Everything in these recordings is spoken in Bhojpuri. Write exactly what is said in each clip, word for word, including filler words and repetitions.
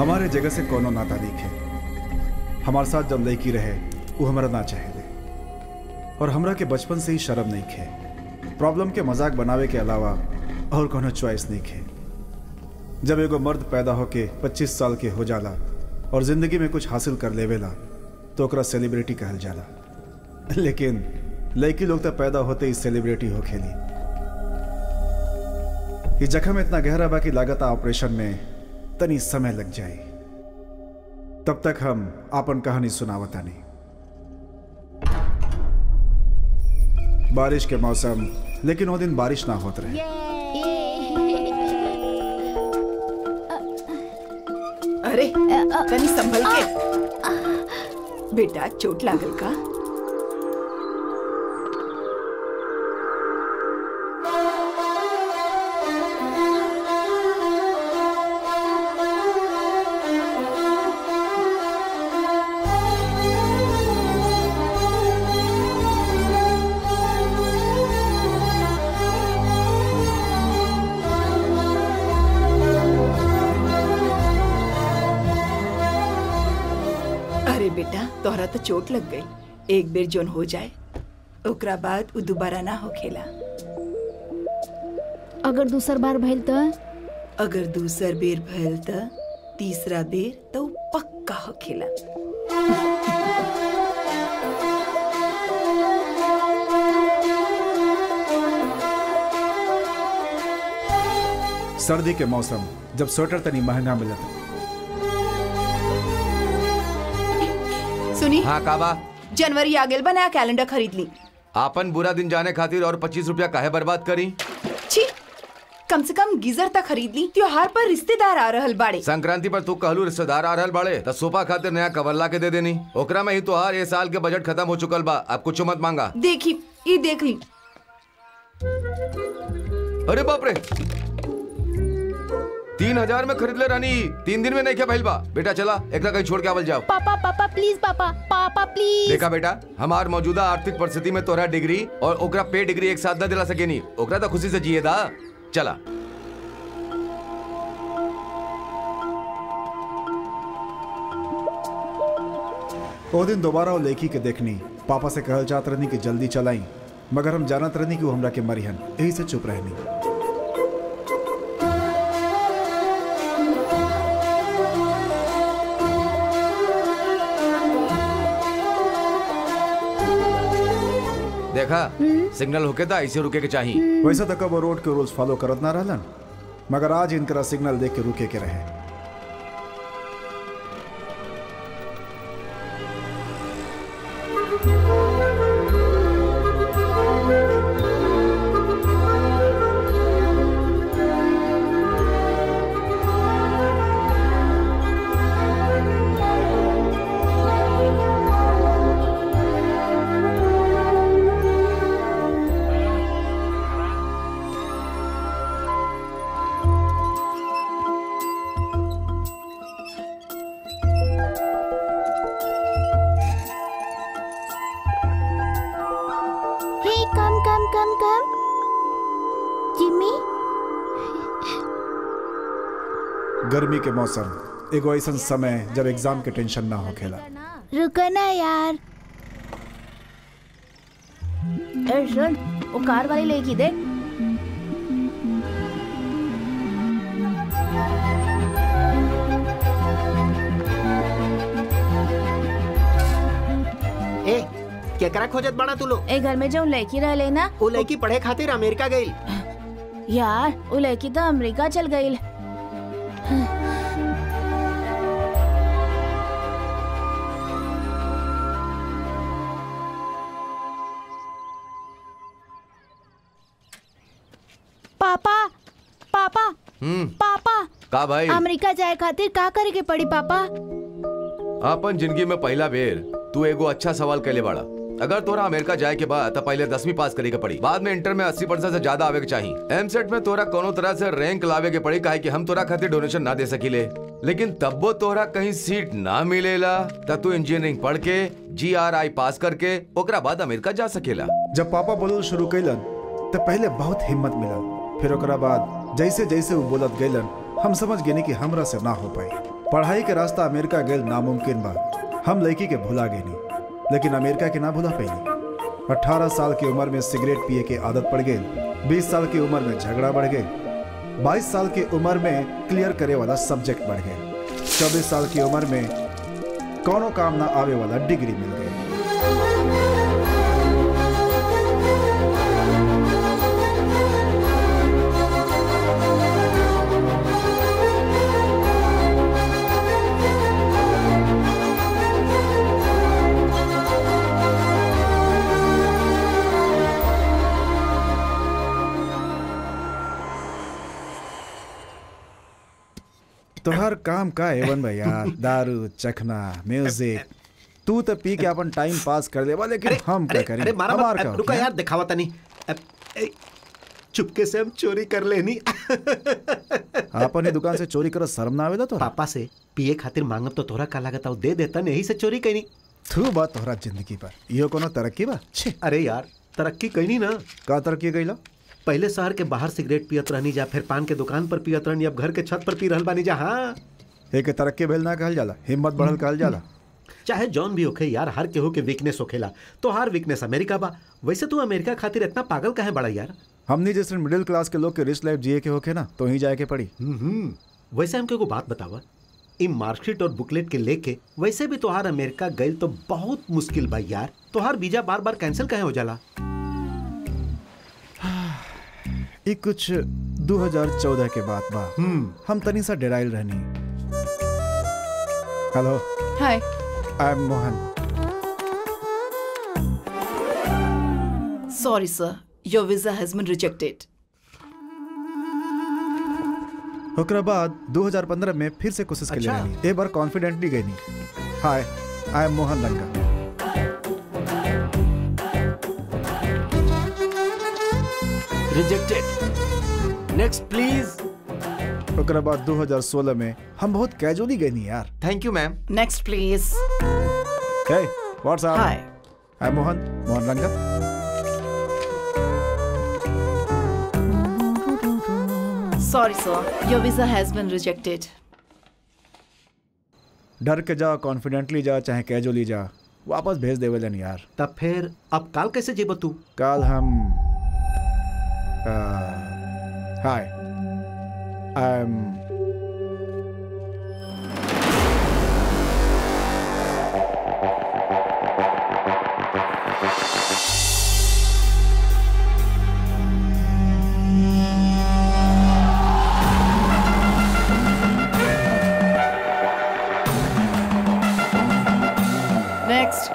हमारे जगह से कोनो नाता दिखे। हमारे साथ जब लड़की रहे वो हमारा ना चाहे दे और हमरा के बचपन से ही शर्म नहीं खे। प्रॉब्लम के मजाक बनावे के अलावा और कोनो चॉइस नहीं खे। जब एगो मर्द पैदा होके पच्चीस साल के हो जाला और जिंदगी में कुछ हासिल कर लेवेला तो ओकरा सेलिब्रिटी कहल जाला, लेकिन लड़की लोग तो पैदा होते ही सेलिब्रिटी हो खेली। ये जख्म इतना गहरा बा कि लागत ऑपरेशन में तनी समय लग जाए। तब तक हम आपन कहानी सुनावता नहीं। बारिश के मौसम, लेकिन वो दिन बारिश ना होत रहे। अरे तनी संभल के बेटा, चोट लागल का? तोहरा तो चोट लग गई। एक बेर जोन हो जाए ओकरा बाद उ दोबारा ना हो खेला। अगर दूसर बार भइल तो? अगर दूसर बेर भइल तो तीसरा बेर तो पक्का हो खेला। सर्दी के मौसम जब स्वेटर तनी महंगा मिलता। सुनी? हाँ काबा? जनवरी आ गेल बा, नया कैलेंडर खरीद ली। आपन बुरा दिन जाने खातिर और पच्चीस रुपया काहे बर्बाद करी? छी, कम से कम गीजर तक खरीद ली। त्योहार पर रिश्तेदार आ रहल बाड़े। संक्रांति पर तू कहलू रिश्तेदार आ रहल बाड़े तो सोफा खातिर नया कवर ला के दे देनी। ओकरा में ही त्योहार ये साल के बजट खत्म हो चुकल बा। अब कुछ मत मांगा। देखी ये देख ली। अरे बाप रे, तीन हजार में खरीद ले रानी, तीन दिन में नहीं क्या भइल बा। बेटा चला एकला कहीं छोड़ के आवल जाओ। पापा पापा प्लीज, पापा पापा प्लीज। देखा बेटा, हमार मौजूदा आर्थिक परिस्थिति में तोहरा डिग्री और ओकरा पे डिग्री एक साथ न दिला सकेनी। ओकरा तो खुशी से जिए दा। चला वो दिन दोबारा वो लेखी के देखनी। पापा से कहल चाहत रहनी कि जल्दी चलाई, मगर हम जानत रहनी कि वो हमरा के मरिहन, यही से चुप रहनी। देखा, सिग्नल होके था ऐसे रुके के चाहिए। वैसे तो कब रोड के रूल्स फॉलो करत ना रहलन, मगर आज इनकरा सिग्नल देख के रुके के रहे। गर्मी के मौसम, एगो ऐसा समय जब एग्जाम के टेंशन ना हो खेला। रुको ना यार। ए सुन, वो कार वाली लेगी देख। ए, केकरा खोजत बड़ा तू लोग? ए घर में जो लड़की रह लेना, वो लड़की पढ़े खातिर अमेरिका गई। यार वो लड़की तो अमेरिका चल गई। पापा पापा हम्म पापा का भाई? अमेरिका जाए खातिर का करे के पड़ी पापा? अपन जिंदगी में पहला बेर तू एगो अच्छा सवाल कैले बाड़ा। अगर तोरा अमेरिका जाए के बाद तो पहले दसवीं पास करे के पड़ी, बाद में इंटर में अस्सी परसेंट से ज्यादा आवे के चाहिए। एमसेट में तोरा कोनो तरह से रैंक लावे के पड़ी, काहे कि हम तोरा खातिर डोनेशन ना दे सकीले। लेकिन तब्बो तोरा कहीं सीट ना मिलेला तब तू इंजीनियरिंग पढ़ के जी आर आई पास करके ओकरा बाद अमेरिका जा सकेला। जब पापा बोलल शुरू कैलन तो पहले बहुत हिम्मत मिलल, फिर ओकरा बाद जैसे जैसे वो बोलत गैलन हम समझ गए कि हमरा से ना हो पाई। पढ़ाई के रास्ता अमेरिका गेल नामुमकिन बा। हम लड़की के भुला गए नहीं, लेकिन अमेरिका के ना भुला पैनी। अठारह साल की उम्र में सिगरेट पिए के आदत पड़ गई, बीस साल की उम्र में झगड़ा बढ़ गए, बाईस साल की उम्र में क्लियर करे वाला सब्जेक्ट बढ़ गए, चौबीस साल की उम्र में कोनो काम ना आवे वाला डिग्री मिल गई। तोहर काम का एवन भैया, दारू चखना, म्यूजिक, तू तो पी के अपन टाइम पास कर देवा, लेकिन अरे, हम क्या अरे, करें? अरे मारा हमार मत, का रुका यार, दिखावा तनी। चुपके से हम चोरी कर लेनी। अपन ही दुकान से चोरी कर शर्म ना आवेला तोरा? पापा से पिए खातिर मांगब तो तोरा का लागत दे देता, यही से चोरी कैनी। तू बात तोहरा जिंदगी पर, यो कोनो तरक्की बा? छी, अरे यार तरक्की कैनी ना। का तरक्की गईला? पहले शहर के बाहर सिगरेट पियत रहनी जा, फिर पान के दुकान पर पियत रहनी, अब घर के छत पर पी रहल बानी जा। हाँ, एक तरक्की भेल ना कहल जाला, हिम्मत बढ़ल कहल जाला। चाहे जॉन भी होखे यार, हर केहू के वीकनेस होखेला। तो हर वीकनेस अमेरिका बा। वैसे तू अमेरिका खातिर इतना पागल काहे बड़ा यार? हमनी जैसे मिडिल क्लास के लोग के रिच लाइफ जिए के होखे ना, तो ही जाए के पड़ी। हम्म, वैसे हमके एगो बात बतावा, इ मार्कशीट और बुकलेट के लेके वैसे भी तोहार अमेरिका गइल तो बहुत मुश्किल बा यार। तोहार वीजा बार बार कैंसिल काहे हो जाला? ये कुछ दो हज़ार चौदह के बाद बा। हम तनी सा डेराइल रहनी। Hello, hi, I am Mohan. Sorry sir, your visa has been rejected. ओकरा बाद दो हज़ार पंद्रह में फिर से कोशिश के लिए अच्छा। रहनी। एक बार कॉन्फिडेंटली गई नहीं। Hi, I am Mohan Lanka. Rejected. Next please. ओकरा बाद दो हज़ार सोलह में हम बहुत कैजुअली गए नहीं यार। Thank you ma'am. Next please. Hey, what's up? Hi, I am Mohan, Mohan Lanka. Sorry sir, your visa has been rejected. डर के जा, कॉन्फिडेंटली जा, चाहे कैजुअली जा, वापस भेज देवेलन यार। तब फिर अब काल कैसे जेब तू? कल हम हाय, आई एम नेक्स्ट।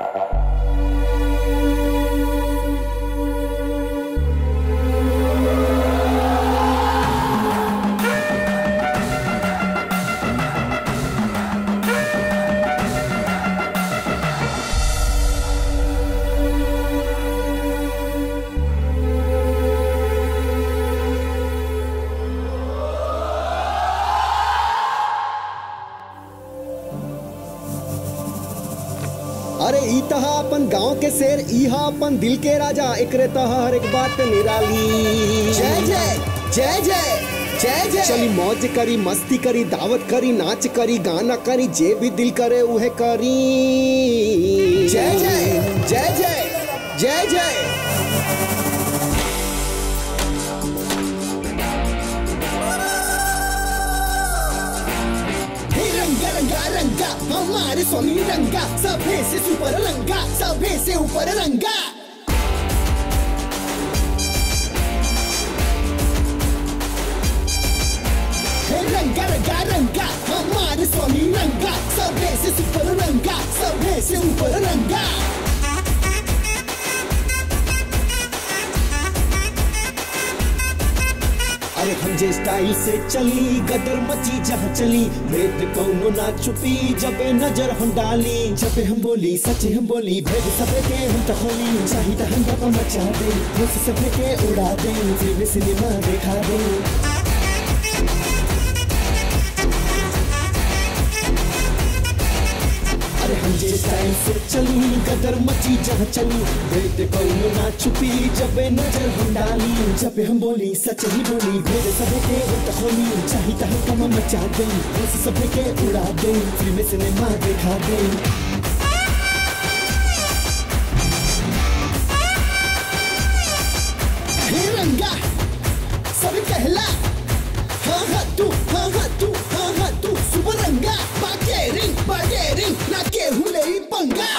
अरे ई तहा अपन गांव के शेर, इहा अपन दिल के राजा, एकरे तहा हर एक बात पे निराली। जय जय जय जय जय जय। चली मौज करी, मस्ती करी, दावत करी, नाच करी, गाना करी, जे भी दिल करे उहे करी। जय जय जय जय जय जय। रंगा रंगा रंगा हमारे स्वामी रंगा, सभे से सुपर रंगा, सभे से ऊपर रंगा। रंगा रंगा रंगा हमारे स्वामी रंगा, सभे से सुपर रंगा, सभे से ऊपर रंगा। अरे हम जे स्टाइल से चली, गदर मची जहाँ चली, भेद कौनो ना छुपी, जबे नजर हम डाली। जबे हम बोली सच हम बोली, भेद सबे के हम तखोली, चाहिए हम बाबा मचा दे, होश सबे के उड़ा दे, फिल्म सिनेमा देखा दे। अरे हम जे स्टाइल से चली गदर मची जहाँ चली बेटे कोई ना छुपी जब नजर हम डाली जब हम बोली सच ही बोली मेरे सभी के होली चाही तह कम मचा दे उस सभी के उड़ा दे फिल्म सिनेमा दिखा दे रंगा सभी कहला हाँ हाँ तू हाँ हाँ तू हाँ हाँ तू सुपर रंगा बागेरिंग बागेरिंग ना के हुले पंगा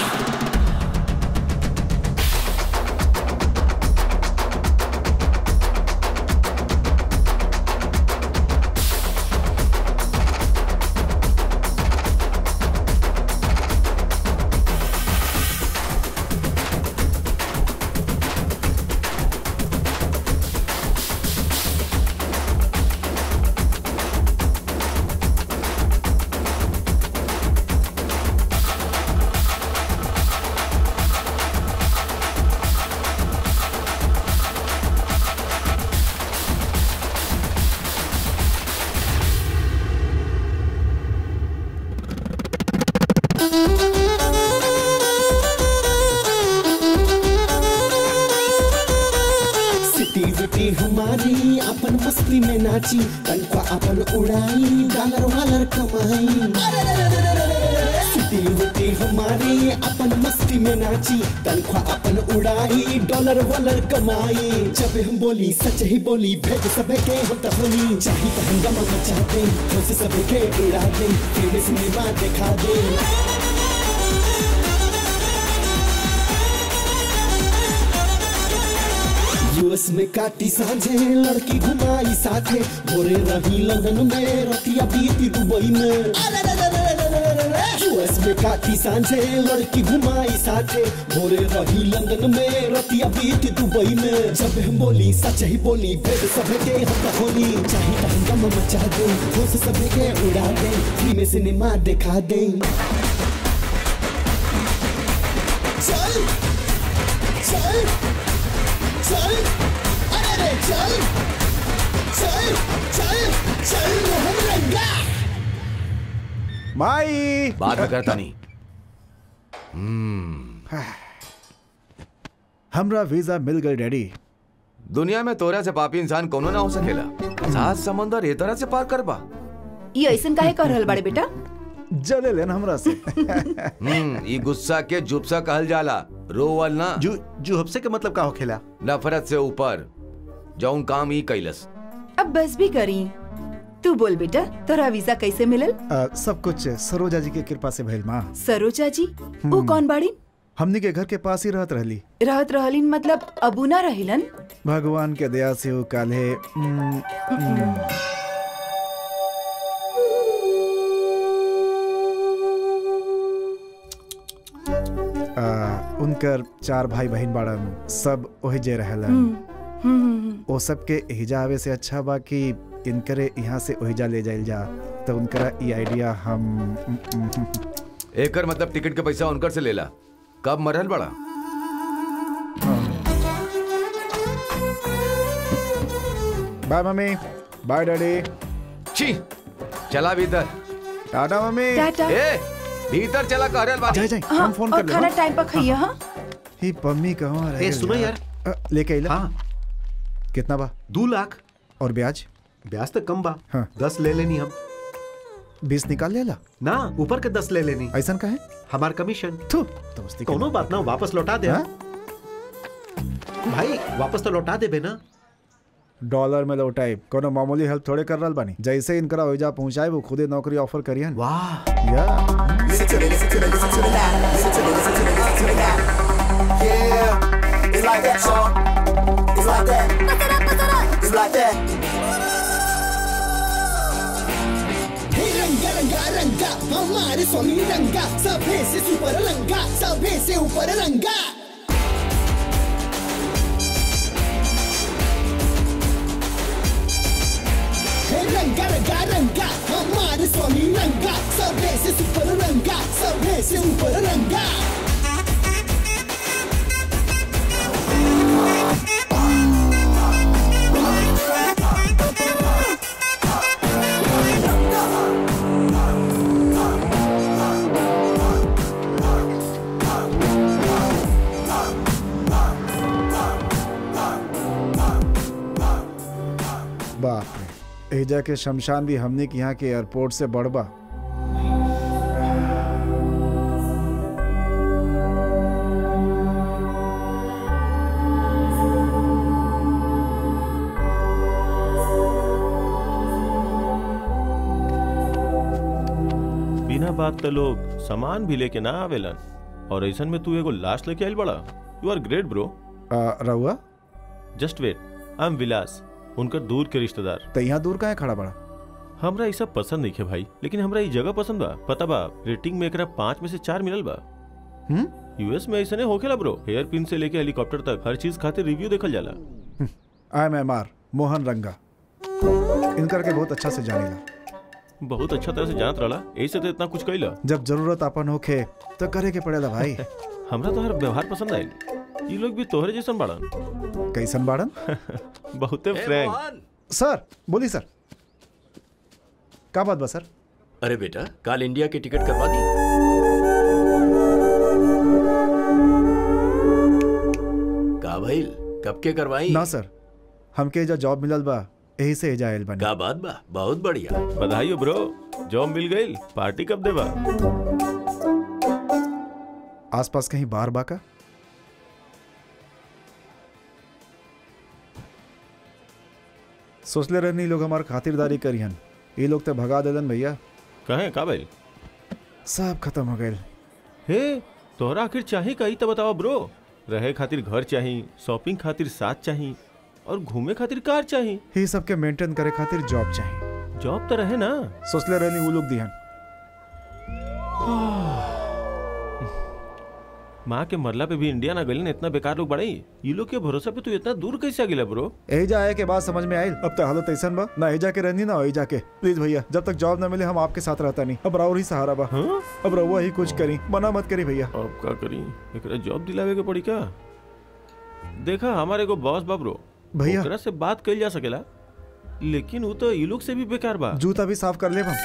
हमारी अपन मस्ती में नाची तनख्वाह अपन उड़ाई डॉलर वालर कमाई सिटी विटी हमारी अपन मस्ती में नाची तनख्वाह अपन उड़ाई डॉलर वालर कमाई जब हम बोली सच ही बोली भेज सब के हम होली चाही तो हंगामा मचा दे खुश सब के उड़ा दे फिल्म सिनेमा दिखा दे यूएस में काटी सांझे लड़की घुमाई साथे भोरे रही लंदन में रतिया बीती दुबई में यूएस में काटी सांझे लड़की घुमाई साथे भोरे रही लंदन में रतिया बीती दुबई में जब हम बोली सच ही बोली भेद सब के हम होली चाही हंगामा मचा दे खुश सब के उड़ा दे फिल्म सिनेमा दिखा दे चल चल चल अरे चल चल चल चल मोहन रंगा माई बात में करता नहीं। हम्म हमरा वीजा मिल गई डैडी। दुनिया में तोरा से पापी इंसान कोनो ना हो सकेला। सात समंदर ए तरह से पार करबा ये ऐसन काहे कर रहल बाड़े बेटा? जले लेन हमरा से। हम्म ई गुस्सा के जुबसा कहल जाला, रोवल ना। जु जुहब्से के मतलब का होखेला? नफरत से ऊपर जौन काम ई कैलस। अब बस भी करी। तू बोल बेटा, तोरा वीजा कैसे मिलल? आ, सब कुछ सरोजा जी के कृपा से भइल माँ। सरोजा जी वो कौन बाड़ी? हमनी के घर के पास ही रहत रहली। रहत रहलिन मतलब अबू ना रहिलन? भगवान के दया से वो काले उनकर चार भाई बहन बाड़न, सब ओही जे रहलन। ओ सब के एहिजा आवे से अच्छा बा कि इनकरे यहाँ से ओहिजा ले जाइल जा, तो उनकरा ई आइडिया हम एकर मतलब टिकट के पैसा उनकर से लेला। कब मरल बड़ा? Bye mummy, bye daddy. छी, चला भीतर। टाटा मम्मी। टाटा। ए, भीतर चला कहरल बा। जाए जाए, हाँ, हम फोन कर ले। खाना टाइम पर खाइए। हाँ ही पम्मी कहाँ रह? ए सुनो यार, लेके आइला। हाँ कितना बा? दो लाख। और ब्याज? ब्याज तो कम बा। हाँ। दस ले लेनी हम। बीस निकाल लेला ना, ऊपर के दस ले लेनी। ऐसा का है? हमार कमीशन। थू, दोस्ती के कोनो बात ना, वापस लौटा दे। हाँ? भाई वापस तो लौटा देबे ना। डॉलर में लौटाए, कोनो मामूली हेल्प थोड़े कर रहल बानी। जैसे इनकरा ओइजा पहुंचाए वो खुदे नौकरी ऑफर करियन। वाह या Listen to me, listen to me, listen to me now. Listen to me, listen to me, listen to me now. Yeah, it's like that, y'all. It's like that. It's like that. हे रंगा रंगा रंगा हमारे स्वामी रंगा, सभे से ऊपर रंगा, सभे से ऊपर रंगा। हे रंगा रंगा रंगा हमारे स्वामी रंगा, सभे से ऊपर रंगा, सभे से ऊपर रंगा। बाप रे, एजा के शमशान भी हमने के यहाँ के एयरपोर्ट से बड़बा। बिना बात तो लोग सामान भी लेके ना आवेलन, और ऐसन में तू एगो लाश लेके आइल बड़ा। You are great bro. रहुआ just wait, I am Vilas, उनकर दूर के रिश्तेदार। तो यहाँ दूर कहाँ खड़ा बड़ा? हमरा ये सब पसंद नहीं है भाई, लेकिन हमरा ये जगह पसंद बा। पता बा रेटिंग में एकरा पाँच में से चार मिलल बा। हम्म यूएस में ऐसे होखेला ब्रो, हेयर पिन से लेके हेलीकॉप्टर तक हर चीज खातिर रिव्यू देखल जाला। I am M R Mohan Ranga, इनकर के बहुत अच्छा से जानेला। बहुत अच्छा तरह से जानत रहला, ऐसे तो इतना कुछ कइला। जब जरूरत अपन होखे तो करे के पड़ेला भाई। हमरा तो हर व्यवहार पसंद आइल। ये लोग भी तोहरे जैसन बाड़न। कैसन बाड़न? बहुते फ्रैंक। सर बोली सर, का बात बा सर? अरे बेटा, कल इंडिया की टिकट करवा दी? का भाई कब के करवाई? ना सर, हमके एजा जॉब मिलल बा, यही से एजा आयल बनी। का बात बा, बहुत बढ़िया। बधाई हो ब्रो, जॉब मिल गई। पार्टी कब देबा? आसपास कहीं बाहर बा का? सोचले रहनी लोग हमार खातिरदारी करियन, ये लोग तो भगा देलन भैया। कहे का भाई? सब खत्म हो गए। हे तोहरा आखिर चाही कही तो बतावा ब्रो। रहे खातिर घर चाही, शॉपिंग खातिर साथ चाही, और घूमे खातिर कार चाही। ये सब के मेंटेन करे खातिर जॉब चाहिए। जॉब तो रहे ना। सोचले रहनी वो लोग दिहन। माँ के मरला पे भी इंडिया ना गइलन, इतना बेकार लोग बड़ाई। ये लोग के भरोसा पे तू इतना दूर कैसे आ गिला ब्रो? एजा आए के बाद समझ में आयल। अब तो हालत ऐसा बा, ना एजा के रहनी ना एजा के। प्लीज भैया, जब तक जॉब ना मिले हम आपके साथ रहता नहीं। अब राउर ही सहारा बा। हाँ? अब रहुआ ही कुछ करी, मना मत करी भैया। अब का करी? एकरा जॉब दिलावे के पड़ी का? देखा हमारे को बॉस बा ब्रो, भैया ओकरा से बात कइल जा सकेला, लेकिन वो तो ये लोग से भी बेकार बा। जूता भी साफ कर ले बा।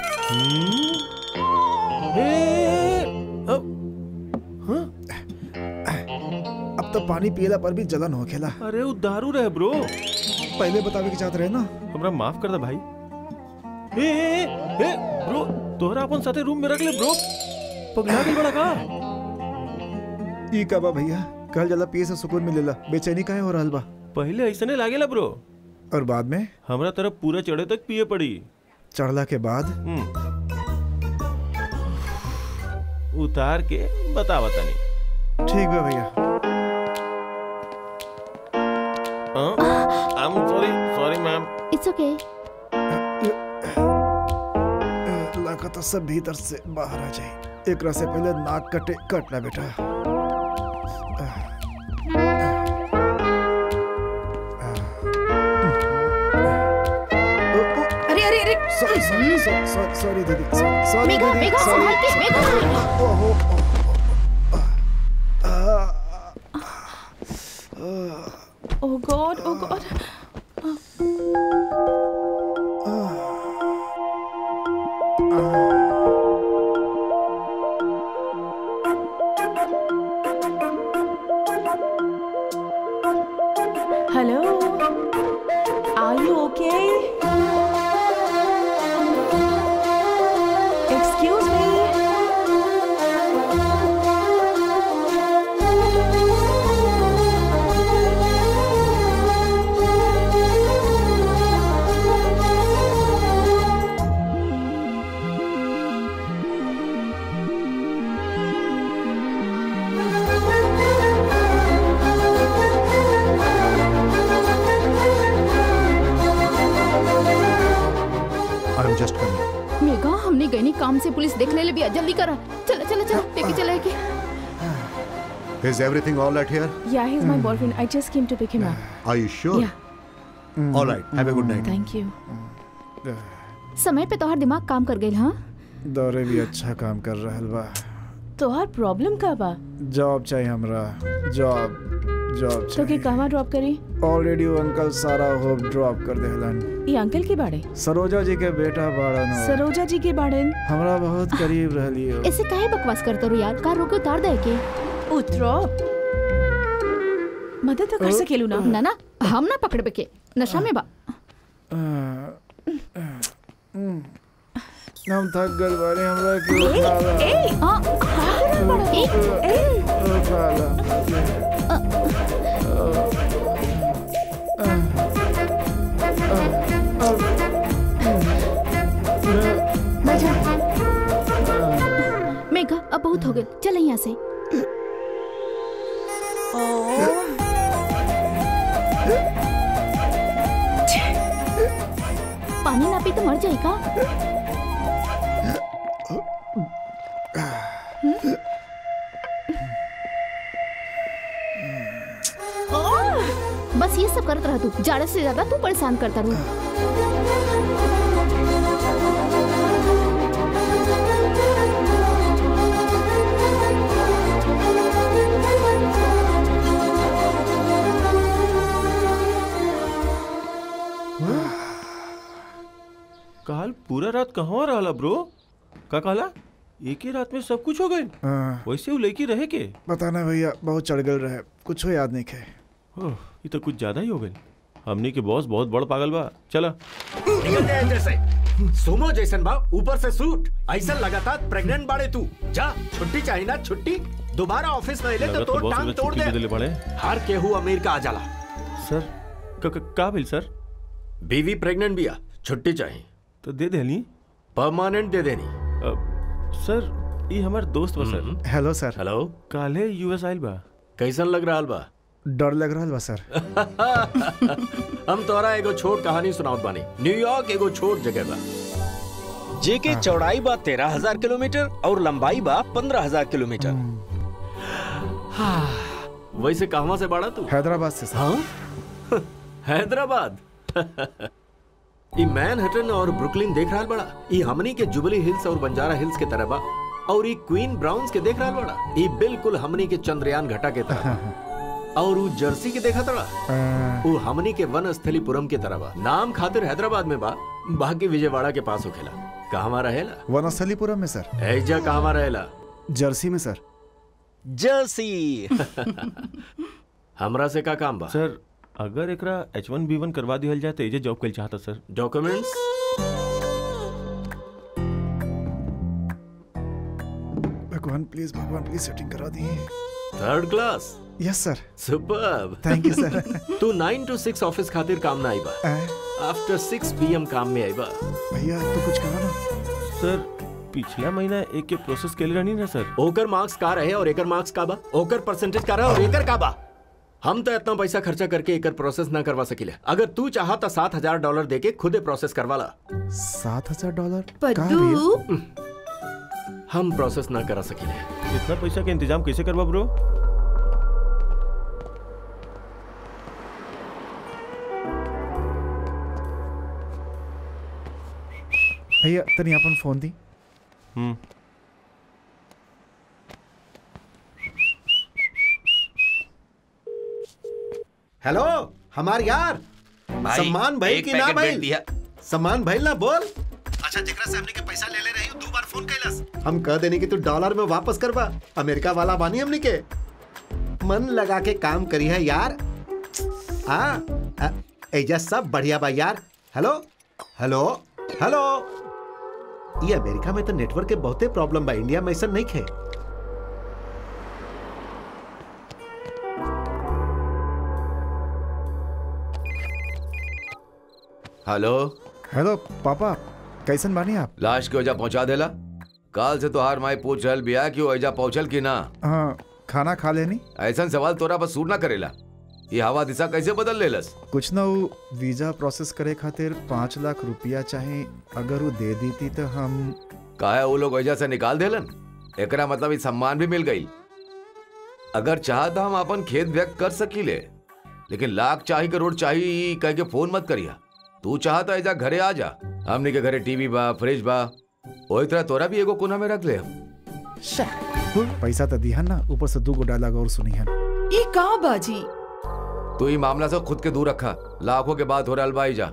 अब तो पानी पियला पर भी जलन हो खेला। अरे वो दारू रहे ब्रो। पहले बतावे के चाहते रहे ना। हमरा माफ कर दे भाई। ए, ए, ए, ब्रो तोहरा अपन साथे रूम में रख ले ब्रो। पगला गइल बड़ा का? ई का बा भैया, कल जला पिए से सुकून मिलेला, बेचैनी काहे हो रहल बा? पहले ऐसने लागेला ब्रो, और बाद में हमरा तरफ पूरा चढ़े तक पिए पड़ी। चढ़ला के बाद उतार के बता बता नहीं। ठीक बा भैया। I am sorry sorry ma'am. It's okay. लगा तो सब भीतर से बाहर आ जाए। एकरा से पहले नाक कटे कटना बेटा। अरे अरे अरे सॉरी सॉरी सॉरी सॉरी दीदी, सॉरी मेघा, दीदी, मेघा, सॉरी। संभाल के, मेघा। ओहो, oh god, oh god. Hello, are you okay? Excuse me. Just coming. Megha, हमने गई नहीं काम से, पुलिस देख ले ले भी। जल्दी करा, चला चला चला, लेके चला के। Is everything all right here? Yeah, he's my boyfriend. I just came to pick him up. Are you sure? Yeah. All right. Have a good night. Thank you. समय पे तोहार दिमाग काम कर गइल। हाँ, दौरे भी अच्छा काम कर रहल बा। तोहार प्रॉब्लम का बा? जॉब चाहिए हमरा, जॉब जॉब तो के चाहिए। कहवा ड्रॉप करी? ऑलरेडी वो अंकल सारा होप ड्रॉप कर देहलन। ये अंकल के बाड़े? सरोजा जी के बेटा बाड़न। सरोजा जी के बाड़े? हमरा बहुत करीब रहली हो। ऐसे काहे बकवास करते हो यार? कार रोके उतार दे के। उतरो, मदद तो कर सकेलू ना। ना ना, हम ना पकड़बे के, नशा में बा। हम थक गल बारे हमरा के उठाला उठाला मेघा अब बहुत हो गए, चल यहाँ से। पानी ना पी तो मर जाएगा। बस ये सब करता रहा तू, ज्यादा से ज्यादा तू परेशान करता रहा। काल पूरा रात कहाँ रहा ब्रो? का कहला? एक ही रात में सब कुछ हो गए? वैसे वो लड़की रहे के? बताना भैया, बहुत चढ़गल रहे, कुछ हो याद नहीं खे। ये तो कुछ ज्यादा ही हो गए। हमने के बॉस बहुत बड़ पागल बा। चला निकल जाए जैसे सोमो जैसन बा, ऊपर से सूट। ऐसा लगातार प्रेग्नेंट बाड़े तू। जा छुट्टी चाहिए ना, छुट्टी। दोबारा ऑफिस में ले तो तोड़ टांग तोड़ दे। हर केहू अमेरिका आ जाला। सर का बिल सर? बीवी प्रेग्नेंट बिया, छुट्टी चाहिए तो दे देनी, परमानेंट दे देनी। सर ये हमार दोस्त बा सर। Hello sir. हेलो। काले यूएस आइल बा। कैसन लग रहा बा? डर लग रहा बा सर। हम तोरा एगो छोट कहानी सुनावत बानी। न्यूयॉर्क एगो छोट जगह बा, जेके हाँ। चौड़ाई बा तेरह हजार किलोमीटर और लंबाई बा पंद्रह हजार किलोमीटर। हाँ। वैसे कहवा से बाड़ा तू? हैदराबाद से सर। हाँ? हैदराबाद। ये मैनहट्टन और ब्रुकलिन देख रहा बड़ा। ये हमनी के जुबली हिल्स और बंजारा हिल्स के तरह बा। और ये क्वीन ब्राउन्स के देख रहा बड़ा। ये बिल्कुल हमनी के चंद्रयान घटा के तरह। और वो जर्सी के देखा तड़ा, वो हमनी के वन स्थलीपुरम के तरह बा। नाम खातिर हैदराबाद में बा, बाकी विजयवाड़ा के पास होखेला। कहवा रहेला? वन स्थलीपुरम में सर। ऐजा कहवा रहेला? जर्सी में सर। जर्सी। हमरा से का काम बा? सर अगर एकरा एच वन बी वन करवा दिया जाए तो एजे जॉब कर चाहता सर। डॉक्यूमेंट्स? भगवान प्लीज, भगवान प्लीज सेटिंग करा दिए। Third class? Yes sir. Superb. Thank you sir. तू नाइन टू सिक्स ऑफिस खातिर काम ना आईबा, आफ्टर सिक्स पीएम काम में आईबा। भैया तो कुछ कहा ना सर। पिछला महीना एक के प्रोसेस के लिए रहनी ना सर। ओकर मार्क्स का रहे और एकर मार्क्स का बा? ओकर परसेंटेज का रहे और एकर का बा? हम तो इतना पैसा खर्चा करके एकर प्रोसेस ना करवा सकिले। अगर तू चाहा तो सात हजार डॉलर देके खुदे प्रोसेस करवा ला। सात हजार डॉलर? पद्दू, हम प्रोसेस ना करा सकिले। इतना पैसा का इंतजाम कैसे करवा ब्रो? भैया तनी अपन फोन दी। हम्म हेलो हमार यार, सम्मान भाई की ना भाई? सम्मान भाई ना बोल। अच्छा जेकरा से हमने के पैसा ले ले रही दो बार फोन कैलस। हम कह देनी कि तू डॉलर में वापस करवा। अमेरिका वाला बानी हमने के। मन लगा के काम करी है यार। हाँ एजा सब बढ़िया बा यार। Hello hello hello. ये अमेरिका में तो नेटवर्क के बहुते प्रॉब्लम बा, इंडिया में ऐसा नहीं खे। हेलो हेलो पापा, कैसन बानी आप? लाश के वजह पहुंचा देला? काल से तो हार माई पूछ रहल बिया कि वजह पहुंचल कि ना। हाँ खाना खा लेनी। ऐसा सवाल तोरा बस सूट ना करेला। ये हवा दिशा कैसे बदल लेलस? कुछ ना वो वीजा प्रोसेस करे खातिर पाँच लाख रुपया चाहे, अगर वो दे देती तो हम। काहे वो लोग वजह से निकाल देलन? एकरा मतलब ये सम्मान भी मिल गई। अगर चाह तो हम अपन खेत व्यक्त कर सकीले, लेकिन लाख चाही करोड़ चाही कह के फोन मत करिया। तू चाहता है जा घरे आ जा। हमने के घरे टीवी बा, फ्रिज बा, वही तरह तोरा भी एगो कोना में रख ले हम। पैसा तो दिहन ना, ऊपर से दो गो डायलॉग और सुनिहन। ये का बाजी? तू ही मामला से खुद के दूर रखा। लाखों के बाद हो रहा अलबाई जा।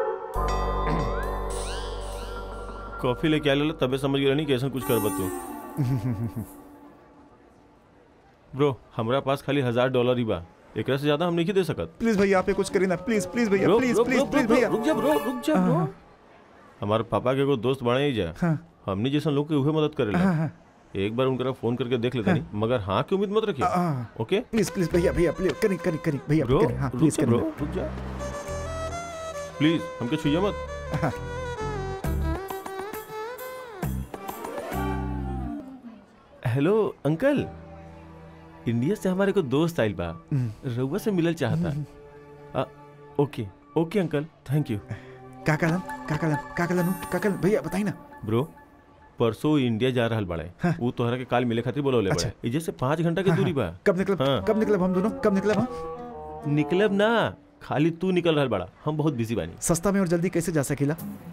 कॉफी लेके आ ले, तबे समझ गया नहीं कैसा कुछ कर बतू। ब्रो हमरा पास खाली हजार डॉलर ही बा, एकरा से ज्यादा हम नहीं दे सकत। प्लीज भैया आप ये कुछ करिए ना, प्लीज प्लीज भैया, bro, please bro, please bro, please bro, भैया। रुक जा ब्रो, रुक जा ब्रो। हमारे पापा के को दोस्त बने ही जा, हमने जैसा लोग के उहे मदद करेला। एक बार उनका फोन करके देख लेता नहीं, मगर हाँ की उम्मीद मत रखिए। ओके प्लीज प्लीज भैया भैया प्लीज करी करी करी भैया ब्रो, हाँ रुक प्लीज जा करी ब्रो, रुक जा प्लीज, हमके छुइए मत। हेलो अंकल, इंडिया से हमारे को दोस्त आइल बा, रउआ से मिलल चाहता। आ, okay okay uncle, thank you. का कलम का कलम का कलम का कलम भैया बताई ना। ब्रो परसों इंडिया जा रहल बड़े, वो तोहरा के काल मिले खातिर बोलौले बड़े। इजे से पाँच घंटा के दूरी बा। कब निकलब कब निकलब हम दोनों कब निकलब हम? निकलब ना, खाली तू निकल रहल बड़ा, हम बहुत बिजी बानी। सस्ता में और जल्दी कैसे जा सकेला?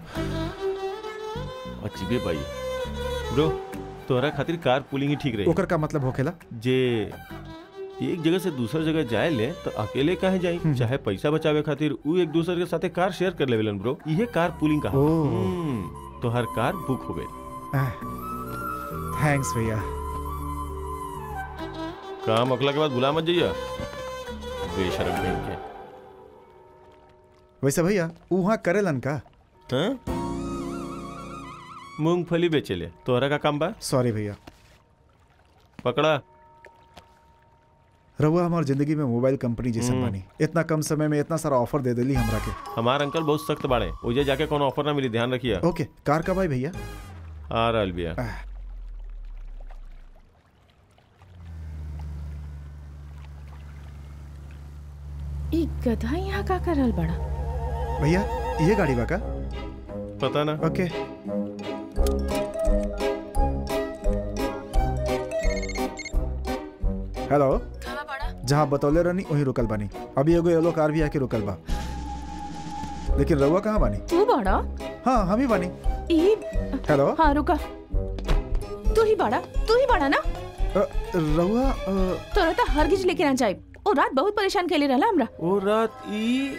अच्छी भाई ब्रो, तोहरा खातिर कार पूलिंग ही ठीक रही। ओकर का मतलब होखेला जे एक जगह से दूसर जगह जाए ले तो अकेले काहे जाई, चाहे पैसा बचावे खातिर उ एक दूसरे के साथे कार शेयर कर लेवेलन ब्रो। ये कार पूलिंग का तो हर कार बुक हो गई। थैंक्स भैया। काम अगला के बाद भुला मत जाइए, बेशरम कहीं के। वैसे भैया वहाँ करेलन का? हाँ? मूंगफली बेचेले, तोहरा का काम बा? सॉरी भैया। पकड़ा। रहुआ हमार जिंदगी में मोबाइल कंपनी जैसे बानी, इतना कम समय में इतना सारा ऑफर दे देली हमरा के। हमार अंकल बहुत सख्त बाड़े, ओजे जाके कोनो ऑफर ना मिली, ध्यान रखिए। ओके, कार कब आई भैया? आ रहल बिया। ई गधा यहाँ का कर रहल बड़ा? भैया ये गाड़ी बा का? पता ना। ओके हेलो, जहाँ बतौले रहनी वहीं रुकल बानी। अभी एगो येलो कार भी आके रुकल बा, लेकिन रउआ कहाँ बानी? तू बड़ा? हाँ हम ही बानी। ई हेलो। हाँ रुका, तू ही बड़ा तू ही बड़ा ना? रउआ तोरा तो हरगिज लेके ना जाए। ओ रात बहुत परेशान केले रहला हमरा। ओ रात ई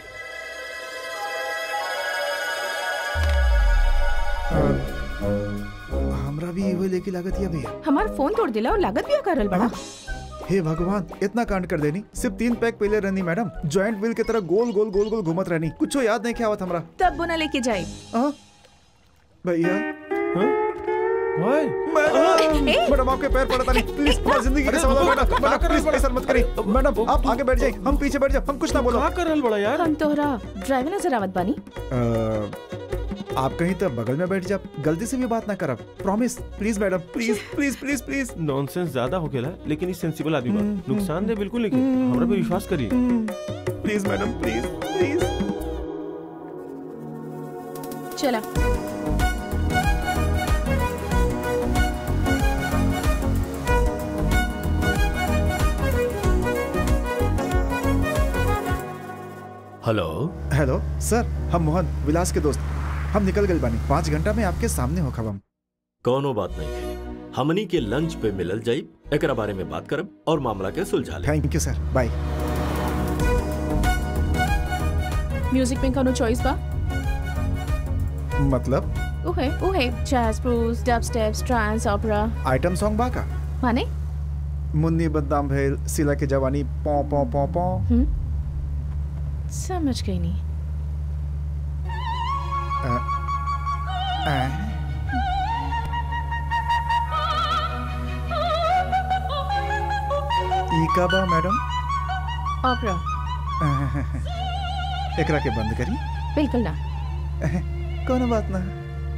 हमरा भी वही लेके लागत या भैया। हमार फोन तोड़ दिला और लागत भी कर रहल बड़ा। हे भगवान, इतना कांड कर देनी। सिर्फ तीन पैक पहले रहनी मैडम, जॉइंट व्हील की तरह गोल गोल गोल गोल घूमत रहनी, कुछ याद नहीं क्या आवत हमरा। तब वो ना लेके जाए भैया। मैडम मैडम आपके पैर पड़ता नहीं, प्लीज हमारी जिंदगी के सवाल मैडम, मैडम प्लीज ऐसा मत करिए। मैडम आप आगे बैठ जाइए, हम पीछे बैठ जाए, हम कुछ ना बोलो। क्या कर रहल बड़ा यार? हम तोहरा ड्राइवर नजर आवत बानी। आप कहीं तो बगल में बैठ जा, गलती से भी बात ना करब, promise. Please madam, please please please please. Nonsense ज्यादा हो गेला, लेकिन इस सेंसिबल आदमी बा, नुकसान दे बिल्कुल नहीं, हमरा पे विश्वास करिए। Please madam, please please. चला। हेलो हेलो सर, हम मोहन विलास के दोस्त, हम निकल गए बानी। पाँच घंटा में आपके सामने हो खबम। कोनो बात नहीं है, हमनी के लंच पे मिलल जाई, एकरा बारे में बात करब और मामला के सुलझा ले। Thank you sir, bye. Music में कोनो चॉइस बा? मतलब? ओहे ओहे jazz, blues, dubstep, trance, opera. Item song बा का? माने? मुन्नी बदनाम भेल, सिला के जवानी, पौ पौ पौ पौ। समझ गई नहीं। आ, आ, ई का बा मैडम? ओपेरा। एकरा के बंद करी? बिल्कुल ना। कोनो बात ना।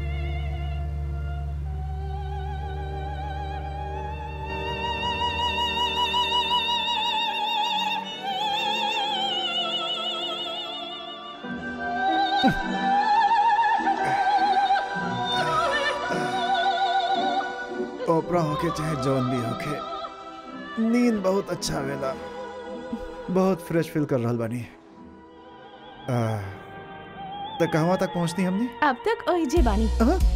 ओपरा होके चाहे जौन भी होके, नींद बहुत अच्छा वेला, बहुत फ्रेश फील कर रहल बानी। तो कहवा तक पहुंचनी हमने? अब तक ओहिजे बानी।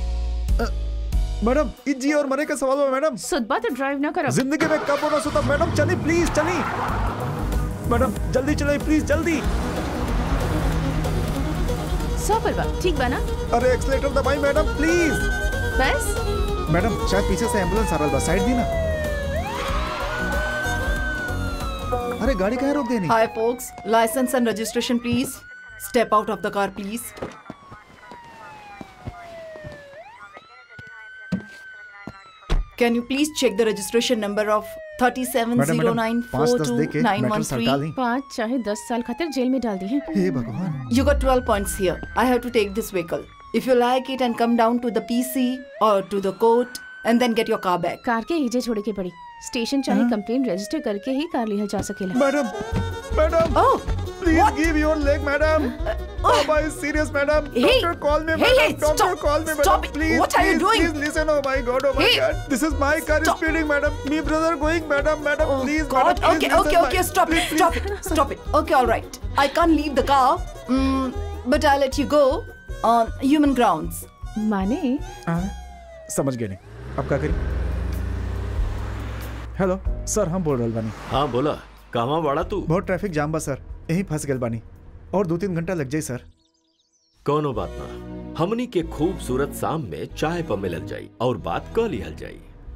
मैडम इज्जी और मरे का सवाल है मैडम। सुतबा तो ड्राइव ना करो। जिंदगी में कब होना सुता मैडम, चली प्लीज चली मैडम, जल्दी चले प्लीज जल्दी। सौ पर बा, ठीक बा ना? अरे एक्सीलेटर दबाई मैडम प्लीज। बस मैडम शायद पीछे से एम्बुलेंस आ रहा बा, साइड दी ना। अरे गाड़ी कहाँ रोक देनी? Hi folks, license and registration please. Step out of the car please. Can you please check the registration number of thirty-seven zero nine four two nine one three? पाँच चाहे दस साल खातिर जेल में डाल दी है। हे भगवान। You got twelve points here. I have to take this vehicle. If you like it and come down to the P C or to the court and then get your car back. कार के हीजे छोड़े के पड़ी। स्टेशन चाहे कंप्लेंट रजिस्टर करके ही कार लिया जा सकेला। Madam, madam, oh, please what? give your leg, madam. Papa is serious, madam. Hey, Doctor, call me, hey, madam. hey, Doctor, stop, call me, madam. stop it. Please, What are you please, doing? Please listen. Oh my God, oh my Hey, God. This is my car stop. speeding, madam. Me brother going, madam, madam. Oh please, God. madam. Please Okay, listen okay, my- okay. Stop please, it. please. Stop it. Stop it. Okay, all right. I can't leave the car, mm, but I'll let you go on human grounds. माने? हाँ, समझ गए नहीं। अब क्या करें? हेलो सर, हम बोल रहे बानी। हाँ बोला, कहाँ बड़ा तू? बहुत ट्रैफिक जाम बा सर, यहीं फंस गए बानी और दो तीन घंटा लग जाए सर। कोनो बात ना, हमनी के खूबसूरत शाम में चाय पर मिलल जाई और बात कर लिहल जाई।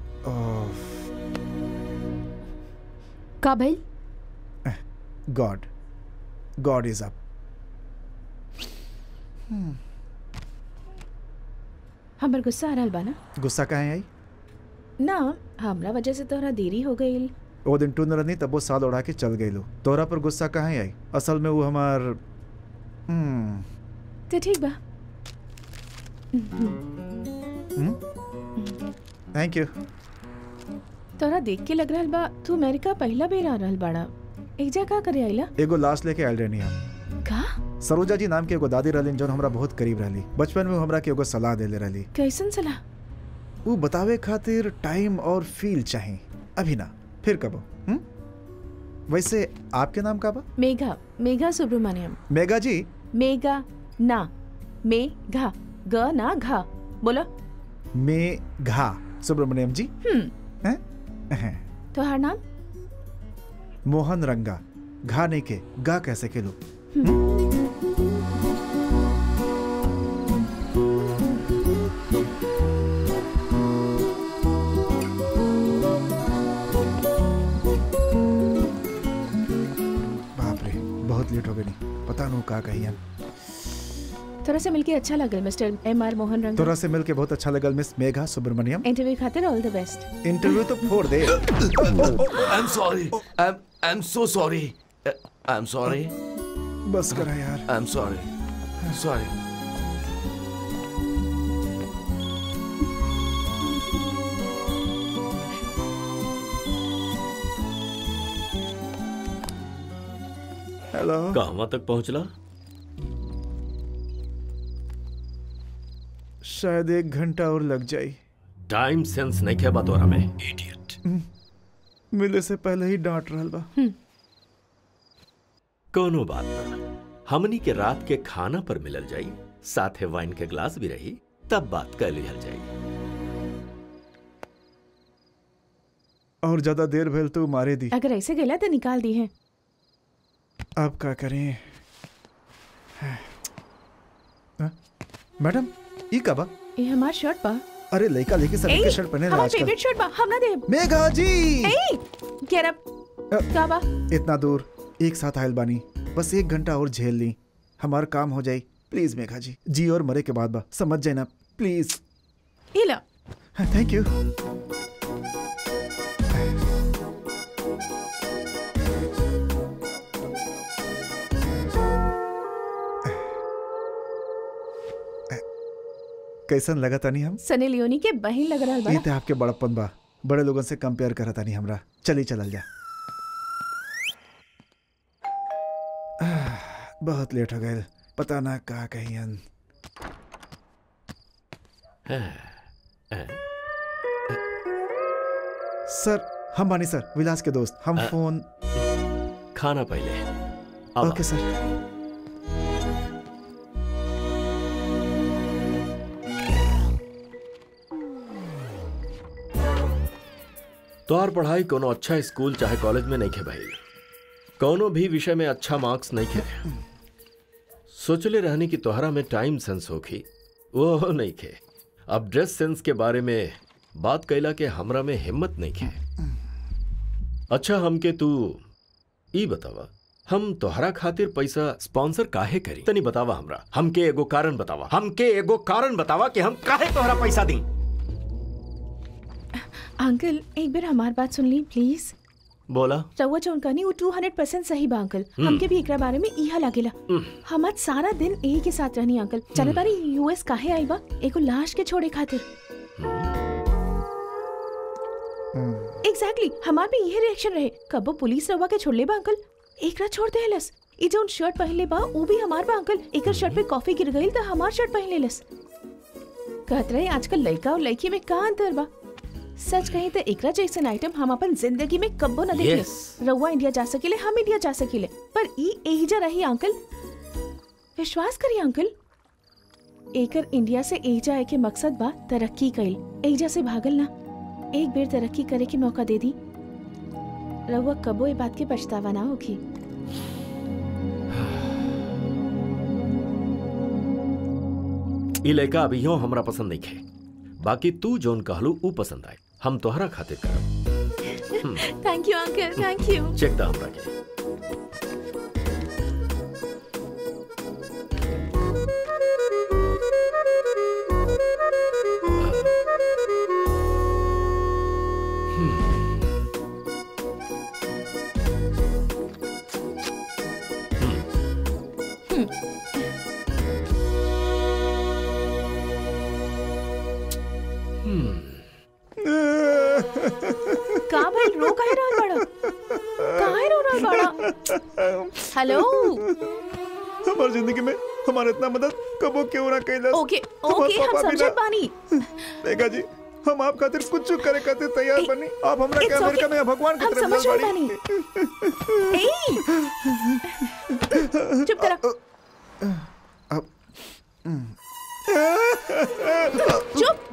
का भाई? God, god is up. हमर गुस्सा आ रहल बा ना? गुस्सा काहे आई? ना, हमरा वजह से तोहरा देरी हो गई। वो दिन टून रहनी तब वो साल उड़ा के चल गई लो। तोरा पर गुस्सा काहे आई? असल में वो हमार हम्म तो ठीक बा। Thank you. तोरा देख के लग रहल बा तू अमेरिका पहला बेर आ रहल बाड़ा। एजा का करे आइला? एगो लाश लेके आयल रहनी हम। का? सरोजा जी नाम के एगो दादी रहली जो हमरा बहुत करीब रहली। बचपन में वो हमरा के एगो सलाह देले रहली। कैसन सलाह? वो बतावे खातिर टाइम और फील चाहिए, अभी ना फिर कबो। हम्म? वैसे आपके नाम का बा? मेघा, मेघा सुब्रमण्यम। मेघा जी? मेघा ना, मेघा, ग ना घा। बोलो। मेघा सुब्रमण्यम जी। हम्म। हैं? तोहार नाम? मोहन रंगा। घा नहीं के गा कैसे के लो? बाप रे, बहुत लेट हो गई, पता नहीं का कही हम। तोरा से मिलके अच्छा लगल मिस्टर एम आर मोहन रंगा। तोरा से मिलके बहुत अच्छा लगल मिस मेघा सुब्रमण्यम। इंटरव्यू खातिर ऑल द बेस्ट। इंटरव्यू तो फोड़ दे। I am sorry, I am I am so sorry, I am sorry. बस करा यार। I am sorry, sorry. Hello. कहाँ तक पहुँचला? शायद एक घंटा और लग जाए। टाइम सेंस नहीं खे बतौरा में, इडियट। मिले से पहले ही डांट रहल बा। कोनो बात ना, हमनी के रात के खाना पर मिलल जाई, साथे वाइन के ग्लास भी रही, तब बात कर लिहल जाई। और ज्यादा देर भेल तो मारे दी। अगर ऐसे गेला तो निकाल दी है। अब क्या करें? मैडम ई का बा? ये हमार शर्ट बा। अरे लड़का लेके सब के शर्ट पहने हमार फेवरेट शर्ट बा, हम ना दे। मेघा जी। ए, गेट अप। का बा? इतना दूर एक साथ आयल बानी, बस एक घंटा और झेल ली, हमारा काम हो जाए। प्लीज मेघा जी, जी और मरे के बाद बा, समझ जाए ना प्लीज। इला। Thank you. कैसन लगा तानी हम? सनी लियोनी के बहन लग रहा ये तो आपके बड़प्पन बा, बड़े लोगों से कंपेयर करा तानी हमरा। चली चलल जा। बहुत लेट हो गए, पता ना का कहियन। सर हम बानी सर, विलास के दोस्त। हम आ, फोन खाना पहले। ओके सर। तोहार पढ़ाई कोनो अच्छा स्कूल चाहे कॉलेज में नहीं खे भाई, कोनो भी विषय में अच्छा मार्क्स नहीं खे। सोचले रहनी कि तोहरा में टाइम सेंस होखी, वो नहीं खे। अब ड्रेस सेंस के बारे में बात कैला के हमरा में हिम्मत नहीं है। अच्छा हमके तू ई बतावा, हम तोहरा खातिर पैसा स्पॉन्सर काहे करी? तनी बतावा हमरा, हमके एगो कारण बतावा, हमके एगो कारण बतावा कि हम काहे तोहरा पैसा दी। अंकल एक बार हमार बात सुन ली प्लीज। बोला। रउआ जौन कहनी वो टू हंड्रेड परसेंट सही बा अंकल। हमके भी एकरा बारे में इहा लागेला। हम आज सारा दिन एक के साथ रहनी अंकल। चले बारी यूएस काहे आई बा? एगो लाश के छोड़े खातिर। एग्जैक्टली exactly, हमार भी यही रिएक्शन रहे। कबो पुलिस रउआ के छोड़ ले बा अंकल, एकरा छोड़ देलस। ई जौन शर्ट पहनले बा वो भी हमार बा अंकल। एकर शर्ट पे कॉफी गिर गई त हमार शर्ट पहन लेलस। कहत रहे आजकल लड़का और लड़की में का अंतर बा? सच कहीं तो एकरा जैसन आइटम हम अपन जिंदगी में कब्बो न देखले। yes. रउआ इंडिया जा सकेले, हम इंडिया जा सकेले, पर ई एहिजा रही अंकल। विश्वास करिए अंकल, एकर इंडिया से एहिजा आए के मकसद बा तरक्की कइल। एहिजा से भागल ना, एक बेर तरक्की करे के मौका दे दी। रउआ कबो ए बात के पछतावा ना होगी। ई लड़का अभी हो हमरा पसंद नहीं है, बाकी तू जोन कहलू ऊ पसंद आए, हम तोहरा खातिर करब। Thank you uncle, thank you. Check दा हमरा के। हेलो, हमारी जिंदगी में हमारे इतना मदद कबो क्यों ना कैला। ओके ओके हम समझत बानी। देखा जी, हम आप खातिर कुछ करे खातिर तैयार बनी। आप हमरा के अमेरिका में भगवान की तरफ समझ बानी। चुप करो। अब चुप।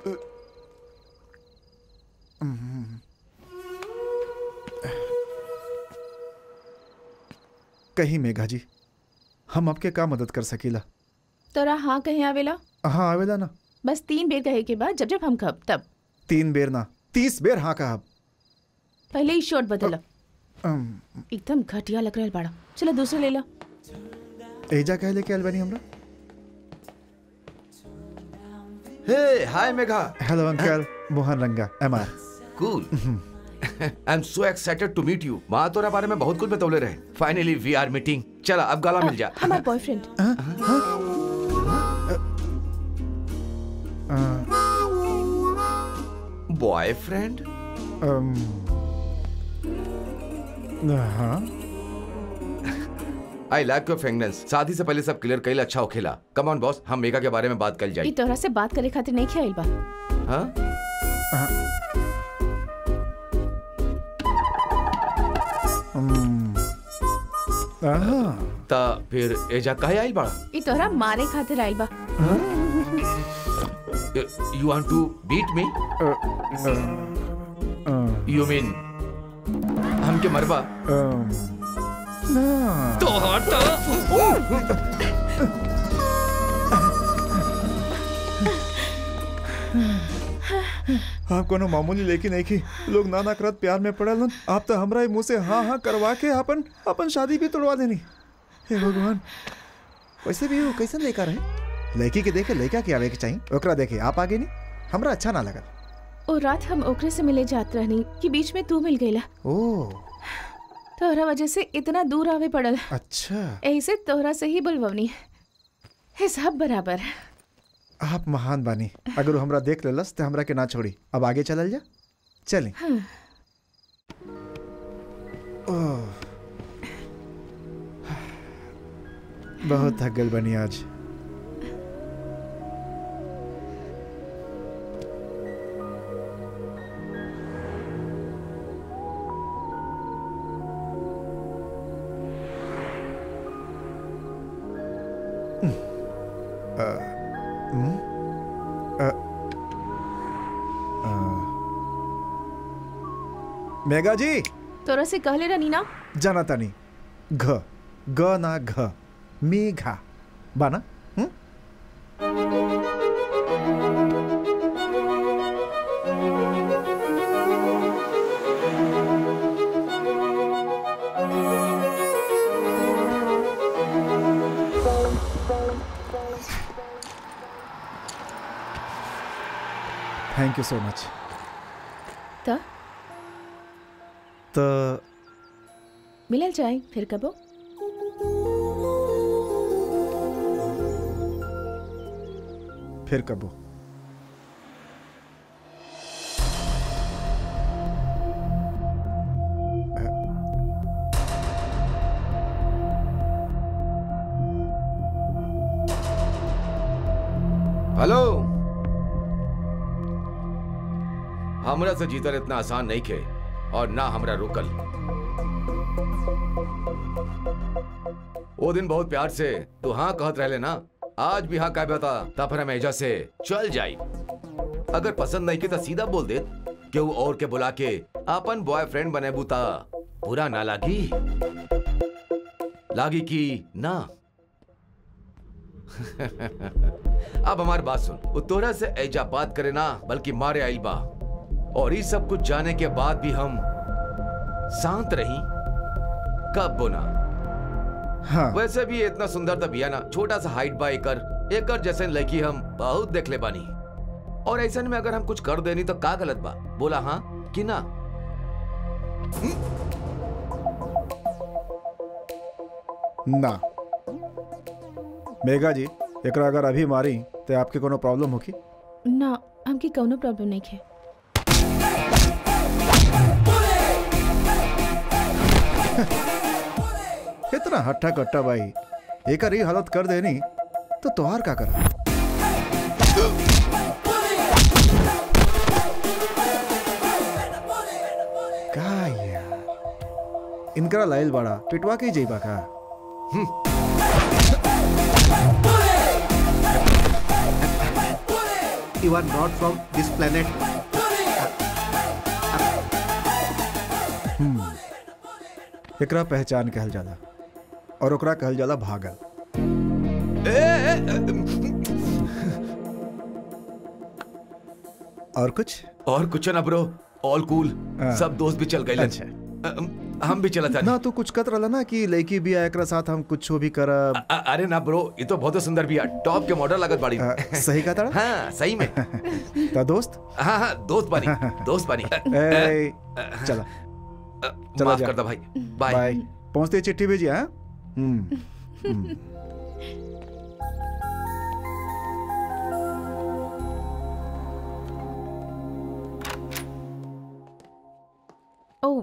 कहीं मेघा जी, हम आपके का मदद कर सकीला? तोरा हाँ कहीं आवेला? हाँ आवेला ना। बस तीन बेर कहे के बाद जब जब हम कब तब। तीन बेर ना, तीस बेर हाँ कहा। पहले ही शॉट बदला। एकदम घटिया लग रहा है बड़ा। चलो दूसरा ले लो। एजा कह लेके अलबनी हमरा। Hey hi Megha. Hello uncle, Mohan Ranga M R. Cool. I am so excited to meet you. माँ तोरा बारे में बहुत कुछ बतौले रहे। Finally we are meeting. चला अब गला मिल जा। हमारा बॉयफ्रेंड। बॉयफ्रेंड? हाँ। I like your fragrance. शादी से पहले सब क्लियर कइल अच्छा हो खेला। कम ऑन बॉस, हम मेघा के बारे में बात कल जाए। ई तोरा से बात करे खातिर नहीं खेल बा। हाँ? ता फिर एजा काहे आइल बड़ा? ई तोरा मारे खातिर आइल बा। You want to beat me? You mean हमके मरबा? तो हट। आप कोनो मामूली लेकिन नहीं की लोग नाना करत प्यार में पड़ल। आप तो हमरा मुंह से हाँ हाँ करवा के अपन अपन शादी भी तोड़वा देनी। हे भगवान, वैसे भी वो कैसे लेकर रहे? लड़की के देखे लड़का के आवे के चाहिए, ओकरा देखे आप आगे नहीं। हमरा अच्छा ना लगा। ओ रात हम ओकरे से मिले जात रहनी कि बीच में तू मिल गईला। ओ तोहरा वजह से इतना दूर आवे पड़ल। अच्छा, ऐसे तोहरा से ही बुलवनी। हिसाब बराबर। आप महान बानी। अगर वो हमरा देख लेलस तो हमरा के ना छोड़ी। अब आगे चलल जा। चलें। हाँ। बहुत थक गल बनी आज। मेघा जी, तोरा से कहले रहनी ना। जाना तानी। घ ग ना घ, मेघा बाना। हुँ? Thank you so much. तो तो मिलल जाए फिर कबो। फिर कबो। हेलो, हमरा से जीतर इतना आसान नहीं खे और ना हमरा रुकल। वो दिन बहुत प्यार से तू हाँ कहत रहले ना, आज भी हाँ कह बता तब फिर हम एजा से चल जाई। अगर पसंद नहीं की तो सीधा बोल दे, केहू और के बुला के अपन बॉयफ्रेंड बने बुता बुरा ना लागी लागी की ना। अब हमारी बात सुन, वो तोरा से एजा बात करे ना बल्कि मारे आइल बा, और ये सब कुछ जाने के बाद भी हम शांत रही कब बोना। हाँ। वैसे भी इतना सुंदर तो बिया ना, छोटा सा हाइट बा एकर एकर जैसे लड़की हम बहुत देख ले बानी, और ऐसे में अगर हम कुछ कर देनी तो का गलत बा, बोला हाँ कि ना? ना मेघा जी, एकरा अगर अभी मारी तो आपके कोनो प्रॉब्लम होगी? ना, हमकी कोनो प्रॉब्लम नहीं है। इतना हट्टा कट्टा भाई, एक ही हालत कर देनी तो त्योहार का करा? का यार, इनकरा लाइल बड़ा पिटवा के जेबा का। You are not from this planet. हम्म, एकरा पहचान कहल जाला और ओकरा कहल जाला भागल। और कुछ? और कुछ ना ब्रो, ऑल कूल, सब दोस्त भी चल गए। अच्छा। हम भी चला था ना तू कुछ कत रहा ना कि लड़की भी एकरा साथ हम कुछ भी करब। अरे ना ब्रो, ये तो बहुत सुंदर भी है, टॉप के मॉडल लागत बाड़ी। सही कहा था? हाँ सही में। ता दोस्त? हाँ हाँ दोस्त बानी, दोस्त बानी। ए, चला चला माफ कर दो भाई, बाय बाय। पहुंचते चिट्ठी भेजी। हाँ हम्म हम्म। ओ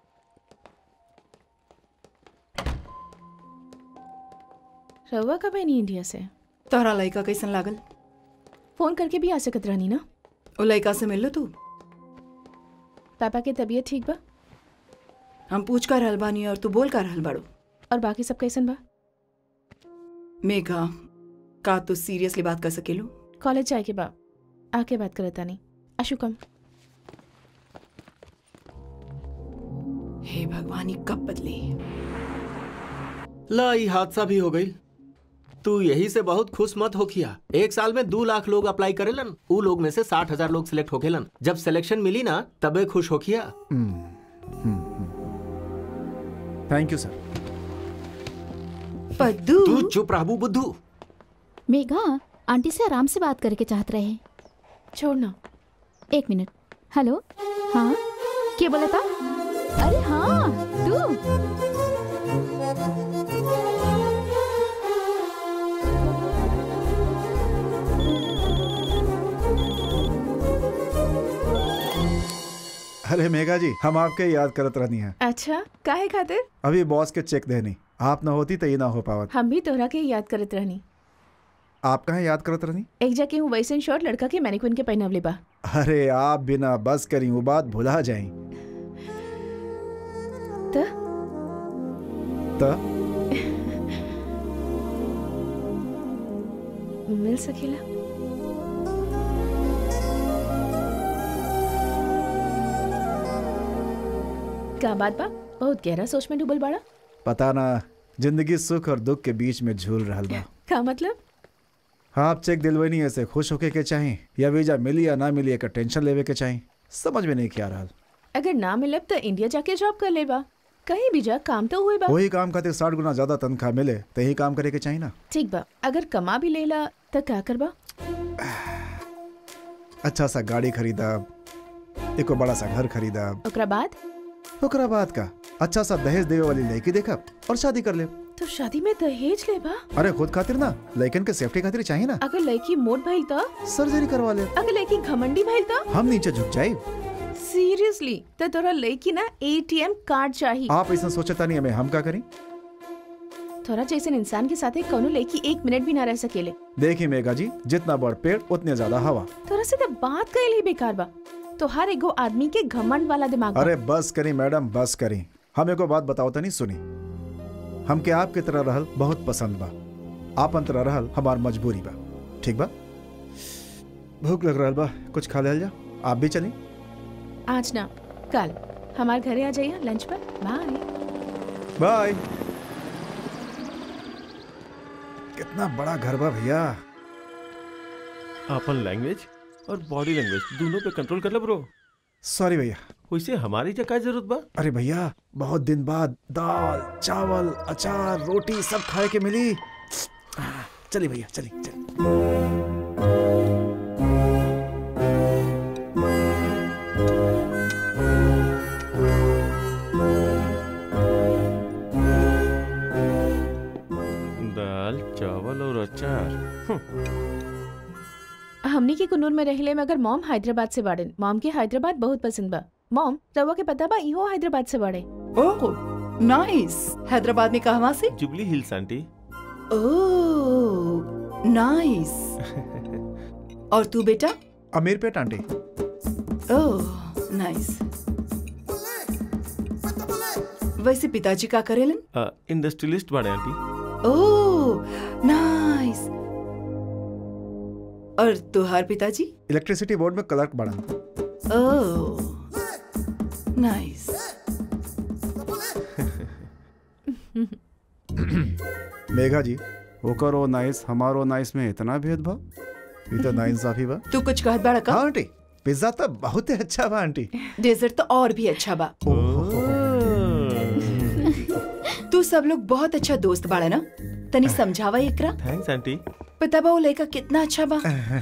रवा कब नहीं इंडिया से? तोहरा लड़का कैसन लागल? फोन करके भी आ सकत रहनी ना। ओ लड़का से मिल लो तू। पापा के तबीयत ठीक बा? हम पूछ कर रहल बानी और तू बोल कर रहल बाड़ू। और बाकी सब कैसन बा? मेघा, का तू सीरियसली बात कर सकेलू? कॉलेज जाए के बा आके बात करता नहीं। आशु कम। हे भगवान, कब बदले? ला ये हादसा भी हो गई। तू यही से बहुत खुश मत होखिया। एक साल में दो लाख लोग अप्लाई करेलन, उ लोग में से साठ हजार लोग सिलेक्ट होखेलन। जब सिलेक्शन मिली ना तबे खुश होखिया। थैंक यू सर। पद्दू, तू चुप रहबू बुद्धू। मेघा, आंटी से आराम से बात करके चाहत रहे। छोड़ना। एक मिनट। हेलो, हाँ क्या बोला था? अरे हाँ तू। अरे मेघा जी, हम आपके याद करत रहनी है। अच्छा, काहे खातिर? अभी बॉस के चेक देनी, आप ना होती तो ये ना हो पावत। हम भी तोहरा के याद करत रहनी। आप कहाँ याद करत रहनी? एक जाके हूँ वैसन शर्ट लड़का के मैनिक्विन के पहनवले बा। अरे आप बिना बस करी वो बात भुला जाई। त? त? मिल सकेला? क्या बात बा? बहुत गहरा सोच में डूबल बाड़ा। पता ना, जिंदगी सुख और दुख के बीच में झूल रहल बा। का मतलब? हाँ, आप चेक दिलवनी ऐसे खुश होके के चाहिए या वीजा मिली या ना मिली एक टेंशन लेवे के चाहिए, समझ में नहीं क्या रहा। अगर ना मिलब तो इंडिया जाके जॉब कर लेबा, कहीं भी जा काम तो हुए बा। वही काम खातिर साठ गुना ज्यादा तनख्वाह मिले तो यही काम करे के चाहिए ना। ठीक बा, अगर कमा भी लेला तो क्या करबा? अच्छा सा गाड़ी खरीदा, एको बड़ा सा घर खरीदा, ओकरा बाद ओकरा बाद का अच्छा सा दहेज देवे वाली लड़की देखा और शादी कर ले। तो शादी में दहेज लेबा? अरे खुद खातिर ना, लेकिन के सेफ्टी खातिर चाहिए ना। अगर लड़की मोट भइल त सर्जरी करवा ले। अगर लड़की घमंडी भइल त हम नीचे झुक जाए। सीरियसली तो तोरा लड़की ना एटीएम कार्ड चाहिए। आप ऐसा सोचता नहीं हमें, हम क्या करें? थोड़ा जैसे इंसान के साथ कोनो लड़की एक मिनट भी ना रह सकेले। देखिए मेघा जी, जितना बड़ पेड़ उतने ज्यादा हवा। थोड़ा से तो बात कइल ही बेकार बा। तो हर एगो आदमी के घमंड वाला दिमाग। अरे बस करी मैडम, बस करी। हम एगो बात बताओ तनी सुनी। हम के आपके तरह रहल बहुत पसंद बा, आपन तरह रहल हमार मजबूरी बा। ठीक बा? भूख लग रहा बा, कुछ खा ले जा। आप भी चली? आज ना कल हमारे घरे आ जाइए लंच पर। Bye bye. कितना बड़ा घर बा भैया। अपन लैंग्वेज और बॉडी लैंग्वेज दोनों पे कंट्रोल कर ले ब्रो। सॉरी भैया। वैसे हमारी क्या क्या जरूरत बा? अरे भैया, बहुत दिन बाद दाल चावल अचार रोटी सब खाए के मिली। चलिए भैया, चलिए चलिए। दाल चावल और अचार। हमनी के कुन्नूर में रहले में अगर मॉम हैदराबाद से बाड़े। मॉम के हैदराबाद बहुत पसंद बा। मॉम रवा के पता बा इहो हैदराबाद से बाड़े। Oh nice. हैदराबाद में कहाँ से? Jubilee Hills aunty. Oh nice. और तू बेटा? अमीरपेट आंटी। Oh nice. वैसे पिताजी का करेलन? इंडस्ट्रियलिस्ट बाड़े आंटी। Oh nice. और तुहार पिताजी? इलेक्ट्रिसिटी बोर्ड में क्लर्क बड़ा। Oh nice. मेघा जी, ओकरो नाइस हमारो नाइस में इतना भेदभाव? ये तो नाइंसाफी बा। तू कुछ कहत बाड़ा का? हाँ आंटी, पिज्जा तो बहुत ही अच्छा बा आंटी। डेजर्ट तो और भी अच्छा बा। तू सब लोग बहुत अच्छा दोस्त बाड़ा ना। तनी समझावा एकरा। Thanks aunty. पता बा वो लड़का कितना अच्छा बा।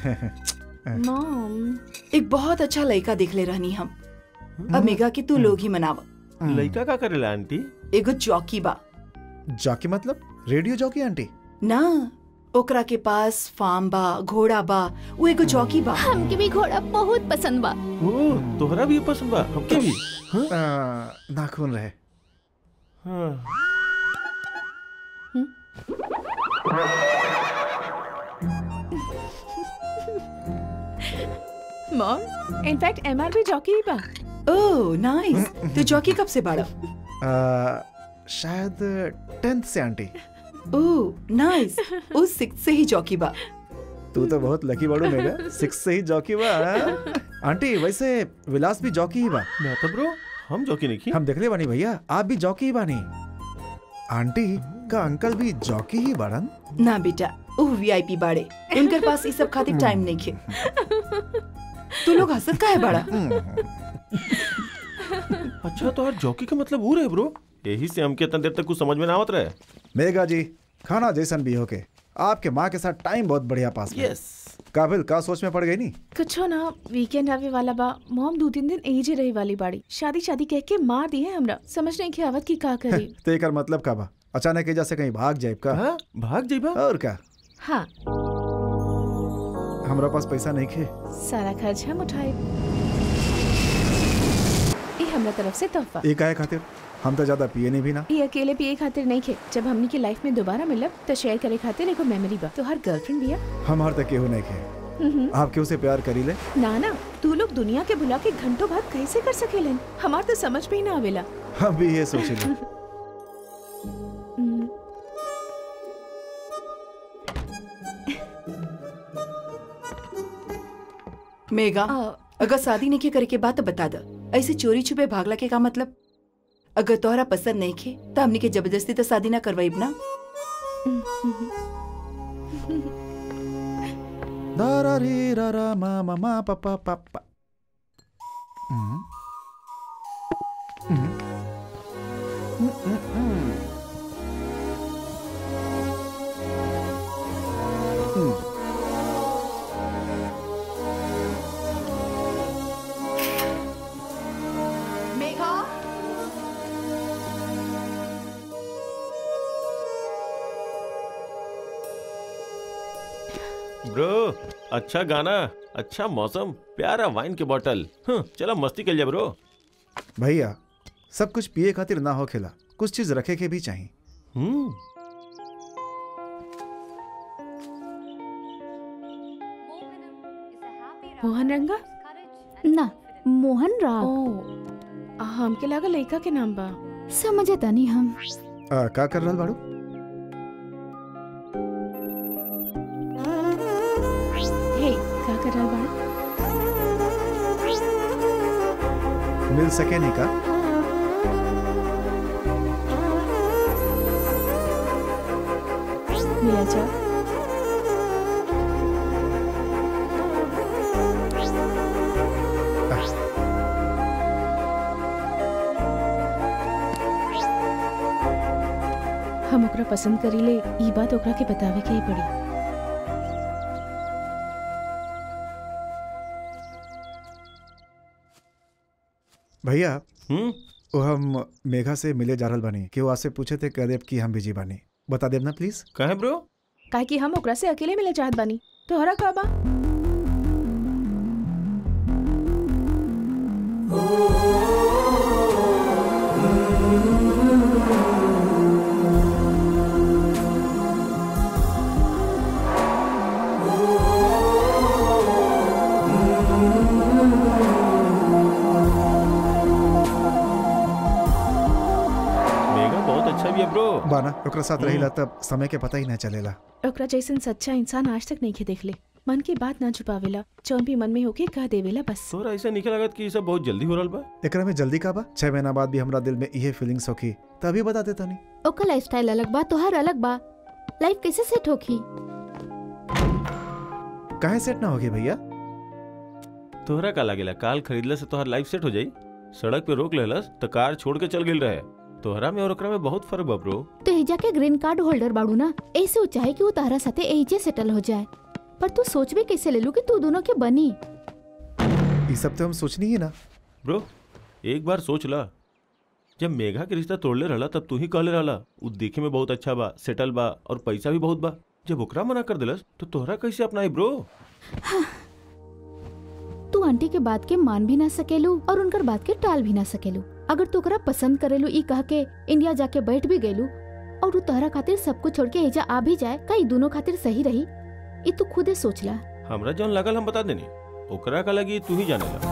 मॉम एक बहुत अच्छा लड़का देख ले रहनी हम। अब मेघा की तू लोग ही मनावा। लड़का का करेला आंटी? एगो जॉकी बा। जॉकी मतलब रेडियो जॉकी आंटी? ना, ओकरा के पास फार्म बा, घोड़ा बा, वो एगो जॉकी बा। हमके भी घोड़ा बहुत पसंद बा। ओह, तोहरा भी पसंद बा? हमके भी। नाखून रहे। हाँ। मॉम इनफैक्ट एमआर भी जॉकी ही बा। Oh nice. तू जॉकी कब से बाड़ा? शायद टेंथ से आंटी। Oh nice. उस सिक्स से ही जॉकी बा। तू तो बहुत लकी बड़ो मेगा, सिक्स से ही जॉकी बा। आंटी वैसे विलास भी जॉकी ही बा। ना तो ब्रो, हम जॉकी नहीं की। हम देख ले बानी भैया, आप भी जॉकी ही बानी। आंटी का अंकल भी जॉकी ही बाड़न? ना बेटा, वो वीआईपी बाड़े। उनके पास इस सब खातिर टाइम नहीं खे। तू लोग हंसत का है बड़ा? अच्छा तो हर जॉकी का मतलब वो रहे ब्रो। यही से हमके इतना देर तक कुछ समझ में ना आवत रहे। मेघा जी, खाना जैसन भी हो के आपके माँ के साथ टाइम बहुत बढ़िया पास में। यस। काबिल का सोच में पड़ गई नी? कुछ ना, वीकेंड आवे वाला बा। मॉम दो तीन दिन एज रही वाली बाड़ी। शादी शादी कह के मार दी है हमरा। समझ नहीं के आवत की का करी। तेकर मतलब का बा? अचानक एजा से कहीं भाग जाइब का? हाँ, भाग जाइबा? और क्या? हाँ। हमरा पास पैसा नहीं खे। सारा खर्च हम उठाए। ये हमरा तरफ से तोहफा। ये काहे खातिर? हम तो ज्यादा पिए नहीं भी ना। ये अकेले पिए खातिर नहीं खे। जब हमनी की लाइफ में दोबारा मिलब तो शेयर करे खातिर एगो मेमोरी बा। तो हर गर्लफ्रेंड बिया। हम हर तक केहू नहीं खे। आप क्यों से प्यार करी ले? ना ना, तू लोग दुनिया के भुला के घंटों बाद कैसे कर सकेलन? हमार तो समझ में ही ना आवेला। हम भी ये सोचे ले। मेगा, अगर शादी नहीं के करे के बात तो बता द। ऐसे चोरी छुपे भागला के का मतलब? अगर तोहरा पसंद नहीं खे तो हमनी के जबरदस्ती तो शादी ना करवाइब ना। दारा रे रा रा मा मा मा पा पा पा पा। ब्रो अच्छा गाना, अच्छा मौसम, प्यारा वाइन के बोतल। हाँ, चला मस्ती कर लिया ब्रो। भैया सब कुछ पिए खातिर ना हो खेला, कुछ चीज रखे के भी चाहिए। हम्म मोहन रंगा ना मोहन राग। ओ हमके लगा लड़का के नाम बा। समझे तानी हम। आ, का कर रहल बाड़ू? हे का कर रहल बाड़ा? मिल सके नहीं का? मिला जा। हम ओकरा पसंद करीले, ई बात ओकरा के बतावे के ही पड़ी। भैया हम्म वो हम मेघा से मिले जा रहल बानी कि वो आपसे पूछे थे कह देब कि हम बिजी बानी, बता देब ना प्लीज। काहे ब्रो? काहे कि हम ओकरा से अकेले मिले चाहत बानी। तोहरा का बा? बाना ओकरा साथ रहिला तब समय के पता ही ना चलेला। ओकरा जैसन सच्चा इंसान आज तक नहीं के देख ले। मन की बात ना छुपावेला, जौन भी मन में होके कह देवेला बस। तोरा ऐसा निकल लागत कि ई सब बहुत जल्दी हो रहल बा। एकरा में जल्दी का बा? छह महीना बाद भी हमरा दिल में इहे फीलिंग्स होखी तभी बता देता नहीं। ओकर लाइफस्टाइल अलग बा, तोहार अलग बा। लाइफ कैसे सेट होखी? काहे सेट ना होगी भैया? तोहरा का लागेला कार खरीदले से तोहार लाइफ सेट हो जाई? सड़क पे रोक लेलस तो कार छोड़ के चल गेल रहे। तोहरा में और ओकरा में बहुत फर्क बा ब्रो। तो एजा के ग्रीन कार्ड होल्डर बाड़ू ना, ऐसे हो चाहे कि वो तारा साथे एजे सेटल हो जाए। पर तू सोच भी कैसे ले लू कि तू दोनों के बनी? ये सब तो हम सोचनी ही ना ब्रो। एक बार सोच ला, जब मेघा के रिश्ता तोड़ले रहला तब तू ही कहले रहला उ देखे में बहुत अच्छा बा, सेटल बा और पैसा भी बहुत बा। जब ओकरा मना कर दिलस तो तोहरा कैसे अपनाई ब्रो? हाँ। तू आंटी के बात के मान भी ना सकेलू और उनकर बात के टाल भी ना सकेलू। अगर तू ओकरा पसंद करेलू ई कह के इंडिया जाके बैठ भी गेलू और तू तोहरा खातिर सब कुछ छोड़ के एजा आ भी जाए, का ई दोनों खातिर सही रही? ई तू खुदे सोच ला। हमरा जौन लागल हम बता देनी, ओकरा का लगी तू ही जानेला।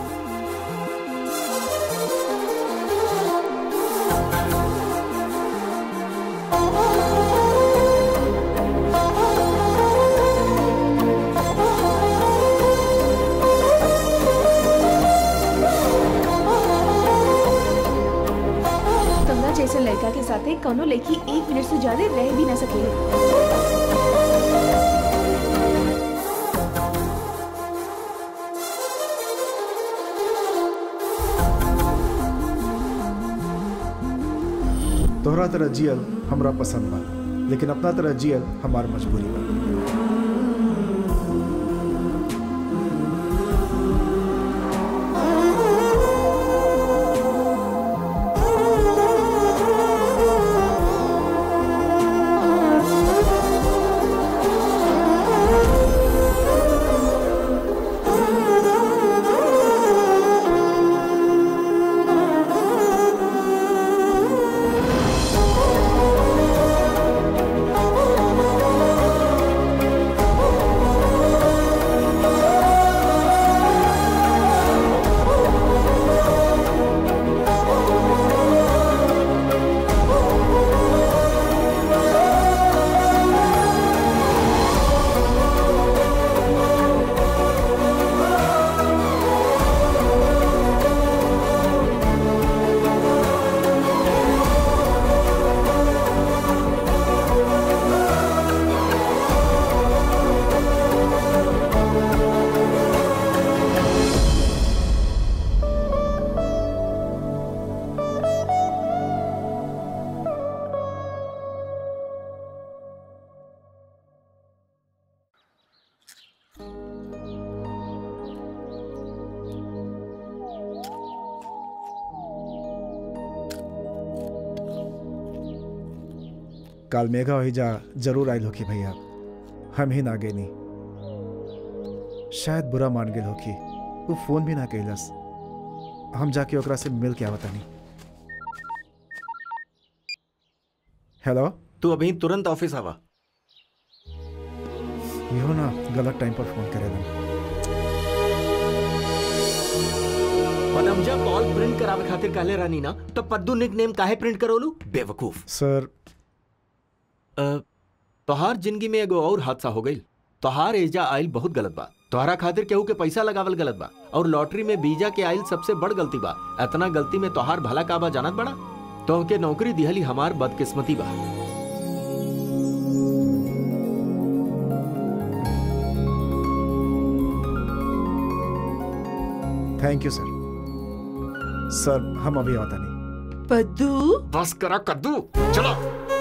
जैसे लड़का के साथ कौनो लड़की एक मिनट से ज्यादा रह भी ना सकेले। तोहरा तरह जियल हमरा पसंद बा, लेकिन अपना तरह जियल हमार मजबूरी बा। काल मेघा वही जा जरूर आयल होगी भैया, हम ही ना गेनी। शायद बुरा मान गेल होखी, वो फोन भी ना कैलस। हम जाके ओकरा से मिल के आवता नहीं। हेलो, तू अभी तुरंत ऑफिस आवा। यो ना गलत टाइम पर फोन करे ना। पदमजा कॉल प्रिंट करावे खातिर काले रानी ना, तो पद्दू निकनेम काहे प्रिंट करोलू? बेवकूफ। सर, तोहार जिंदगी में एगो और हादसा हो गई। तोहार एजा आइल बहुत गलत बा। तोहरा खातिर केहू के पैसा लगावल गलत बा, और लॉटरी में बीजा के आइल सबसे बड़ गलती बा। इतना गलती में तोहार भला का बा जानत बड़ा? तो के नौकरी दिहली हमार बदकिस्मती बा। थैंक यू सर। सर, हम अभी आता नहीं। पद्दू, बस करा कद्दू, चलो।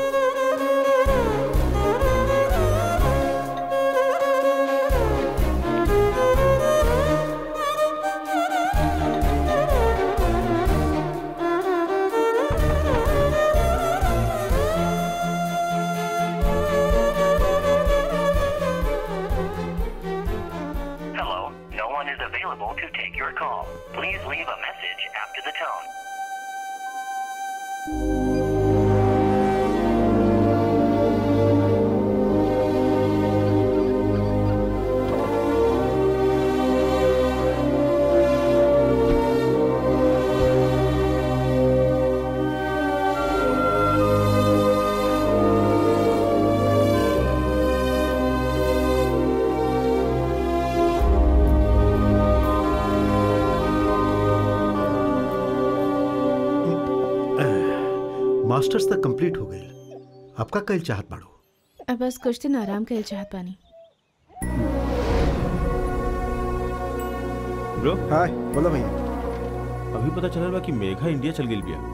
मास्टर्स तक कंप्लीट हो गई। आपका कल चाहत बाड़ो? अब बस कुछ दिन आराम कल चाहत पानी। ब्रो, हाय, बोलो भैया। अभी पता चलल बा कि मेघा इंडिया चल गेल बिया।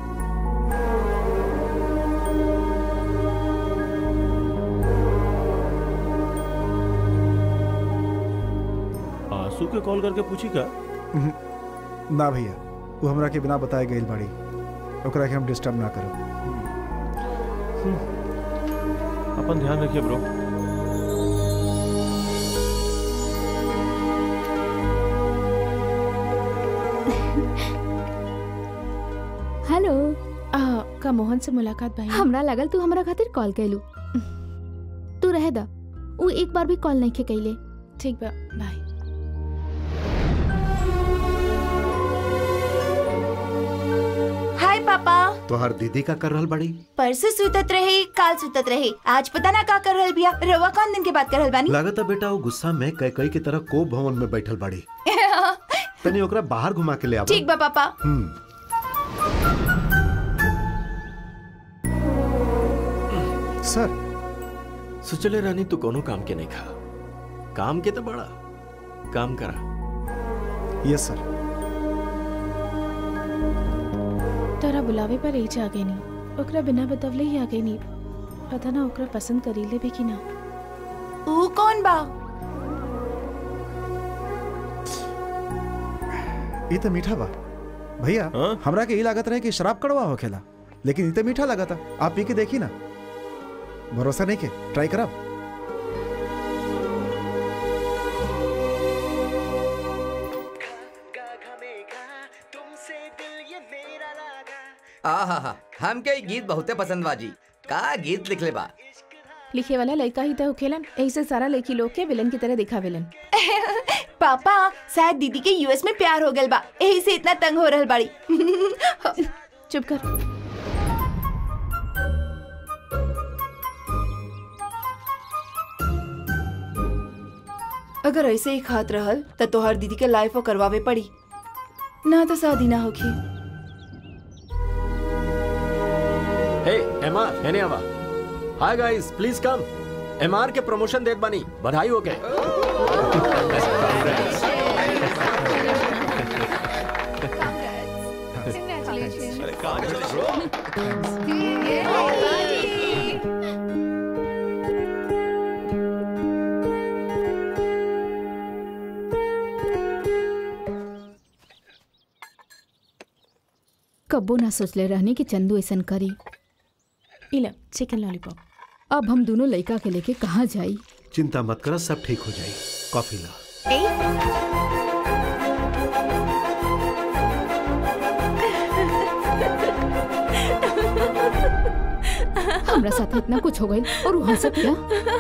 आंसू के कॉल करके पूछी का? ना भैया, वो हमरा के बिना बताए गई बाड़ी। ओकरा के हम डिस्टर्ब ना करो। अपन ध्यान रखिए ब्रो। हेलो। आ, का मोहन से मुलाकात भाई? हमरा लगल तू हमरा खातिर कॉल कैलू। तू रह दा, वो एक बार भी कॉल नहीं के कैले। ठीक बा, बाय। हाय पापा। तोहर दीदी का कर रहल बड़ी? परसों सुतत रही, काल सुतत रही, आज पता ना का कर रहल बिया। रवा कौन दिन के बात कर रहल बानी? लागत है बेटा वो गुस्सा में कई कई की तरह कोप भवन में बैठल बड़ी। तनी ओकरा बाहर घुमा के ले आवा। ठीक बा पापा। सर, सुचले रानी तू कोनो काम के नहीं खा। काम के तो बड़ा काम करा। Yes sir. तोरा बुलावे पर एज आ गई नहीं, ओकरा बिना बतवले ही आ गई नहीं। पता ना ओकरा पसंद करीले भी कि ना। ऊ कौन बा? ये तो मीठा बा भैया। हमरा के ये लागत रहे कि शराब कड़वा होखेला, लेकिन ये तो मीठा लगा था। आप पी के देखी ना, भरोसा नहीं के ट्राई करब। हाँ हाँ हाँ, हम के गीत बहुते पसंद बाजी। का गीत लिखले बा? लिखे वाला लड़का ही तो खेलन, ऐसे सारा लड़की लोग के विलन की तरह दिखावेलन। पापा, शायद दीदी के यूएस में प्यार हो गल बा, यही से इतना तंग हो रहल बाड़ी। चुप कर। अगर ऐसे ही खात रहल तो तोहर दीदी के लाइफ करवावे पड़ी ना, तो शादी ना होगी। हे एमआर, हेने आवा। Hi guys, please come. MR के प्रमोशन देत बानी, बधाई हो गए। कब्बो ना सोचले रहने कि चंदू ऐसन करी। इला चिकन लॉलीपॉप। अब हम दोनों लड़का के लेके कहाँ जाई? चिंता मत कर, सब ठीक हो जाए। कॉफी ला। हमरा साथ इतना कुछ हो गई और वहां से क्या?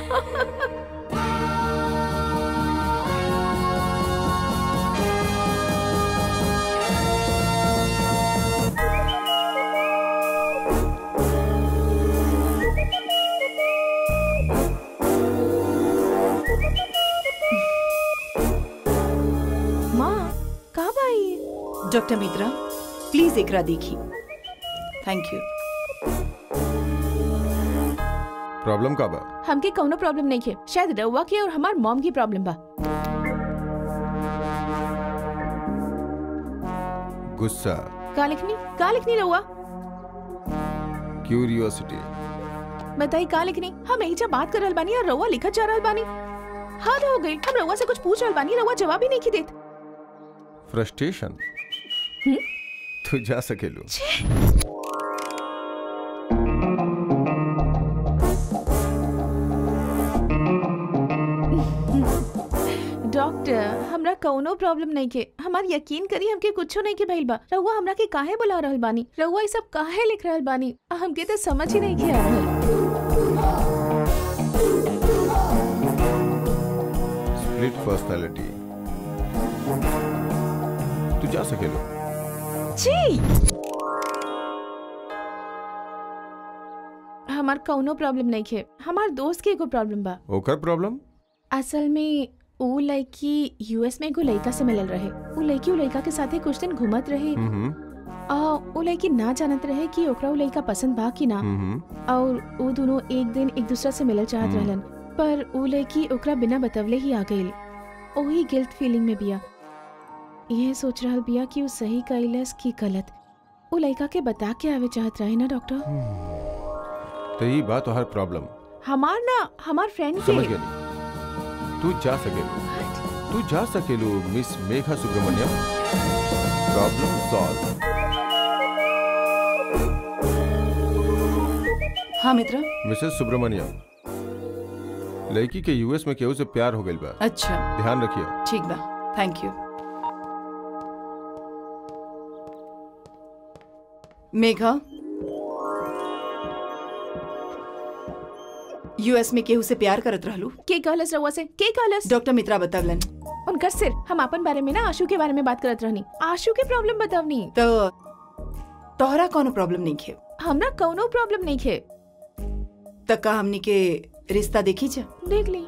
डॉक्टर मित्रा प्लीज एकरा देखी। Thank you. प्रॉब्लम का बा? हमके कौनो प्रॉब्लम नहीं है, शायद रउआ की और हमार मॉम की प्रॉब्लम बा। गुस्सा? का लिखनी का लिखनी रउआ? क्यूरियोसिटी? बताई का लिखनी? हम यही जब बात कर रहल बानी और रउआ लिखत जा रहल बानी। हद हो गई, हम रउआ से कुछ पूछ रहल बानी, रउआ जवाब ही नहीं की देत। फ्रस्ट्रेशन? तू जा सकेलू। डॉक्टर हमरा कौनो प्रॉब्लम नहीं के, हमार यकीन करी हमके कुछो नहीं के भइल बा। रउआ हमरा के काहे बुला रहल बानी? रउआ ये सब काहे लिख रहल बानी? हमके तो समझ ही नहीं के आ रहल। Split personality? तू जा सकेलू। जी हमार कौनो प्रॉब्लम नहीं है, हमार दोस्त के एगो प्रॉब्लम बा। ओकर प्रॉब्लम? असल में ऊ लड़की यूएस में एगो लड़का से मिलल रहे। ऊ लड़की ऊ लड़का के साथे कुछ दिन घूमत रहे। आ ऊ लड़की ना जानत रहे कि ओकरा ऊ लड़का पसंद बा कि ना, और ऊ दोनों एक दिन एक दूसरा से मिलल चाहत रहलन, पर ऊ लड़की ओकरा बिना बतवले ही आ गई। ओही गिल्ट फीलिंग में बिया। यह सोच रहल बिया कि ऊ सही कइलस कि गलत। ऊ लड़का के बता के आवे चाहत रहे ना डॉक्टर। तो ये बात हर प्रॉब्लम हमार ना हमार फ्रेंड के। समझ गई। तू जा सकेलू, तू जा सकेलू miss Megha Subramaniam. Problem solve. हाँ मित्र। मिसेस सुब्रमण्यम, लड़की के यूएस में केहू से प्यार हो गइल बा। अच्छा ध्यान रखिए। ठीक बा, थैंक यू। मेघा, यूएस में केहू से प्यार करत रहलू? के कहलस रउआ से? के कहलस? डॉक्टर मित्रा बतावलन। उनकर सिर हम अपन बारे में ना आशु के बारे में बात करत रहनी। आशु के प्रॉब्लम बतावनी। तो तोहरा कोनो प्रॉब्लम नहीं है? हमरा कोनो प्रॉब्लम नहीं है। तक का हमनी के रिश्ता देखी जा? देख ली।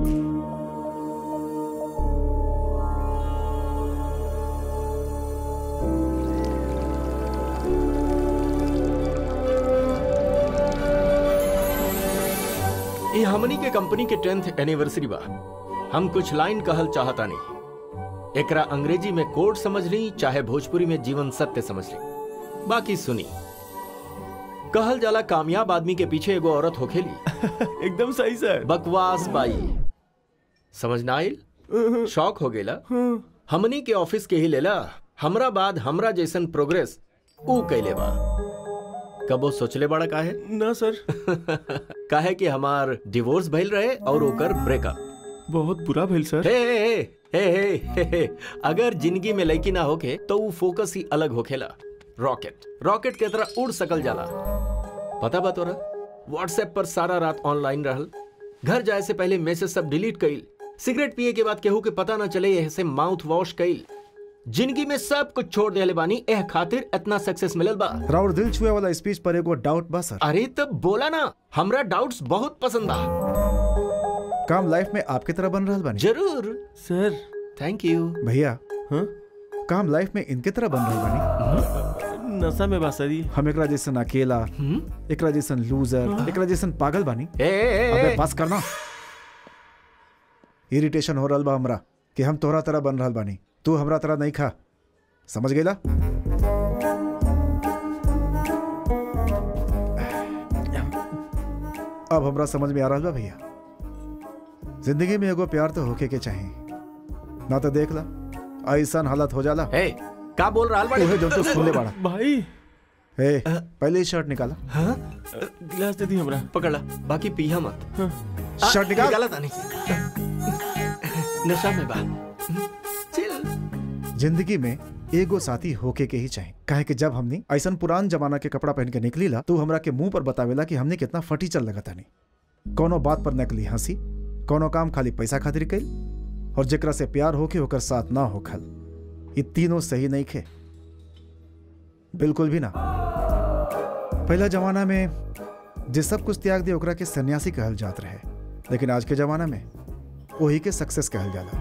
ये हमनी के कंपनी के टेंथ एनिवर्सरी बा। हम कुछ लाइन कहल चाहता नहीं। एकरा अंग्रेजी में कोड समझ ली, चाहे भोजपुरी में जीवन सत्य समझ ली, बाकी सुनी। कहल जाला कामयाब आदमी के पीछे एगो औरत होखेली। एकदम सही सर। बकवास बाई। समझ ना आइल? शौक हो गेला? हमनी के ऑफिस के ही लेला, हमरा बाद हमरा जैसन प्रोग्रेस ऊ कैले बा। कबो सोचले बड़ा काहे? ना सर। काहे कि हमार डिवोर्स भइल रहे और ओकर ब्रेकअप। बहुत बुरा भइल सर। हे हे हे हे हे हे अगर जिंदगी में लड़की ना होके तो वो फोकस ही अलग होखेला। रॉकेट रॉकेट के तरह उड़ सकल जाला। पता बा तोरा? व्हाट्सएप पर सारा रात ऑनलाइन रहल, घर जाए से पहले मैसेज सब डिलीट कइल, सिगरेट पिए के बाद केहू के पता ना चले ऐसे माउथ वॉश कइल। जिंदगी में सब कुछ छोड़ देले बानी, एह खातिर इतना सक्सेस मिलल बा। राउर दिल छुए वाला स्पीच पर एगो डाउट बा सर। अरे तब बोला ना, हमरा डाउट्स बहुत पसंद बा। काम लाइफ में आपके तरह बन रहल बानी? जरूर सर। थैंक यू भैया। हाँ? काम लाइफ में इनके तरह बन रहल बानी? नशा में बासरी। हम एकरा जैसन अकेला, एकरा जैसन लूजर, एकरा जैसन पागल बानी। ए, ए, अबे पास करना। इरिटेशन हो रहल बा हमरा कि हम तोहरा तरह बन रहल बानी, तू हमरा तरह नहीं खा। समझ गईला? अब हमरा समझ में आ रहा बा भैया, जिंदगी में एगो प्यार तो होके के चाहिए, ना तो देख ला ऐसा हालत हो जाला। ए, का बोल रहा है? जो तो सुन ले बाड़ा भाई। ए, पहले ही शर्ट निकाला। हाँ? गिलास दे दी हमरा। पकड़ ला, बाकी पिया मत। शर्ट निकाल। निकाला था नहीं। नशा में बा। जिंदगी में एगो साथी होके के ही चाहे, काहे कि जब हमनी ऐसा पुरान जमाना के कपड़ा पहन के निकली ला तो हमरा के मुंह पर बतावेला कि हमने कितना फटीचर लगता नहीं। कोनो बात पर नकली हंसी, कोनो काम खाली पैसा खातिर कइल, और जेकरा से प्यार होके होकर साथ ना होखल, ये तीनों सही नहीं खे, बिल्कुल भी ना। पहला जमाना में जे सब कुछ त्याग दे ओकरा के सन्यासी कहल जात रहे, लेकिन आज के जमाना में वही के सक्सेस कहल जाला।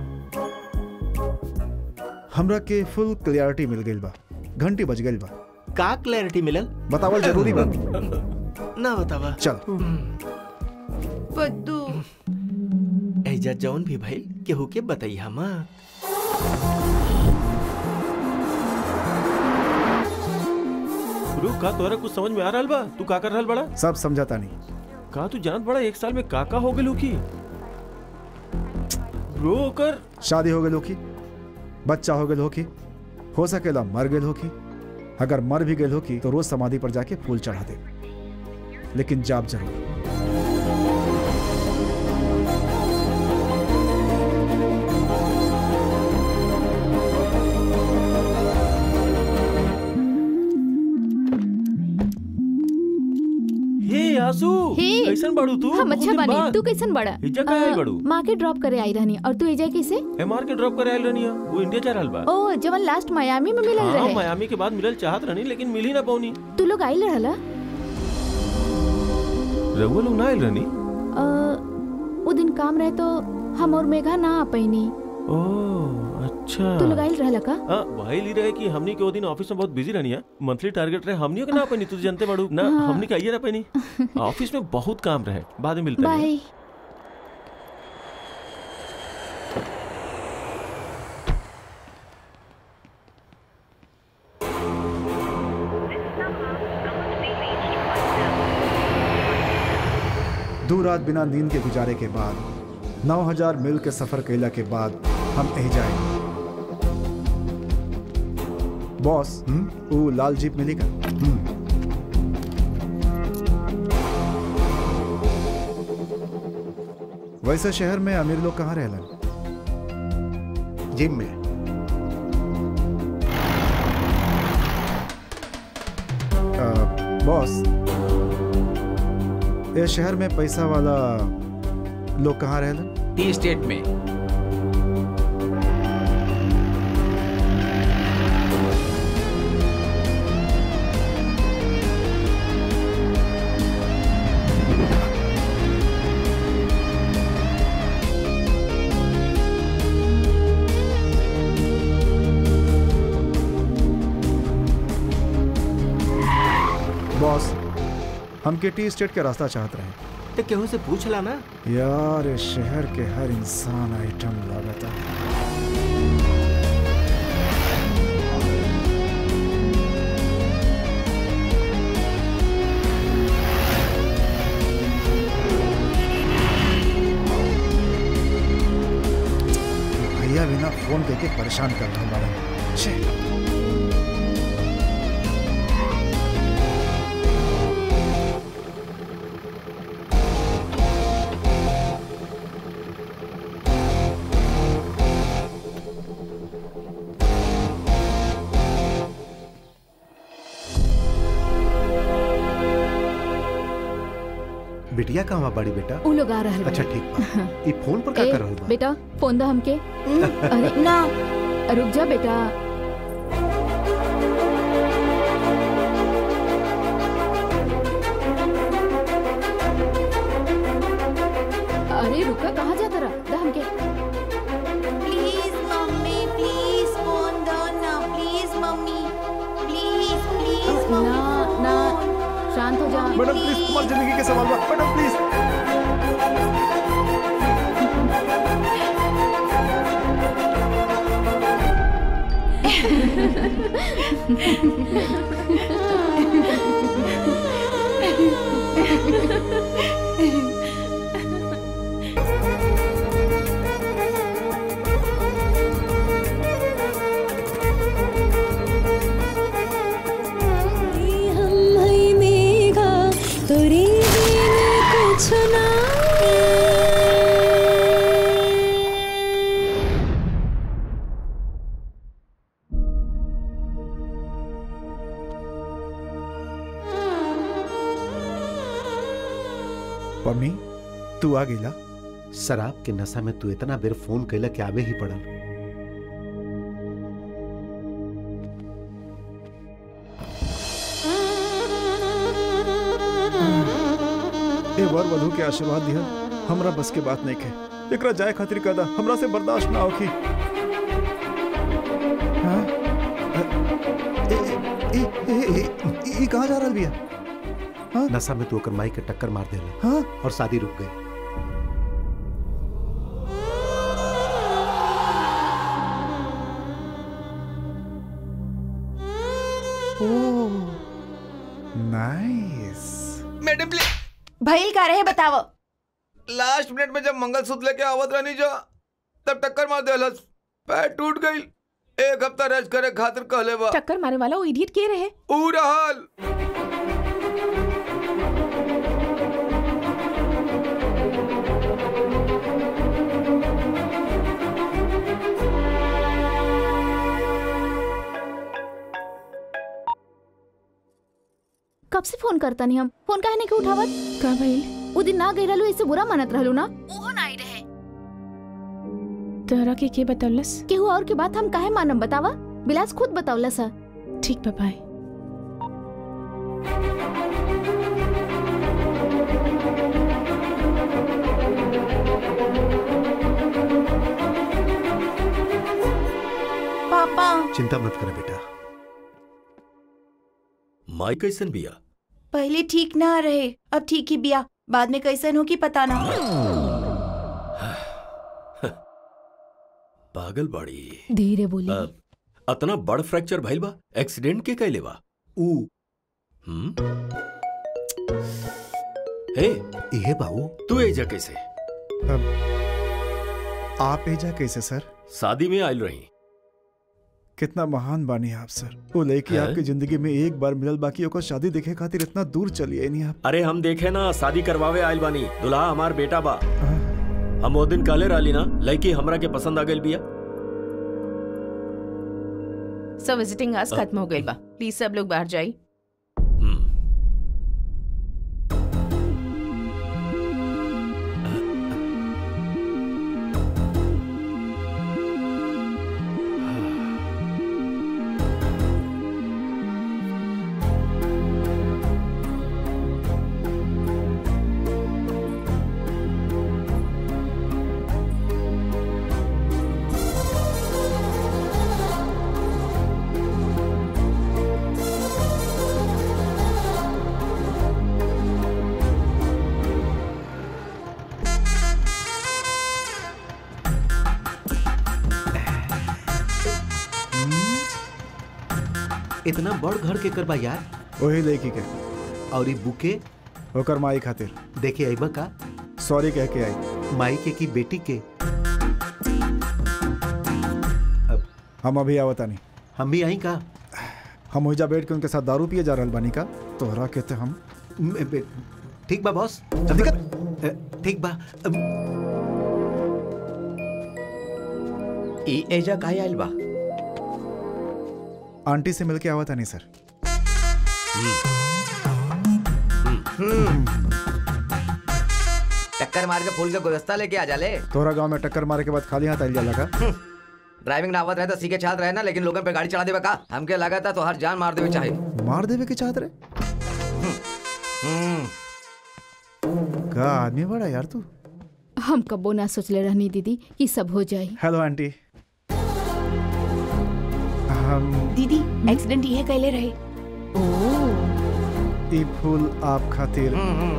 हमरा के फुल क्लियरिटी मिल गई बा, घंटी बज गई बा। का क्लैरिटी मिलल? बतावल जरूरी बा। ना बतावा। चल पद्दू एजा जौन भी भइल केहू के बताइया मत। ब्रो का तोरा कुछ समझ में आ रहल बा? तू का कर रहल बड़ा? सब समझाता नहीं। का तू जानत बड़ा एक साल में काका हो गेलू की? ब्रो कर शादी हो गेल की, बच्चा हो गेल हो की, हो सकेला मर गेल हो की। अगर मर भी गेल हो की तो रोज समाधि पर जाके फूल चढ़ा दे, लेकिन जाप जरूर। आसू कैसन बड़ू तू? हम अच्छा बानी, तू कैसन बड़ा? इजा का आइल बड़ू? माँ के ड्रॉप करे आई रहनी, और तू इजा कैसे? एमआर के ड्रॉप करे आइल रहनी, वो इंडिया जा रहल बा। ओ जवन लास्ट मायामी में मिलल रहे। हां मायामी के बाद मिलल चाहत रहनी, लेकिन मिल ही ना पौनी। तू लोग आइल रहला? रघुआ लोग ना आइल रहनी? वो दिन काम रहे तो हम और मेघा ना आ पैनी। ओ अच्छा। तू लोग आइल रहला का? हां वही ली रहे कि हमनी के वो दिन ऑफिस में बहुत बिजी रहनी है, मंथली टारगेट रहे, हमनी के ना पैनी। तू जानते बड़ू ना, हमनी के आइए ना पैनी, ऑफिस में बहुत काम रहे। बाद में मिलते हैं। बाय। दो रात बिना नींद के गुजारे के बाद, नौ हजार मील के सफर कैला के बाद हम यही जाएंगे। बॉस, वो लाल जीप मिली का? वैसे शहर में अमीर लोग कहाँ रहलन? जिम में। आ, बॉस, ये शहर में पैसा वाला लोग कहाँ रहलन? टी स्टेट में। बॉस, हम के टी स्टेट के रास्ता चाहते रहे, तो केहू से पूछ ला ना। यार इस शहर के हर इंसान आइटम लागता है। भैया बिना फोन करके परेशान कर रहा हूँ। बिटिया कहाँ बाड़ी बेटा? उ लोग आ रहल बा। अच्छा ठीक बा। ई फोन पर का कर रहल बा? बेटा फोन दा हमके। अरे ना रुक जा बेटा। अरे रुका, कहाँ जाता रहा? दा हमके। प्लीज मम्मी, प्लीज फोन दो ना, please mummy, please please mummy. ना ना शांत हो जा। मैडम प्लीज, तुम्हारी जिंदगी के सवाल बा। Madam please. पम्मी तू आ गईला? शराब के नशा में तू इतना बेर फोन कैला कि आवे ही पड़ल। ए वर वधु के आशीर्वाद दिया, हमरा बस के बात नहीं खे। एकरा जाए खातिर कदा हमरा से बर्दाश्त ना होखी। हाँ? ए ए ए ए ई कहाँ जा रहल बिया? हाँ? नशा में तू ओकर माई के टक्कर मार देला। हाँ? और शादी रुक गई। Oh nice. मैडम प्लीज भइल का रहे बताओ। लास्ट मिनट में जब मंगलसूत्र लेके आवत रहनी जा तब टक्कर मार देलस, पैर टूट गई। एक हफ्ता रेस्ट करे खातिर कहले बा। टक्कर मारे वाला वो इडियट के रहे? ऊ रहल। कब से फोन करता नहीं हम, फोन काहे नहीं के उठावत? का भइल? वो दिन ना गई रहलू, ऐसे बुरा मानत रहलू ना? ओहो ना आई रहे। तोहरा के के बतौलस? केहू और के बात हम काहे मानम बतावा? बिलास खुद बतौला सा। ठीक बा बाय। पापा चिंता मत कर बेटा। माई कैसन बिया? पहले ठीक ना रहे, अब ठीक ही बिया। बाद में कैसन हो कि पता ना। पागल बाड़ी। धीरे बोली। अतना बड़ फ्रैक्चर भइल बा, एक्सीडेंट के कैले बा? ऊ हम्म हे ये बाबू तू एजा कैसे? आप एजा कैसे सर? शादी में आयल रही। कितना महान बानी आप सर। वो लड़की आपकी जिंदगी में एक बार मिलल, बाकी ओकर शादी देखे खातिर इतना दूर चलिए नहीं आप। अरे हम देखे ना, शादी करवावे आयल बानी। दुल्हा हमार बेटा बा। हम वो दिन काले राली ना, लड़की हमरा के पसंद आ गइल बिया। सब विजिटिंग आज खत्म हो गइल बा, प्लीज सब लोग बाहर जाई। इतना बड़ घर के करबा यार? वही लड़की के। और ये बुके ओकर माई खातिर। देखे आईबा का? सॉरी कह के आई। माई के की बेटी के? अब हम अभी आवता नहीं। हम भी आई का? हम ओइजा बैठ के उनके साथ दारू पिए जा रहल बानी का? तोहरा कहते हम। ठीक बा बॉस, जल्दी कर। ठीक बा। ई एजा काहे आइल बा? आंटी से मिलके आवता नहीं सर। टक्कर मार के फूल के गुलदस्ता लेके आ जाले। तोहरा गांव में टक्कर मारे के बाद खाली हाथ आइल जाला का? ड्राइविंग ना आवत रहे तो सीखे चाहत रहे ना, लेकिन लोगन पे गाड़ी चढ़ा देवे का? हमके लगा था तो हर जान मार देवे चाहे। मार देवे के चाहत रहे? का आदमी बड़ा यार तू। हम कबो ना सोचले रहनी दीदी कि सब हो जाए। Hello aunty. हम दीदी एक्सीडेंट ये कैले रहे। ओह ई फूल आप खातिर।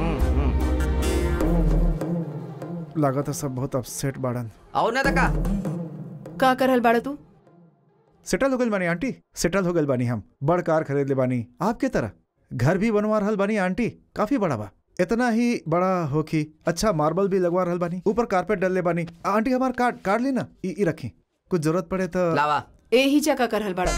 लागत है सब बहुत अपसेट बाड़न। और ना तका का करल बाड़ा तू? सेटल हो गइल बानी आंटी, सेटल हो गइल बानी। हम बड़ कार खरीद ले बानी आपके तरह। घर भी बनवा रहल बानी आंटी, काफी बड़ा बा। इतना ही बड़ा हो कि अच्छा मार्बल भी लगवा रहल बानी, ऊपर कारपेट डल ले बानी। आंटी हमार कार्ड कार्ड ली ना, ई ई रखी, कुछ जरूरत पड़े तो लावा। एहिजा का करल बाड़ा?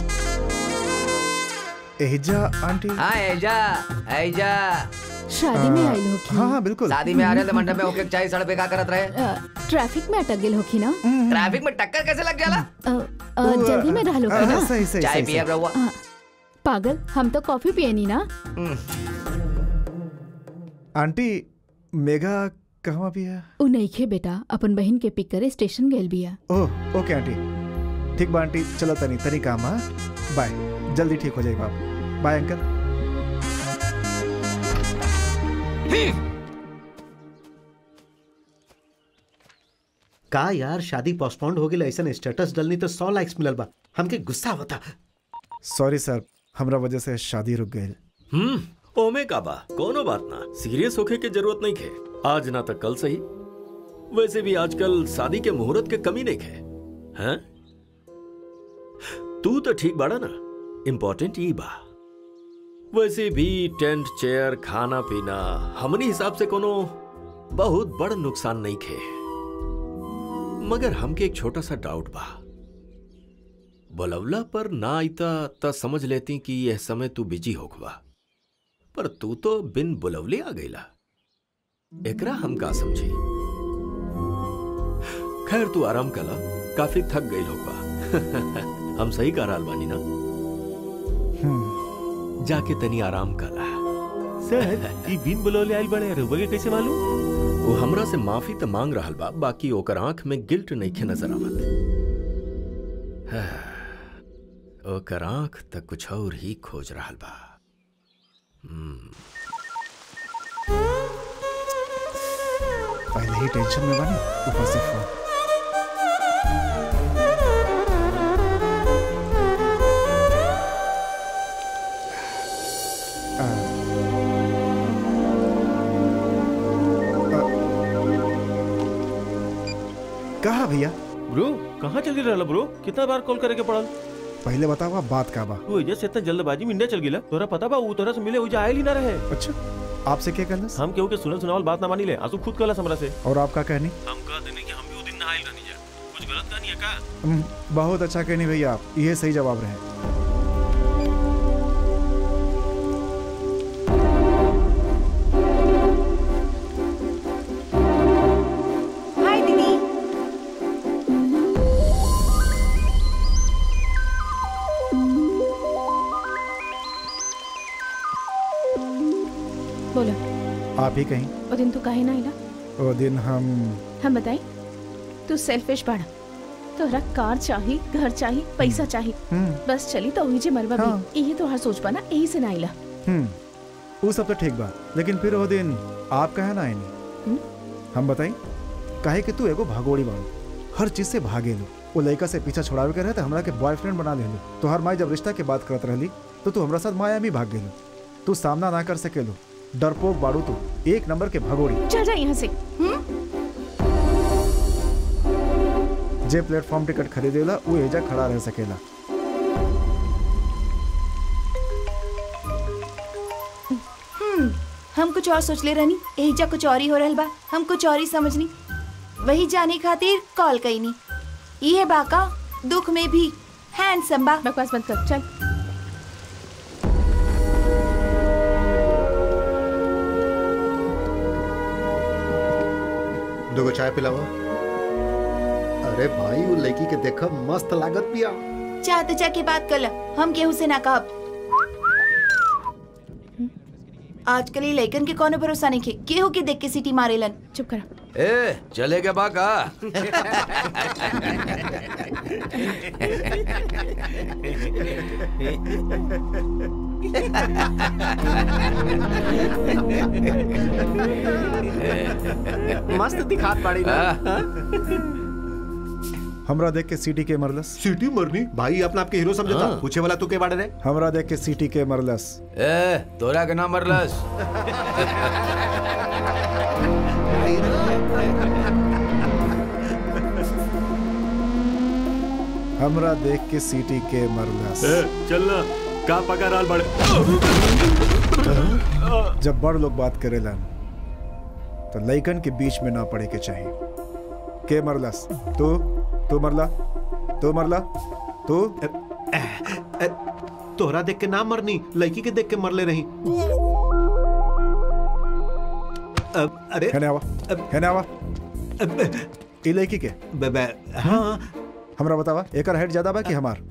एहिजा आंटी? हाँ एजा एजा। शादी में आई होखी। हाँ हाँ बिल्कुल। शादी में आ रहे थे, मंडप में होके चाय सड़क पे का करत रहे? ट्रैफिक में अटक गेल होखी ना? ट्रैफिक में टक्कर कैसे लग जाला? जल्दी में रहल होखी ना? सही सही। चाय पिए रहुआ। पागल, हम तो कॉफी पियनी ना। आंटी मेघा कहवा भी है? उ नइखे बेटा, अपन बहन के पिक करे स्टेशन गेल बिया। ओह ओके आंटी, ठीक बा आंटी, चलो तनी तनी काम है, बाय, जल्दी ठीक हो जाएगा बाप, बाय अंकल। का यार शादी पोस्टपोन्ड हो गई, ऐसा स्टेटस डलनी तो सौ लाइक्स मिलल बा, हमके गुस्सा होता। सॉरी सर, हमरा वजह से शादी रुक गई। हम्म ओमे का बा, कोनो बात ना, सीरियस होके के जरूरत नहीं खे, आज ना तो कल सही। वैसे भी आजकल शादी के मुहूर्त के कमी नहीं खे, हैं? तू तो ठीक बाड़ा ना, इम्पोर्टेंट ये बा। वैसे भी टेंट चेयर खाना पीना हमनी हिसाब से कोनो बहुत बड़ नुकसान नहीं खे, मगर हमके एक छोटा सा डाउट बा। बोलवला पर ना आईता त समझ लेती कि यह समय तू बिजी होखबा, पर तू तो बिन बुलवले आ गईला, एकरा हम का समझी। खैर तू आराम कला, काफी थक गई होगा। हम सही कह बानी ना? जाके तनी आराम कला। सर ई बिन बुलवले आइल बड़े रुबगे कैसे मालूम? वो हमरा से माफी तो मांग रहल बा, बाकी ओकर आंख में गिल्ट नइखे नजर आवत। ओकर आंख तक कुछ और ही खोज रहल बा। पहले ही टेंशन में बनी, ऊपर से फोन। कहा भैया? ब्रो कहाँ चल रहा ब्रो? कितना बार कॉल करे के पड़ल? पहले बतावा बात का बा। वो जैसे इतना जल्दबाजी में इंडिया चल गिला, तोरा पता बा वो तोरा से मिले उजा आयल ही ना रहे। अच्छा, आपसे क्या कहना? हम केहू के सुनल सुनावल बात ना मानी ले, आंसू खुद कहला हमरा से। और आपका कहनी? हम कह देने कि हम भी वो दिन ना आयल रहनी जा, कुछ गलत कहनी है का? हम्म, बहुत अच्छा कहनी भैया, आप ये सही जवाब रहे। आप ही कहीं? वो दिन तू काहे ना आइला? वो दिन हम हम बताई, तू सेल्फिश बाड़ा, तोहरा कार चाही, घर चाही, पैसा चाही, बस चली तो हुई जे मरवा भी। हाँ। यही तोहार सोच बा ना, यही से ना आइला। हम्म, वो सब तो ठीक बा, लेकिन फिर वो दिन आप कहे ना आईनी? हम बताई काहे कि तू एगो भागोड़ी बाड़ू, हर चीज से भागे लो। वो लड़का से पीछा छोड़ावे के रहे तो हमरा के बॉयफ्रेंड बना ले लो। तो हर माई जब रिश्ता के बात करत रहली तो तू हमरा साथ माया में भाग गेलो। तू सामना ना कर सकेलो, डरपोक बाड़ू तू, एक नंबर के भगोड़ी। चल जा यहाँ से। जे प्लेटफॉर्म टिकट खरीदेला वो एजा खड़ा रह सकेला। हम्म, हम कुछ और सोच ले रहनी, एजा कुछ और ही हो रहल बा, हम कुछ और ही समझनी, वही जाने खातिर कॉल कईनी। ये बाका दुख में भी हैंडसम बा। बकवास बंद कर, चल। दो चाय पिलावा। अरे भाई वो लड़की के देखा मस्त लागत पिया। चाह तो जाके बात कर ला, हम केहू से ना कहब। आजकल ये लड़कन के कोनो भरोसा नहीं खे, केहू के देख के सीटी मारेलन। चुप कर। ए चले के बाका। मस्त दिखात बाड़ी ना। हमरा देख के सीटी के मरलस। सीटी मरनी? भाई अपना आपके हीरो समझता। हाँ। पूछे वाला तू के बाड़े रे? हमरा देख के सीटी के मरलस। ए तोरा के ना मरलस। हमरा देख के सीटी के मरलस। चलना का पका राल बड़े। जब बड़ लोग बात करेलन तो लइकन के बीच में ना पड़े के चाहिए। के मरलस? तू तू मरला? तू मरला? तू? तोहरा देख के ना मरनी, लड़की के देख के मरले रही। अरे है आवा, है आवा। ई लड़की के? हाँ। हमरा बतावा, एकर हाइट ज्यादा बा कि हमार?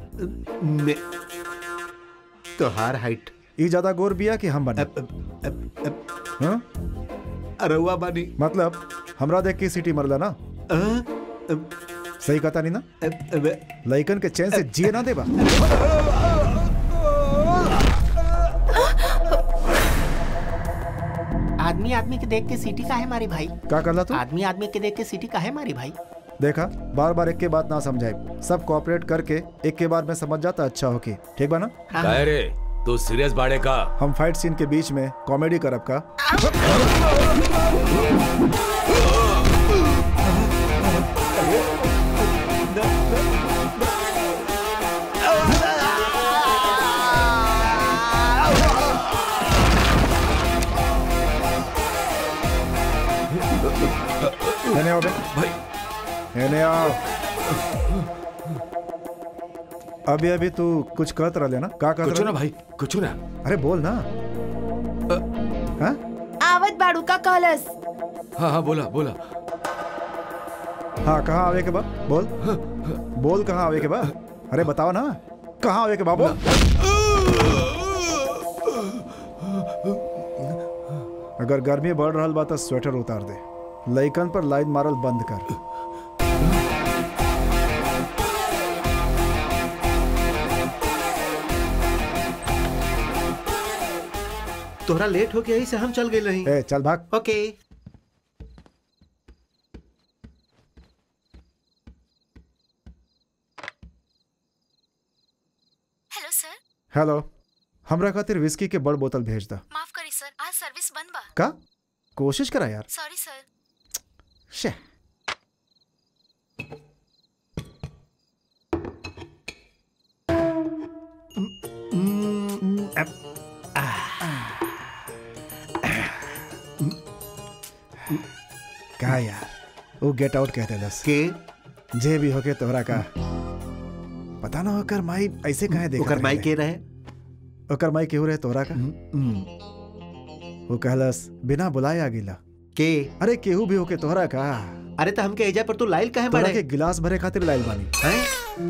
तोहार हाइट। ई ज्यादा गोर बिया कि हम बने? हाँ? अरुआ बानी। मतलब हमरा देख के सीटी मरला ना? सही कहता नहीं ना? लइकन के चैन से जिए ना देबा। आदमी आदमी के देख के सीटी काहे मारी भाई? क्या करला तू? आदमी आदमी के देख के सीटी काहे मारी भाई? देखा, बार बार एक के बात ना समझाए, सब कोऑपरेट करके एक के बार में समझ जाता अच्छा हो के, ठीक बा ना? काहे रे, तू सीरियस बाड़े का? हम फाइट सीन के बीच में कॉमेडी करब का? एने आओ बे भाई, एने आओ। अभी अभी तू कुछ कहत रहा ना? का कहत कुछ ना भाई, कुछ ना। अरे बोल ना। हाँ? आवत बाड़ू का कहलस। हाँ हाँ बोला बोला। हाँ कहाँ आवे के बा? बोल बोल कहाँ आवे के बा? अरे बताओ ना, कहाँ आवे के बा? बोल। अगर गर्मी बढ़ रहा बा तो स्वेटर उतार दे, लइकन पर लाइन मारल बंद कर। तोहरा लेट हो गया, यही से हम चल गए रही। ए, चल भाग। ओके। Hello sir. हेलो, हमरा खातिर विस्की के बड़ बोतल भेज दा। माफ करी सर, आज सर्विस बंद बा। का? कोशिश करा यार। Sorry sir. शे। का यार, वो गेट आउट कहते दस के जे भी होके तोहरा का पता ना होकर माई ऐसे कहे देखा ओकर माई के रहे? ओकर माई केहू रहे तोहरा का? वो कहलस बिना बुलाए आ गिला के? अरे केहू भी होके तोहरा का? अरे तो हमके एजा पर तू लाइल काहे तोहरा बाड़े? के गिलास भरे खातिर लाइल बानी। हैं?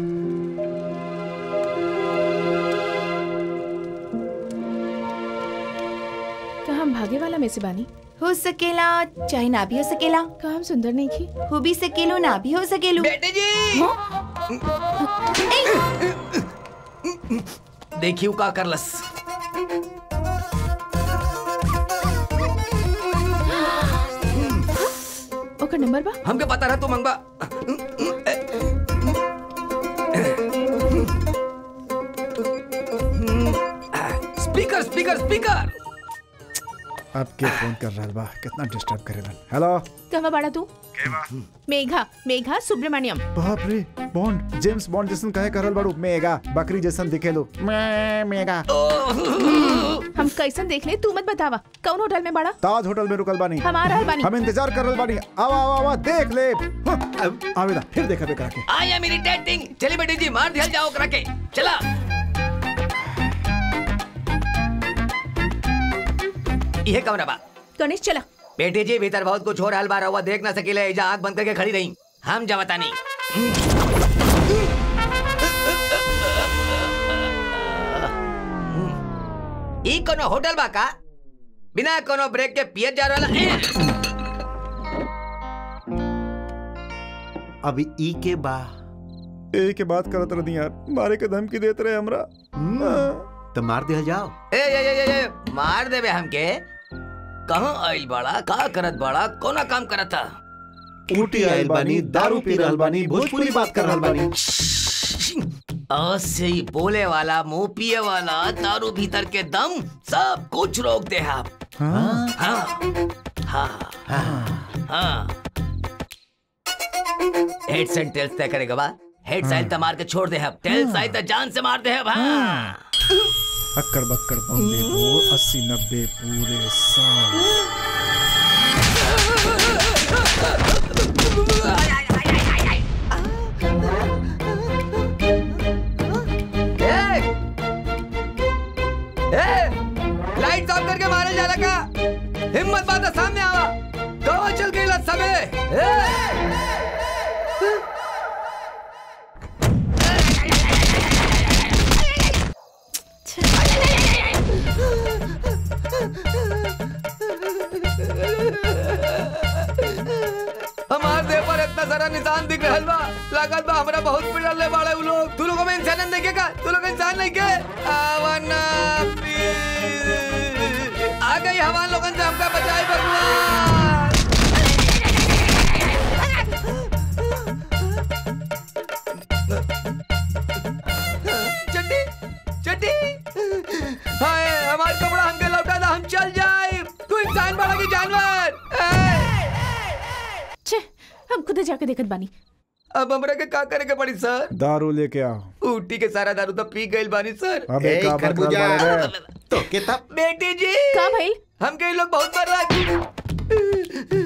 का हम भागे वाला में से बानी? हो सकेला, चाहे ना भी हो सकेला। का हम सुंदर नहीं की? हो भी सकेलो, ना भी हो सकेलो। बेटे जी, देखियो का करलस। ओकर नंबर बा? हमके पता रहा तू मंगवा। Speaker speaker speaker. अब के फोन कर रहा बा, कितना डिस्टर्ब करेलन। हेलो, कहवा बाड़ा तू? मेघा, मेघा सुब्रमण्यम। बाप रे, बॉन्ड, जेम्स बॉन्ड जैसन कहे करल बाड़ू। मेगा बकरी जैसन दिखेलो। मैं मेगा। हम कैसन देख ले, तू मत बतावा। कौन होटल में बाड़ा? ताज होटल में रुकल बानी। हमारा हल बानी। हम इंतजार कर रहल बानी। आवा आवा आवा, देख ले। आवेदा फिर देखा बे करा के। I am irritating. चली बेटी जी, मार दिया जाओ करा के। चला। ये कमरा बा। गणेश चला। बेटी जी, भीतर बहुत कुछ हो रहा बा, रहुआ देख ना सकीले, एजा आंख बंद करके खड़ी रही। हम जवता नहीं। ई कोनो होटल बा का? बिना कोनो ब्रेक के पियत जा रहा। अभी ई के बा ए के बात करत रहनी यार, मारे के धमकी देत रहे हमरा। तो मार दिया जाओ। ए ए ए ए मार देबे हमके? कहाँ आइल बड़ा, का करत बड़ा, कोना काम करत था? ऊटी आइल बानी, दारू पी रहल बानी, भोजपुरी बात कर रहल बानी। ऐसे ही बोले वाला, मुंह पिए वाला, दारू भीतर के दम सब कुछ रोक दे आप। हाँ हाँ हाँ हाँ। हेड्स एंड टेल्स तय करेगा बा। हेड्स आइल तो मार के छोड़ दे हम, टेल्स आइल तो जान से मार दे हम। हाँ। अक्कर बक्कर बम्बे वो अस्सी नब्बे पूरे सौ। लाइट ऑफ करके मारे जाला का? हिम्मत बात सामने आवा। कहाँ चल गई ला सबे? सामान दिख रहल बा। लागत बा हमरा बहुत पिटल ले बाड़े उ लोग। तू लोगों में इंसान नहीं के का? तू लोग इंसान नहीं के? आवना प्लीज। आ गई हमारे लोगन से हमका बचाए भगवान। चड्डी चड्डी हाय हमार कपड़ा हमके लौटा दा हम चल जाए। तू इंसान बड़ा की जानवर। छे हम खुद जाके देखत बानी। अब हमरा के का करे के पड़ी सर? दारू लेके आओ। ऊटी के सारा दारू तो पी गइल बानी सर। अबे का खरबूजा तो किताब बेटी जी का भाई हमके लोग बहुत मर रहा।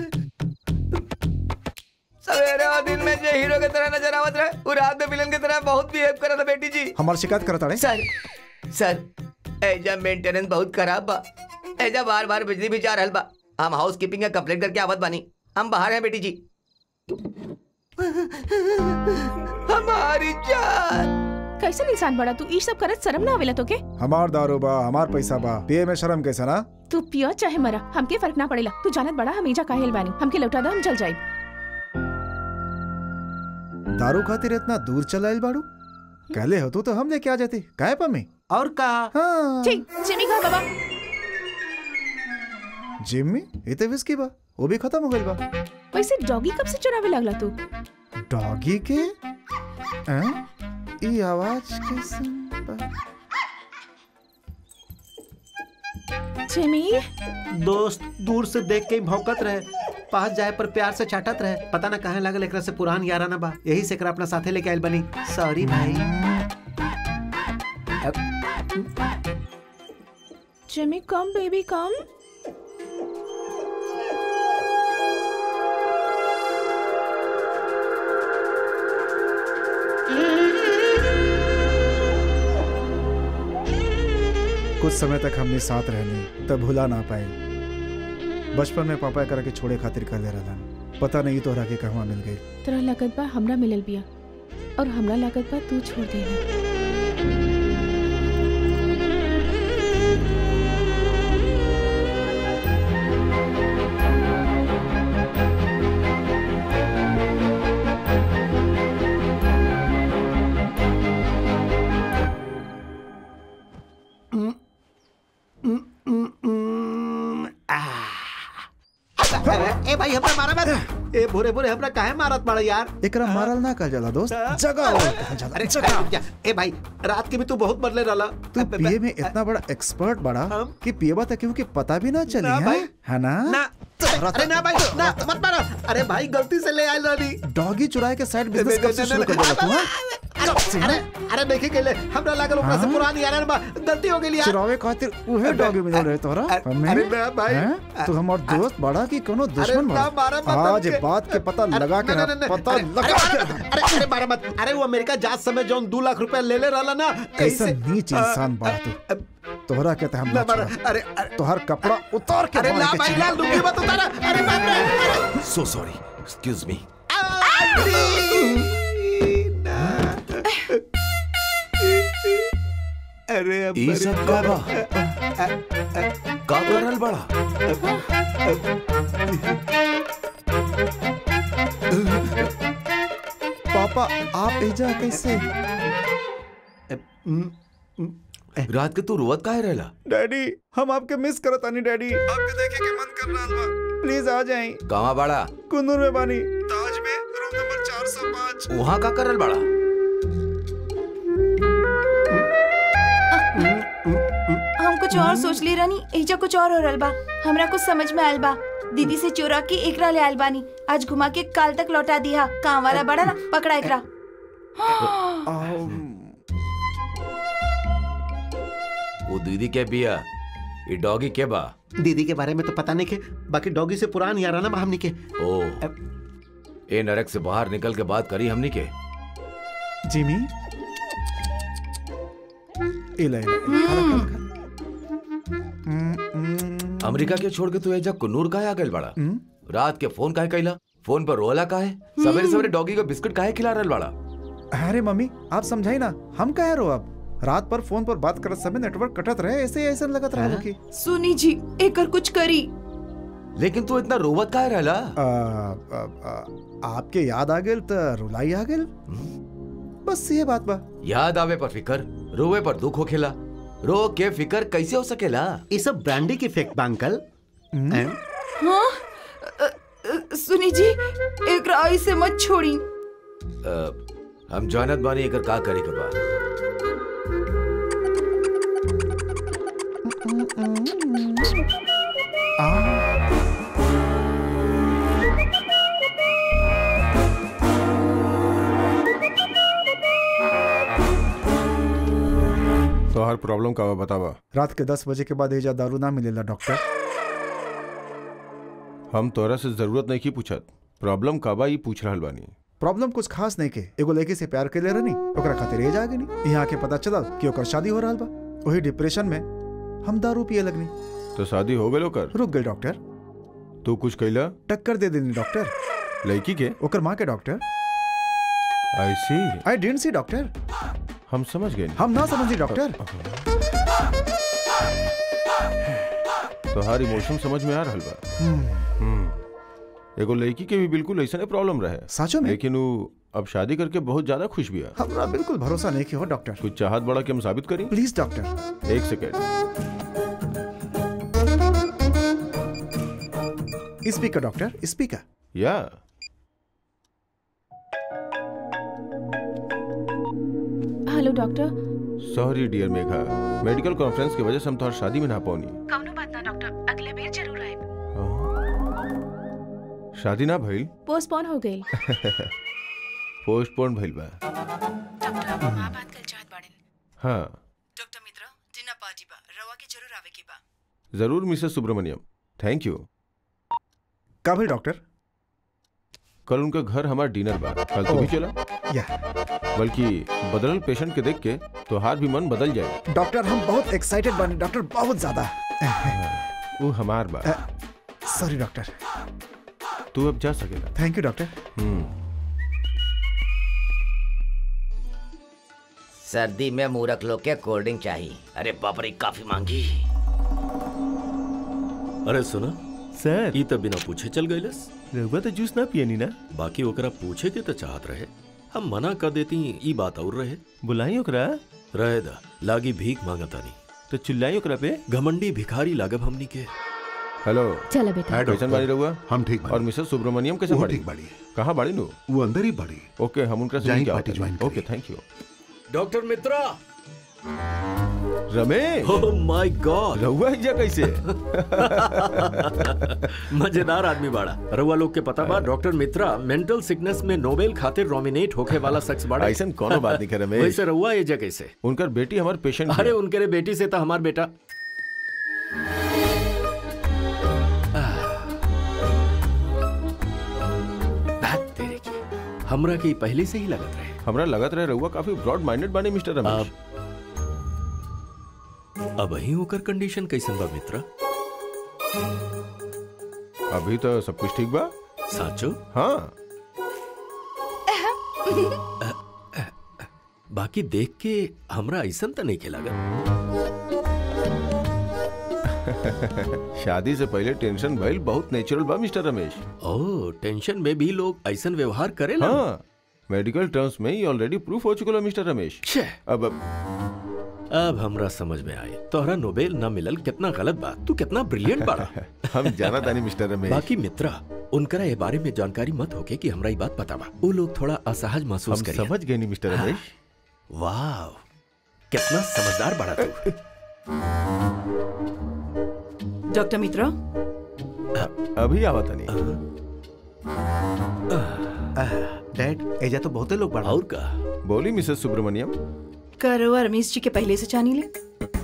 सवेरे और दिन में जे हीरो के तरह नजर आवत रहे और रात में विलन के तरह बहुत बिहेव करत है बेटी जी। हमार शिकायत करता है सर सर एजा मेंटेनेंस बहुत खराब बा। एजा बार बार बिजली भी जा रहल बा। हम हाउस कीपिंग का कंप्लेंट करके आवत बानी। हम बाहर हैं बेटी जी। हमारी जान कैसे इंसान बड़ा तू? ई सब करत शर्म ना आवेला तोके? हमार दारू बा हमार पैसा बा पिए में शर्म कैसा ना? तू पियो चाहे मरा हमके फर्क ना पड़ेला। तू जानत बड़ा हम एजा काहेल बानी। हमके लौटा दे हम चल जाए। दारू खातिर इतना दूर चलाइल बाड़ू? कहले हो तो हम लेके आ जाते। काहे पम्मी? और का? हाँ। ठीक जिमी का बाबा। जिम्मी इते विस्की बा वो भी खत्म हो गइल बा। वैसे डॉगी कब से चुरावे लगला तू? डॉगी के? हैं? ई आवाज कैसे? जिमी दोस्त दूर से देख के ही भौंकत रहे, पास जाए पर प्यार से चाटत रहे। पता ना कहाँ लागल एकरा से पुरान याराना बा। यही से एकरा अपना साथे लेके आइल बनी। सॉरी भाई। Jimmy come baby come. कुछ समय तक हमने साथ रहने तब भुला ना पाए। बचपन में पापा करके छोड़े खातिर कर ले रहलन। पता नहीं तोहरा के कहवा मिल गई। तेरा लागत बा हमरा मिलल बिया और हमरा लागत बा तू छोड़ देला। ए भाई हमरा मारा मत। ए भोरे भोरे हमरा काहे मारत बड़ा यार? एकरा मारल ना कर जाला दोस्त। जगह अरे जगह। ए भाई रात के भी तू बहुत बदले रहला। तू पिए में इतना बड़ा एक्सपर्ट बड़ा कि पिएबा तक क्योंकि पता भी ना चली है है ना? ना अरे ना भाई ना मत मारो। अरे भाई गलती से ले आइल रानी। डॉगी चुराए के साइड बिजनेस कब से शुरू कर दिया तू? अरे अरे देखे के ले हमरा लागल ओकरा से पुरानी यार बा। गलती हो गेली यार। चुरावे खातिर उहे डॉगी मिल रहे तोरा। अरे ना भाई तू हमार दोस्त बड़ा कि कोनो दुश्मन बड़ा? आज बात के पता लगा के ना पता लगा के। अरे अरे मारा मत। अरे वो अमेरिका जात समय जोन दो लाख रुपया ले ले रहला ना। कैसा नीच इंसान बड़ा तू। तोहरा कहते हम ना छोड़ा। अरे तोहर कपड़ा उतार के अरे ना भाई लाल दुखी मत उतारा। अरे बाप रे। So sorry excuse me. अरे ई सब का बा? का कर रहल बड़ा? पापा आप एजा कैसे? रात के तू रोवत काहे रहला? डैडी हम आपके मिस करत आनी। डैडी आपके देखे के मन कर रहा बा। प्लीज आ जाएं। कहाँ बाड़ा? कुन्नूर में बानी। ताज में रूम नंबर चार सौ पाँच। वहाँ का करल बड़ा? हम कुछ और सोच ले रानी। एजा कुछ और हो रहल बा। हमरा कुछ समझ में आयल बा। दीदी से चोरा के एकरा ले आयल बानी। आज घुमा के काल तक लौटा दिया। काम वाला बड़ा ना पकड़ा एकरा। वो दीदी के बिया ये डॉगी के बा? दीदी के बारे में तो पता नहीं के। बाकी डॉगी से पुरान याराना बा हमनी के। ओ ए नरक से बाहर निकल के बात करी हमनी के। जिमी इला इला अमेरिका के छोड़ के तू एजा कुन्नूर काहे आ गइल बड़ा? रात के फोन काहे कइला? फोन पर रोला काहे? सवेरे सवेरे डॉगी को बिस्कुट काहे खिला रहल बड़ा? अरे मम्मी आप समझाई ना। हम काहे रो? अब रात पर फोन पर बात करत समय नेटवर्क कटत रहे ऐसे ऐसे लगत रहा कि सुनी जी एकर कुछ करी। लेकिन तू इतना रोवत काहे रहला? आ, आ, आ, आपके याद आ गेल त रुलाई आ गेल, बस ये बात बा। याद आवे पर फिकर, रोवे पर दुख होखेला। रो के फिकर कैसे हो सकेला? ये सब ब्रांडी की फेक बा अंकल। हाँ अ, अ, सुनी जी, एक राय से मत छोड़ी। आ, हम जानत बानी एकर का करे के बा। तो हर प्रॉब्लम का बतावा। रात के दस बजे के बाद एजा दारू ना मिलेला डॉक्टर। हम तोरा से जरूरत नहीं की पूछत, प्रॉब्लम का बा ई पूछ रहल बानी। प्रॉब्लम कुछ खास नहीं के, एगो लड़की से प्यार कर ले रहनी, ओकरा खातिर एज आ गनी। यहाँ आके पता चलल कि ओकर शादी हो रहल बा। वही डिप्रेशन में हम दारू पिए लगनी। तो शादी हो गई ओकर? रुक गई डॉक्टर। तू कुछ कैला? टक्कर दे देनी डॉक्टर। लड़की के? ओकर माँ के doctor. I see I didn't see doctor. हम समझ गए। हम ना समझी डॉक्टर। तोहार इमोशन समझ में आ रहल बा। हम्म एगो लड़की के भी बिल्कुल ऐसा प्रॉब्लम रहे सचो में, लेकिन वो अब शादी करके बहुत ज्यादा खुश भी है। हमरा बिल्कुल भरोसा नहीं कि हो डॉक्टर। कुछ चाहत बड़ा कि हम साबित करें? Please doctor. एक सेकेंड। Speaker doctor, speaker. या hello doctor. Sorry dear Megha, medical conference की वजह से हम तोहर शादी में ना पहुंची। कौनो बात ना डॉक्टर, अगले बेर जरूर आए। शादी ना भइल? पोस्टपोन हो गई। पोस्टपोन भइल बा। डॉक्टर मां बात कल चाहत बाड़न। हाँ डॉक्टर मित्रा जिना पाजी बा, रवा के जरूर आवे के बा। जरूर मिसेस सुब्रमण्यम, थैंक यू। का भइल डॉक्टर? कल उनका घर हमारा डिनर बा, कल तू भी चला? या बल्कि बदलल पेशेंट के देख के तो हार भी मन बदल जाए। डॉक्टर हम बहुत एक्साइटेड बानी डॉक्टर, बहुत ज्यादा। वो हमार बा। Sorry doctor. तू अब जा सकेला। Thank you doctor. हम्म सर्दी में मूर्ख लोग के कोल्ड ड्रिंक चाहिए। अरे बाप रे, काफी मांगी। अरे सुना सर, ई तो बिना पूछे चल गइलस। रउआ तो जूस ना पियनी ना? बाकी ओकरा पूछे के तो चाहत रहे, हम मना कर देती। ई बात और रहे। बुलाई ओकरा? रहे दा, लागी भीख मांगतानी। तो चिल्लाई ओकरा पे? घमंडी भिखारी लागब हमनी के। हेलो चला बेटा। कैसन बाड़ी रहुआ? हम ठीक बाड़ी। और मिसेस सुब्रमण्यम कैसे बाड़ी? ठीक बाड़ी। कहाँ बाड़ी नु? वो अंदर ही बाड़ी। ओके, हम उनका जाएं party join okay, thank you. Doctor Mitra. Ramesh, oh my God, रहुआ इजा कैसे? मजेदार आदमी बाड़ा। रहुआ लोग के पता बा डॉक्टर मित्रा मेंटल सिकनेस में नोबेल खातिर नॉमिनेट होके वाला शख्स बाड़ा। ऐसा कोनो बात नहीं करे रमेश। वैसे रहुआ इजा कैसे? उनकर बेटी हमार पेशेंट। अरे उनके बेटी से तो हमार बेटा। हमरा की पहले से ही लगत रहे। हमरा लगत रहे रहुआ काफी ब्रॉड माइंडेड बानी मिस्टर रमेश। अब ही होकर कंडीशन कैसन बा मित्रा? अभी तो सब कुछ ठीक बा। साचो? हाँ। बाकी देख के हमरा ऐसन तो नहीं के लागत। शादी से पहले टेंशन भइल बहुत नेचुरल बा मिस्टर रमेश। ओह, टेंशन में भी लोग ऐसन व्यवहार करेला? हाँ, मेडिकल टर्म्स में ही ऑलरेडी प्रूफ हो चुका है मिस्टर रमेश। अब अब हमरा समझ में आए तोहरा नोबेल ना मिलल कितना गलत बात। तू कितना ब्रिलियंट बाड़ा। हम जाना तानी मिस्टर रमेश। बाकी मित्रा, उनकरा ये बारे में जानकारी मत होके कि हमरा ये बात पता बा। वो लोग थोड़ा असहज महसूस करिए। समझ गए नहीं मिस्टर रमेश। वाह, कितना समझदार बाड़ा तू। डॉक्टर मित्रा, अभी आवा तानी। डैड, एजा तो बहुते लोग बाड़ा। और का बोली मिसेस सुब्रमण्यम? करवा रमेश जी के पहले से जानी ले।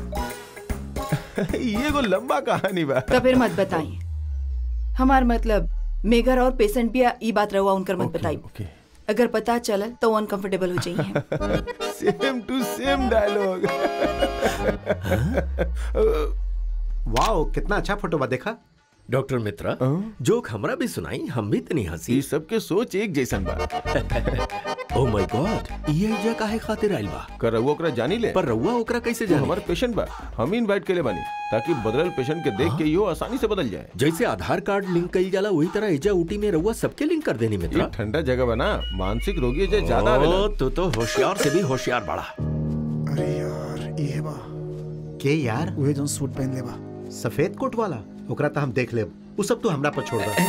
ये को लंबा कहानी बा। तो फिर मत बताइए। हमार मतलब मेगर और पेशेंट भी ई बात रहुआ उनकर मत बताइए। अगर पता चला तो अनकंफर्टेबल हो जाइए। Same to same dialogue. Wow, कितना अच्छा फोटो बा। देखा डॉक्टर मित्रा जोक हमरा भी सुनाई, हम भी तनी हंसी। सबके सोच एक जैसन बा। ओ माय गॉड, ये एजा काहे खातिर आइल बा? कर रउआ ओकरा जानी ले? पर रउआ ओकरा कैसे जानी? हमार पेशेंट बा, हम ही इनवाइट केले बानी ताकि बदलल पेशेंट के देख के यो आसानी से बदल जाए। जैसे आधार कार्ड लिंक कइल जाला वही तरह एजा ऊटी में रउआ सबके लिंक कर देनी मित्रा। ये ठंडा जगह बना, मानसिक रोगी एजा ज्यादा आवेला। तो तो होशियार से भी होशियार बड़ा। अरे यार ये बा के यार उहे जोन सूट पहन ले बा, सफेद कोट वाला, ओकरा त हम देख लेब, उ सब तो हमरा पर छोड़ दे।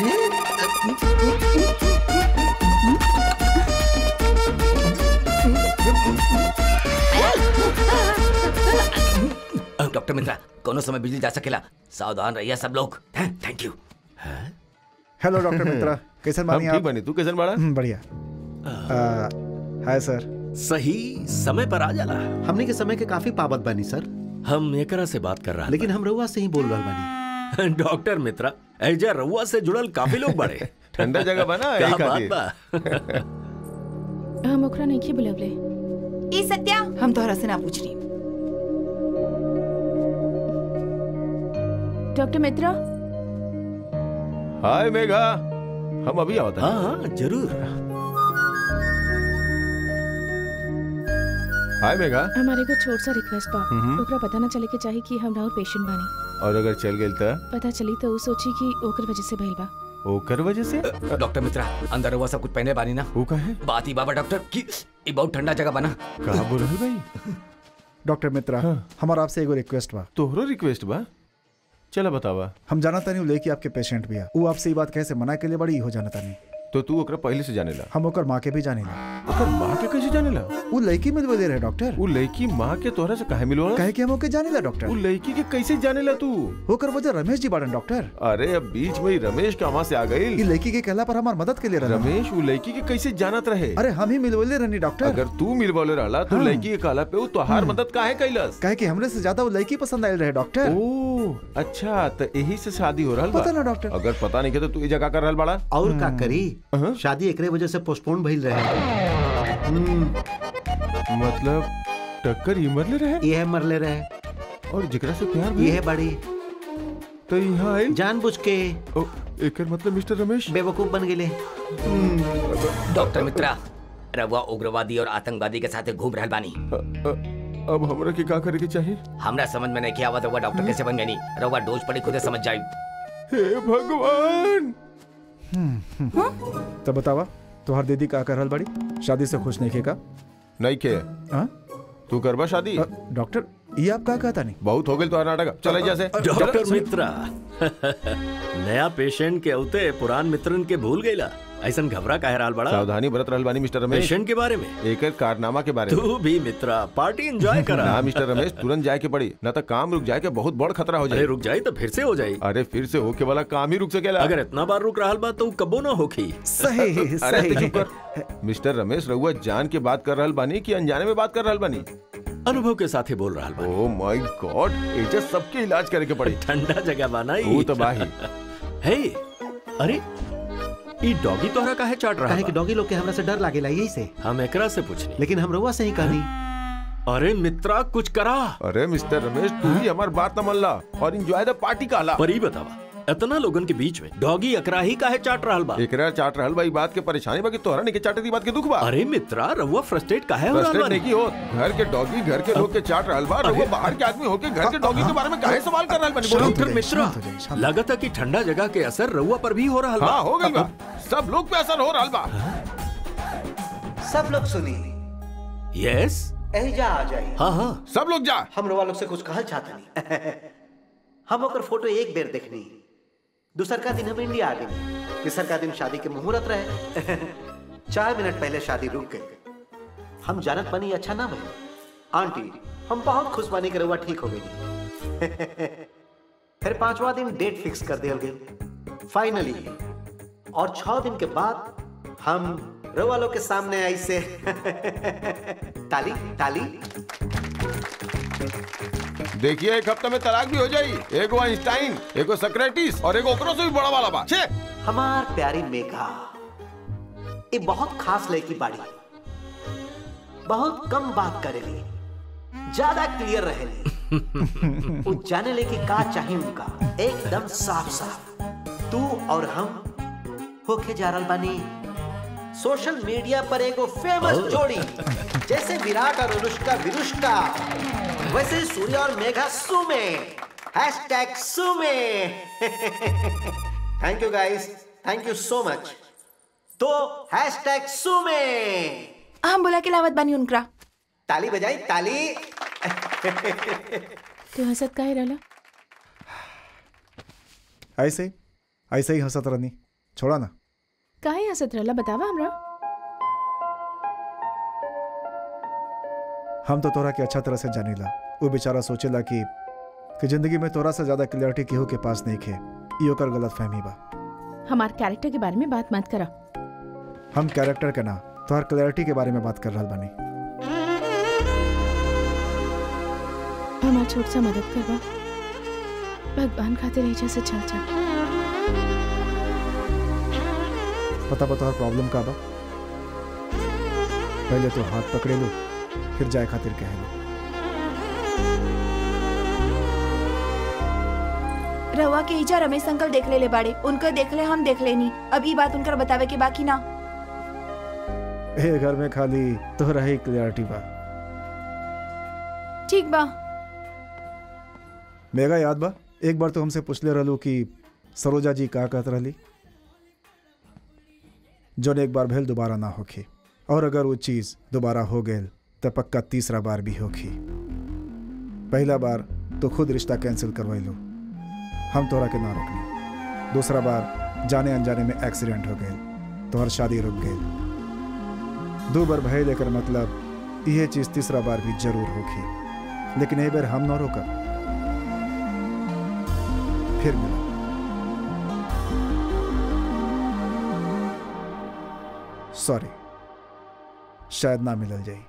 डॉक्टर मित्रा, कोनो समय बिजली जा सकेला, सावधान रहिए सब लोग। Thank you. Hello doctor Mitra, कैसन बानी आप? ठीक बानी, तू कैसन बाड़ा? बढ़िया। Hi sir. सही समय पर आ जाला। हमने के समय के काफी पाबंद बानी सर। हम एकरा से बात कर रहा, लेकिन हम रउआ से ही बोल रहा बानी। डॉक्टर मित्रा, एजा रउआ से जुड़ल काफी लोग बड़े। ठंडा जगह बना क्या एक बात बा? हम ओकरा नहीं बुलवले। ई सत्या, हम तोहरा से ना पूछ रही। डॉक्टर मित्रा। हाय मेघा, हम अभी आवत हैं। हाँ हाँ जरूर। हाय मेघा। हमारे को छोट सा रिक्वेस्ट बा, हम्म। ओकरा पता ना चले के चाही कि हम राउर पेशेंट बानी। और अगर चल गेल त? पता चली तो उ सोची कि ओकर वजह से भइल बा। ओकर वजह से? डॉक्टर मित्रा, अंदर हुआ सब कुछ पहने बानी ना? वो कहे? बात ही बाबा डॉक्टर की, ये बहुत ठंडा जगह बना। कहाँ बोल रहे भाई? डॉक्टर मित्रा, हमारा आपसे एगो रिक्वेस्ट बा। तोहरो रिक्वेस्ट बा? चला बतावा। हम जाना तानी लेके आपके पेशेंट भी आ, वो आपसे ये बात कैसे मना के लिए बड़ी हो जाना तानी। तो तू ओकरा पहले से जानेला? हम ओकर माँ के भी जानेला। ओकर माँ के कैसे जानेला? वो लड़की मिलवे दे रहे डॉक्टर। वो लड़की माँ के तोहरा से काहे मिलवा? काहे कि हम ओके जानेला डॉक्टर। वो लड़की के कैसे जानेला तू? ओकर वजह रमेश जी बाड़न डॉक्टर। अरे अब बीच में ही रमेश कहाँ से आ गई? ये लड़की के कहला पर हमार मदद के लिए रहा। रमेश वो लड़की के कैसे जानत रहे? अरे हम ही मिलवले रहनी डॉक्टर। अगर तू मिलवले रहला तो लड़की के कहला पे तोहार मदद काहे कैलस? काहे कि हमरे से ज्यादा वो लड़की पसंद आयल रहे डॉक्टर। ओ अच्छा, तो यही से शादी हो रहल बा? पता ना डॉक्टर। अगर पता नहीं के तो तू ये जगह कर रहल बाड़ा? और का करी, शादी एकरे वजह से पोस्टपोन भइल रहे। मतलब टक्कर ये मरले रहे? ये मरले रहे। और जिकरा से प्यार भी? ये है बड़ी। तो यहाँ आए जानबूझ के। ओ, एकर मतलब मिस्टर रमेश बेवकूफ बन गेले। डॉक्टर मित्रा, रवा उग्रवादी और आतंकवादी के साथ घूम रहल बानी। अब हमरा के का करे के चाहिए? हमरा समझ में नहीं किया हुआ रवा डॉक्टर कैसे बन गई? रवा डोज पड़ी खुदे समझ जाई। हे भगवान। तो बतावा, तोहर दीदी का कर रहल बड़ी? शादी से खुश नहीं के का? नहीं के। हाँ? तू करबा शादी? डॉक्टर ये आप का कहता नहीं? बहुत हो गई तो नाटक, चले जैसे। डॉक्टर मित्रा, नया पेशेंट के औते पुरान मित्रन के भूल गईला, ऐसा घबरा काहे रहल बड़ा? सावधानी बरत रहल बानी मिस्टर रमेश। पेशेंट के बारे में? एक कारनामा के बारे में। तू भी मित्रा पार्टी एंजॉय करा। ना मिस्टर रमेश, तुरंत जाए के पड़ी, ना तो काम रुक जाए के बहुत बड़ खतरा हो जाए। अरे रुक जाए तो फिर से हो जाए। अरे फिर से होके वाला काम ही रुक सकेला। अगर इतना बार रुक रहल बा तो कबो ना होखी। सही अरे चुप कर। मिस्टर रमेश, रहुआ जान के बात कर रहल बानी कि अनजाने में बात कर रहल बानी? अनुभव के साथ ही बोल रहा है। ओह माय गॉड, एजे सबके इलाज करे के पड़ी। ठंडा जगह बनाई। वो तो बाही। हे, अरे ई डॉगी तोहरा काहे चाट रहा है? काहे कि डॉगी लोग के हमरा से डर लागेला यही से। हम एकरा से पूछनी। लेकिन हम रउआ से ही कहनी। अरे मित्रा कुछ करा। अरे मिस्टर रमेश, तू ही हमार बात न मनला और एंजॉय द पार्टी कहला। पर ई बतावा, इतना लोगन के बीच में डॉगी एकरा ही काहे चाट रहल बा? एकरा चाट रहल बा, ई बात के परेशानी बा कि तोहरा नहीं के चाटे दी बात के दुख बा। अरे मित्रा, रउआ फ्रस्ट्रेट काहे हो रहल बा? फ्रस्ट्रेट नहीं की हो, घर के डॉगी घर के लोग के चाट रहल बा, रउआ बाहर के आदमी होके घर के डॉगी के बारे में काहे सवाल कर रहल बानी? डॉक्टर मित्रा, लगता कि ठंडा जगह के असर रउआ पर भी हो रहल बा। हां, हो गइल बा। सब लोग पे असर हो रहल बा। सब लोग सुनी। यस, एजा आ जाई। हां हां, सब लोग जा। हम रउआ लोग से कुछ कहल चाहत नहीं। हम ओकर फोटो एक बेर देखनी, दूसर का दिन हम इंडिया आ गए, तीसर का दिन शादी के मुहूर्त रहे। चार मिनट पहले शादी रुक गई। हम जानत बनी अच्छा ना भाई। आंटी, हम बहुत खुश बनी के रउआ ठीक हो गई। फिर पांचवा दिन डेट फिक्स कर दिया गई फाइनली। और छह दिन के बाद हम रउआ लोग के सामने आई से ताली ताली। देखिए, एक हफ्ते में तलाक भी हो जाई। एगो आइंस्टाइन, एगो सक्रेटिस और एगो ओकरो से भी बड़ा वाला बा। छे हमार प्यारी मेघा, ये बहुत खास लड़की बाड़ी। बहुत कम बात करेली, ज्यादा क्लियर रहेली। वो जाने ले कि का चाहिए उनका, एकदम साफ साफ। तू और हम होके जा रहल बानी सोशल मीडिया पर एगो फेमस जोड़ी। जैसे विराट और अनुष्का विरुष्का, वैसे सूर्य और मेघा सुमे। हैशटैग सुमे। Thank you guys, thank you so much. तो हैशटैग सुमे। हम बोला के लावत बानी उनकरा। ताली बजाई ताली। तू हंसत काहे रहला? ऐसे ऐसे ही हंसत रहनी, छोड़ा ना। काहे हंसत रहला बतावा हमरा। हम तो तोरा के अच्छा तरह से जानीला। वो बेचारा सोचेला कि कि जिंदगी में तोरा से ज्यादा क्लियरिटी केहू के पास नहीं खे। ई ओकर गलत फहमी बा। हमार कैरेक्टर के बारे में बात मत करा। हम कैरेक्टर के ना तोहर क्लियरिटी के बारे में बात कर रहल बानी। हमार छोट सा मदद करवा। भगवान खातिर एजा से चल जा। पता बता तोहर प्रॉब्लम का बा? पहले तो हाथ पकड़े लो, फिर जाए खातिर कह लो। रवा के ईजा रमेश अंकल देख ले ले बाड़े, उनका देख ले हम देख लेनी। अब ई बात उनकर बतावे के बाकी ना। ए घर में खाली तो रही क्लियरिटी बा। ठीक बा। मेगा याद बा एक बार तो हमसे पूछले रहलू कि सरोजा जी का कहत रहली, जोन एक बार भेल दोबारा ना होखी, और अगर वो चीज दोबारा हो गए तो पक्का तीसरा बार भी होखी। पहला बार तो खुद रिश्ता कैंसिल करवाइलो, हम तोरा के ना रोकनी। दूसरा बार जाने अनजाने में एक्सीडेंट हो गए, तोहर शादी रुक गई। दो बार भय लेकर मतलब यह चीज तीसरा बार भी जरूर होगी, लेकिन एक बार हम ना रोका, फिर मिला। सॉरी, शायद ना मिलल जाए।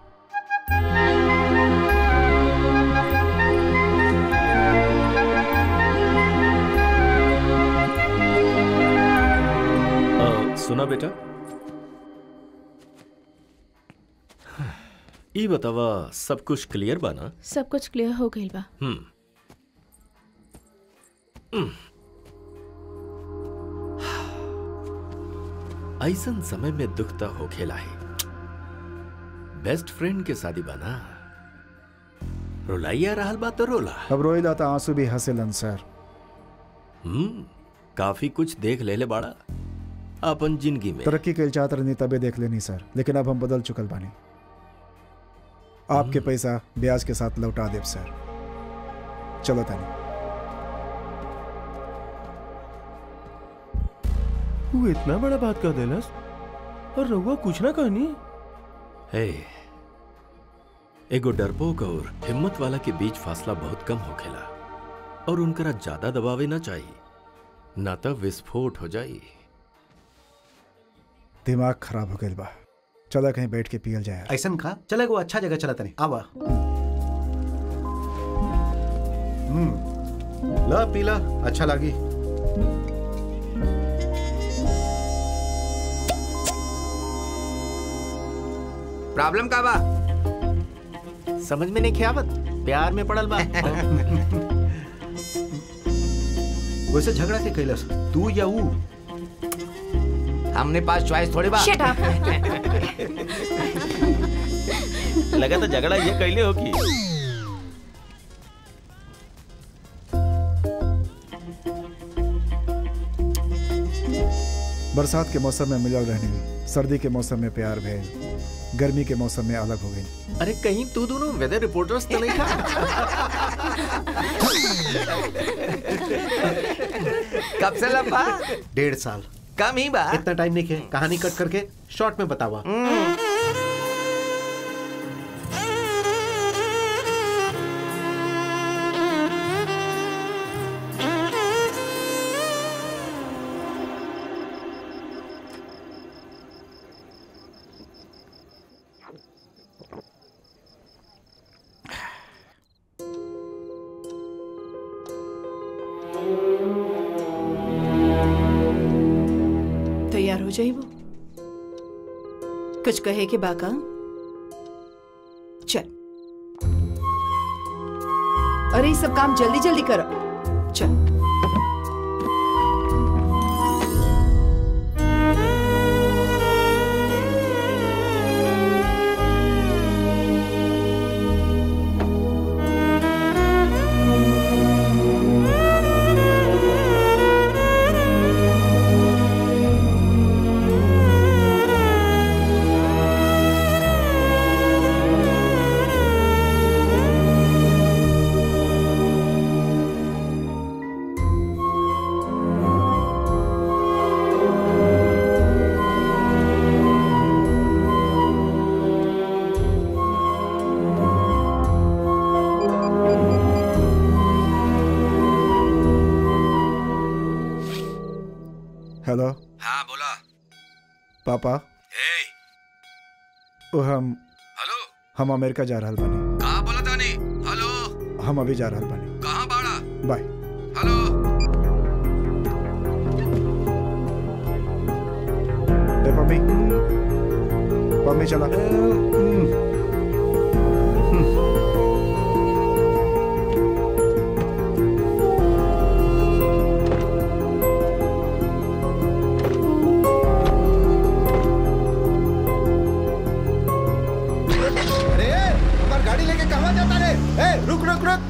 सुना बेटा, ई बतावा सब कुछ क्लियर बा ना? सब कुछ क्लियर हो गइल बा। हम्म ऐसन समय में दुख त होखेला है। बेस्ट फ्रेंड के शादी बना, रोलाइया रहल बा तो रोला। अब रोइला तो आंसू भी हंसेलन सर। हम्म काफी कुछ देख ले ले बाड़ा अपन जिंदगी में। तरक्की के चाहत रहनी तबे देख लेनी सर, लेकिन अब हम बदल चुकल बानी। आपके पैसा ब्याज के साथ लौटा देव सर। चलो तानी। वो इतना बड़ा बात कर देलस और रहुआ कुछ ना कहनी। हे, एगो डरपोक और हिम्मत वाला के बीच फासला बहुत कम होखेला, और उनकरा ज्यादा दबावे ना चाहिए, ना तो विस्फोट हो जाई। दिमाग खराब हो गया बा। चला कहीं बैठ के पियल जाए। ऐसन खा चले गो अच्छा जगह चला तनी आवा। हम्म ला पीला, अच्छा लगी। प्रॉब्लम का बा? समझ में नहीं खियावत, प्यार में पड़ल बा। वैसे झगड़ा के कैलस, तू या वो? हमने पास चॉइस थोड़ी बा। Shut up. लगा तो झगड़ा ये कैले हो की। बरसात के मौसम में मिलल रहनी, सर्दी के मौसम में प्यार भेल, गर्मी के मौसम में अलग हो गई। अरे कहीं तू दोनों वेदर रिपोर्टर्स तो नहीं था? कब से लंबा? डेढ़ साल। कम ही बा। इतना टाइम नहीं है, कहानी कट करके शॉर्ट में बतावा। तैयार हो जाइबो। कुछ कहे के बाका? चल। अरे ये सब काम जल्दी जल्दी करो। चल। हेलो। हाँ बोला। पापा। हे। ओ हम हेलो। हम अमेरिका जा रहल बानी। कहाँ बोला तानी? हेलो। हम अभी जा रहल बानी। कहाँ बाड़ा? बाय। हेलो। ए पम्मी, पम्मी चला। गाड़ी लेके कहाँ जाता रे? ए, रुक रुक रुक।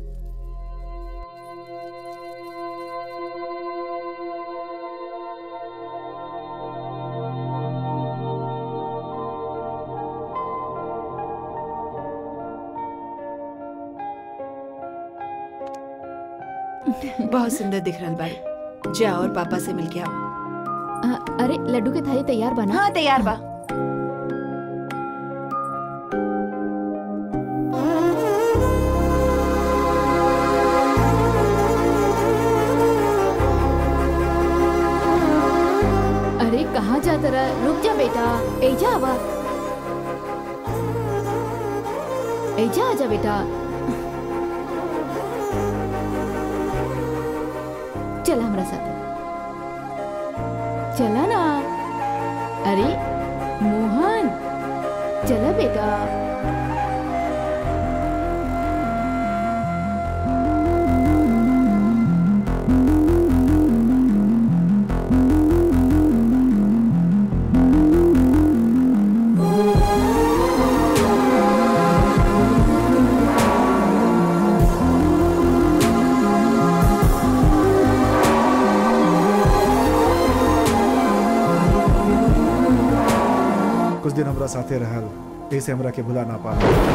बहुत सुंदर दिख रहा बाड़ी। जा और पापा से मिल के आओ। अरे लड्डू के थाली तैयार बना? हाँ तैयार बा। अरे कहाँ जाता रहा? रुक जा बेटा, एजा आवा। एजा आजा बेटा। चला हमारा साथ। चला ना। अरे मोहन, चला बेटा। कुछ दिन हमरा साथे रहल, ऐसे हमरा के भुला ना पा।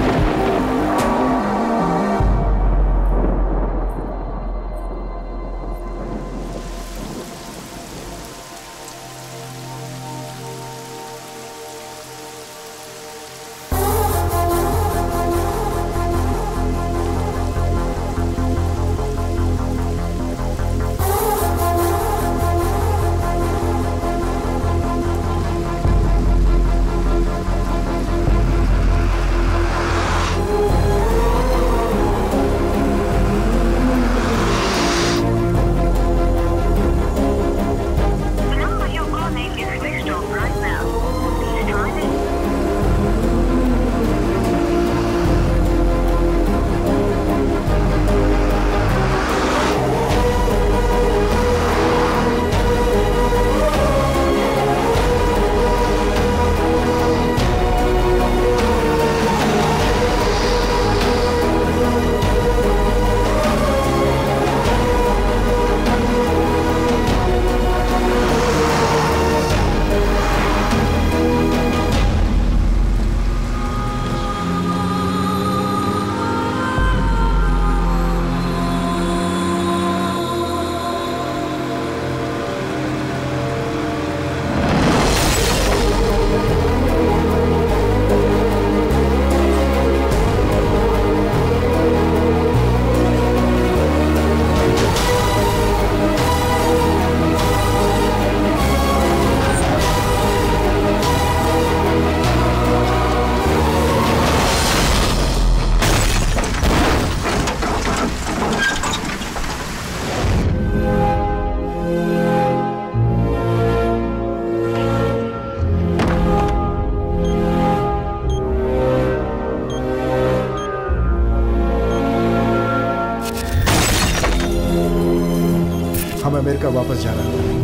हम अमेरिका वापस जा रहे हैं।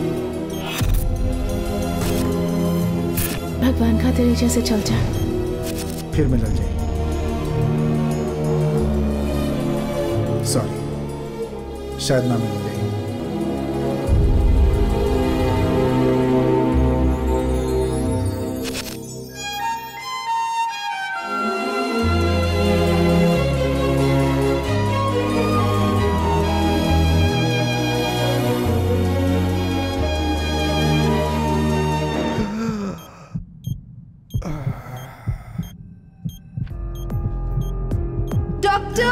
भगवान का तरीके से चल जा। फिर मिल जाए। सॉरी, शायद ना मिल जाए।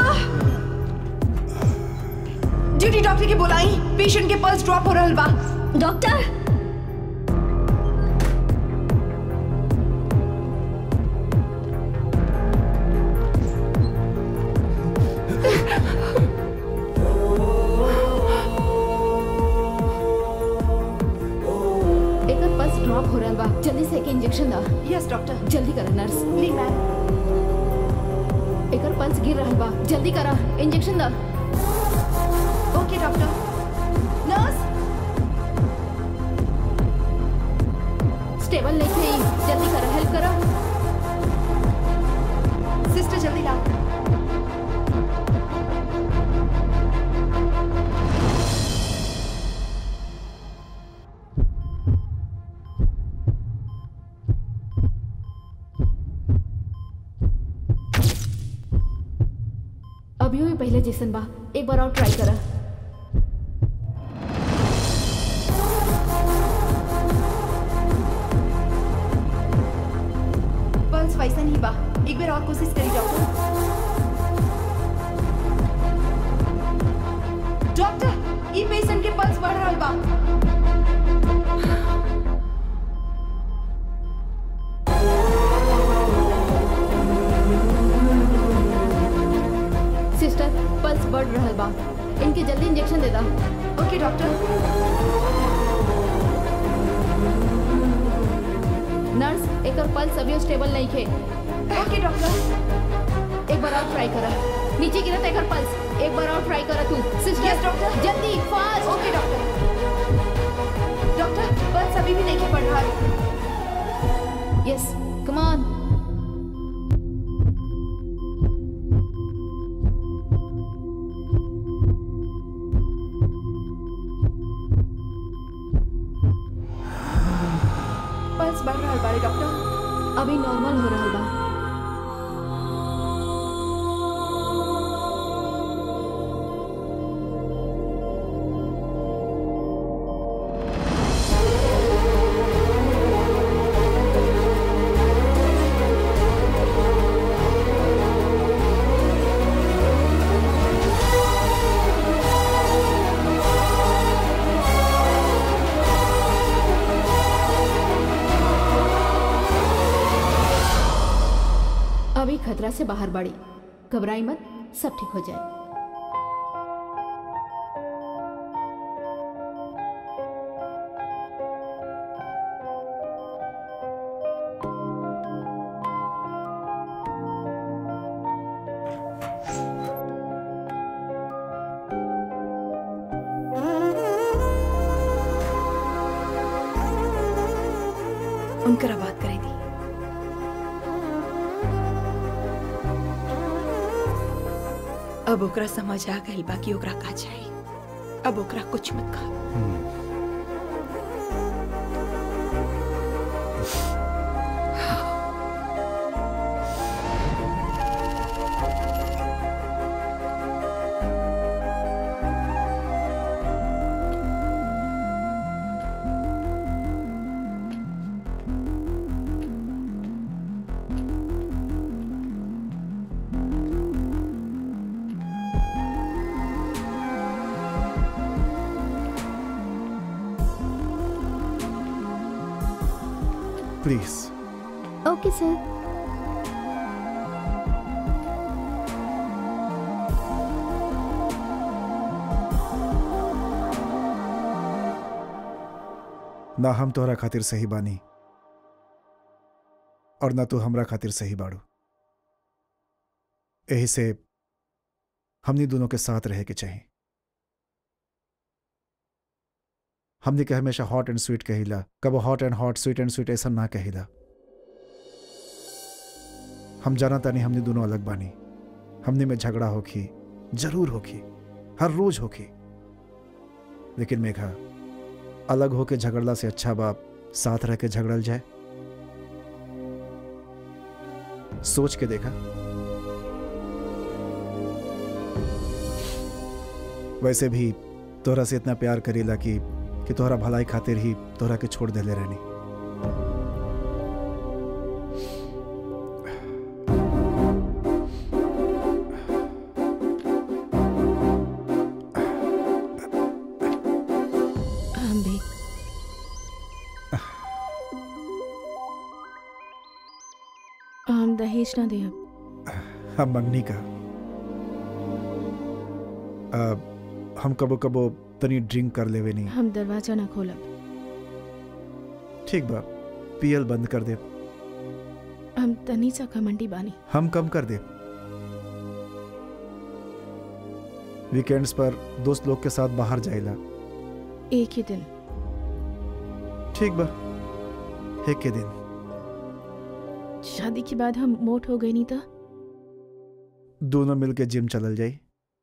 ड्यूटी डॉक्टर के बुलाई, पेशेंट के पल्स ड्रॉप हो रहल बा। डॉक्टर ड्रॉप हो रहा बा, जल्दी से एक इंजेक्शन दा। Yes doctor. जल्दी करा नर्स। ली मैम। एकर पल्स गिर रहा बा, जल्दी करा इंजेक्शन दा। ओके डॉक्टर। नर्स स्टेबल नहीं थे, जल्दी करा, हेल्प करा। सिस्टर जल्दी लाओ। अभी हुई पहले जैसन बा, एक बार और ट्राई करा। पल्स वैसन ही बा, एक बार और कोशिश करी डॉक्टर। डॉक्टर, ई पेशेंट के पल्स बढ़ रहा बा। सिस्टर, पल्स बढ़ रहा बा, इनके जल्दी इंजेक्शन दे दा। ओके डॉक्टर। नर्स, एक और पल्स अभी स्टेबल नहीं खे। Okay doctor. एक बार और ट्राई करा, नीचे गिरा था एक और पल्स, एक बार और ट्राई करा तू। सिस्टर यस डॉक्टर, जल्दी fast. Okay doctor. Doctor, pulse अभी भी नहीं बढ़ रहा है। Yes, come on. पल्स बढ़ रहा है बारे डॉक्टर। अभी नॉर्मल हो रहा बा। अभी खतरा से बाहर बाड़ी, घबराई मत, सब ठीक हो जाए। उनकर बात करें थी। अब ओकरा समझ आ गई बा कि ओकरा का चाहिए। अब ओकरा कुछ मत खा। प्लीज। Okay sir. ना हम तोहरा खातिर सही बानी और ना तू हमरा खातिर सही बाड़ू। यही से हमनी दोनों के साथ रहे के चाहिए। हमने के हमेशा हॉट एंड स्वीट कहिला, कब hot and hot, sweet and sweet ऐसा ना कहिला। हम जाना तानी हमने दोनों अलग बानी। हमने में झगड़ा होखी, जरूर होखी, हर रोज होखी। लेकिन मेघा, अलग होके झगड़ला से अच्छा बाप साथ रह के झगड़ल जाए। सोच के देखा। वैसे भी तोहरा से इतना प्यार करेला कि कि तोहरा भलाई खातिर ही तोहरा के छोड़ देले रहनी। हम भी हम दहेज ना दे। हम मंगनी का आ, हम कबो कबो तनी ड्रिंक कर लेवे नहीं। हम दरवाजा ना खोलब। ठीक बा, पियल बंद कर दे। हम तनी सा घमंडी बानी। हम कम कर दे। वीकेंड्स पर दोस्त लोग के साथ बाहर जाइला। एक ही दिन। ठीक बा, एक के दिन। शादी के बाद हम मोट हो गए नहीं था। दोनों मिलके जिम चलल जाई।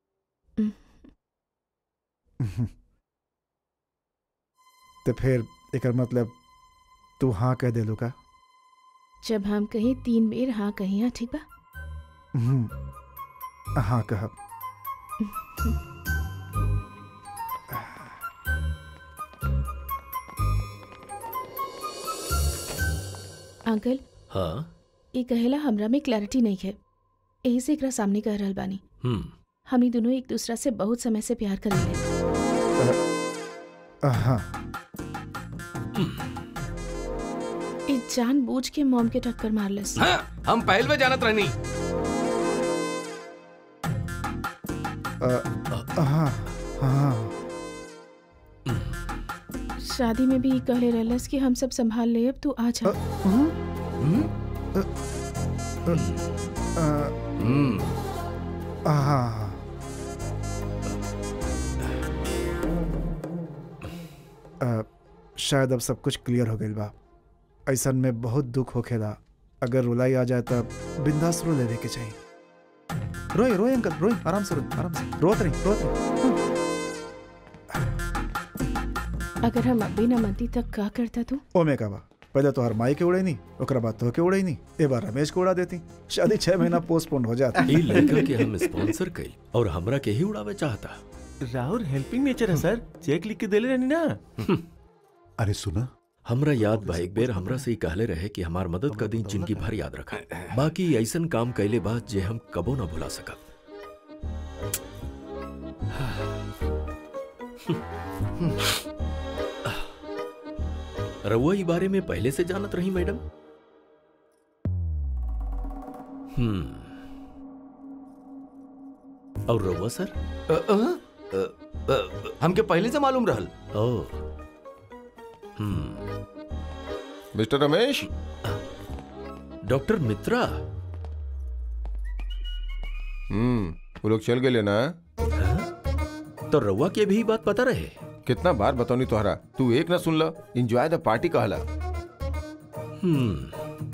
तो फिर एक मतलब तू हाँ कह दे लुका। जब हम कहीं तीन बेर हाँ कहीं। हाँ ठीक बा। हाँ कह। अंकल। हाँ। ये कहेला हमरा में क्लैरिटी नहीं है, यही से एकरा सामने कह रहल बानी। हम्म। हमनी दोनों एक दूसरा से बहुत समय से प्यार कर रहे। हाँ। इस जानबूझ के मॉम के टक्कर मारलस। हाँ, हम पहल में जानत रहनी। हाँ हाँ। शादी में भी कहले रहलस कि हम सब संभाल ले, अब तू आ जा। हाँ। शायद अब सब कुछ क्लियर हो गई बा। ऐसन में बहुत दुख होखेला। अगर रुलाई आ जाए तब बिंदास रो लेवे के चाहिए। रोए रोए अंकल रोए, आराम से रोए, आराम से रोत नहीं रोत नहीं। अगर हम अभी न मनती तक का करता तू? ओमे का बा, पहले तो हर माई के उड़े नहीं, ओकरा बाद तो के उड़े नहीं, ए बार रमेश को उड़ा देती, शादी छह महीना पोस्टपोन हो जाता। ई लड़का के हम स्पॉन्सर कई और हमरा के ही उड़ावे चाहता। राहुल हेल्पिंग नेचर है सर, चेक लिख के देले रहनी ना। अरे सुना, हमरा याद बा एक बेर हमरा से ही कहले रहे कि हमार मदद का दिन जिंदगी भर याद रखा। बाकी ऐसन काम कैले बात जे हम कबो ना भुला सकब। रउआ ई बारे में पहले से जानत रही मैडम? हम्म। और रउआ सर? आ, आ, आ, आ, हमके पहले से मालूम रहल। Oh. Hmm. Mister Ramesh. Doctor Mitra. Hmm, वो लोग चल गए ना? तो रउआ के भी बात पता रहे? कितना बार बताऊनी तोहरा, तू एक ना सुन ला। एंजॉय द पार्टी कहला। हम्म।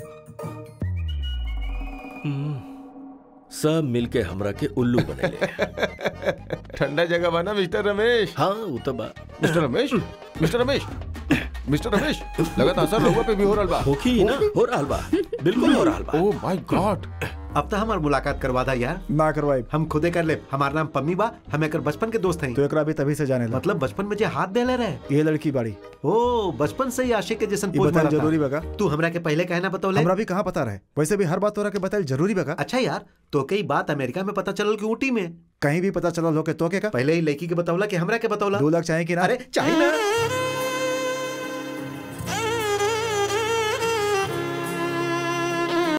सब मिलके हमरा के उल्लू बने ले। ठंडा जगह बना मिस्टर रमेश। हाँ वो तो बा। Mister Ramesh, mister Ramesh, mister Ramesh, लगातार असर रउआ पे भी हो रहल बा। होखी ना, हो रहल बा, बिल्कुल हो रहल बा। ओह माय गॉड। अब तो हमार मुलाकात करवा दा यार। ना करवाई, हम खुदे कर ले। हमार नाम पम्मी बा, हम एकर बचपन के दोस्त हैं। तो एकरा भी तभी से जाने ला। मतलब बचपन में जे हाथ दे ले रहे। ये लड़की बाड़ी। ओ, बचपन से ही आशिक के जैसन पोज बताइल मारा जरूरी बगा? तू हमरा के पहले कहना बतौले। हमरा भी कहाँ पता रहे, वैसे भी हर बात तोरा के बताइल जरूरी बगा? अच्छा यार, तो कई बात अमेरिका में पता चलल कि ऊटी में कहीं भी पता चला लोग के तो के का? पहले ही लड़की के बतौला कि हमरा के बतौला। दो लाख चाहिए कि ना? अरे चाहिए ना।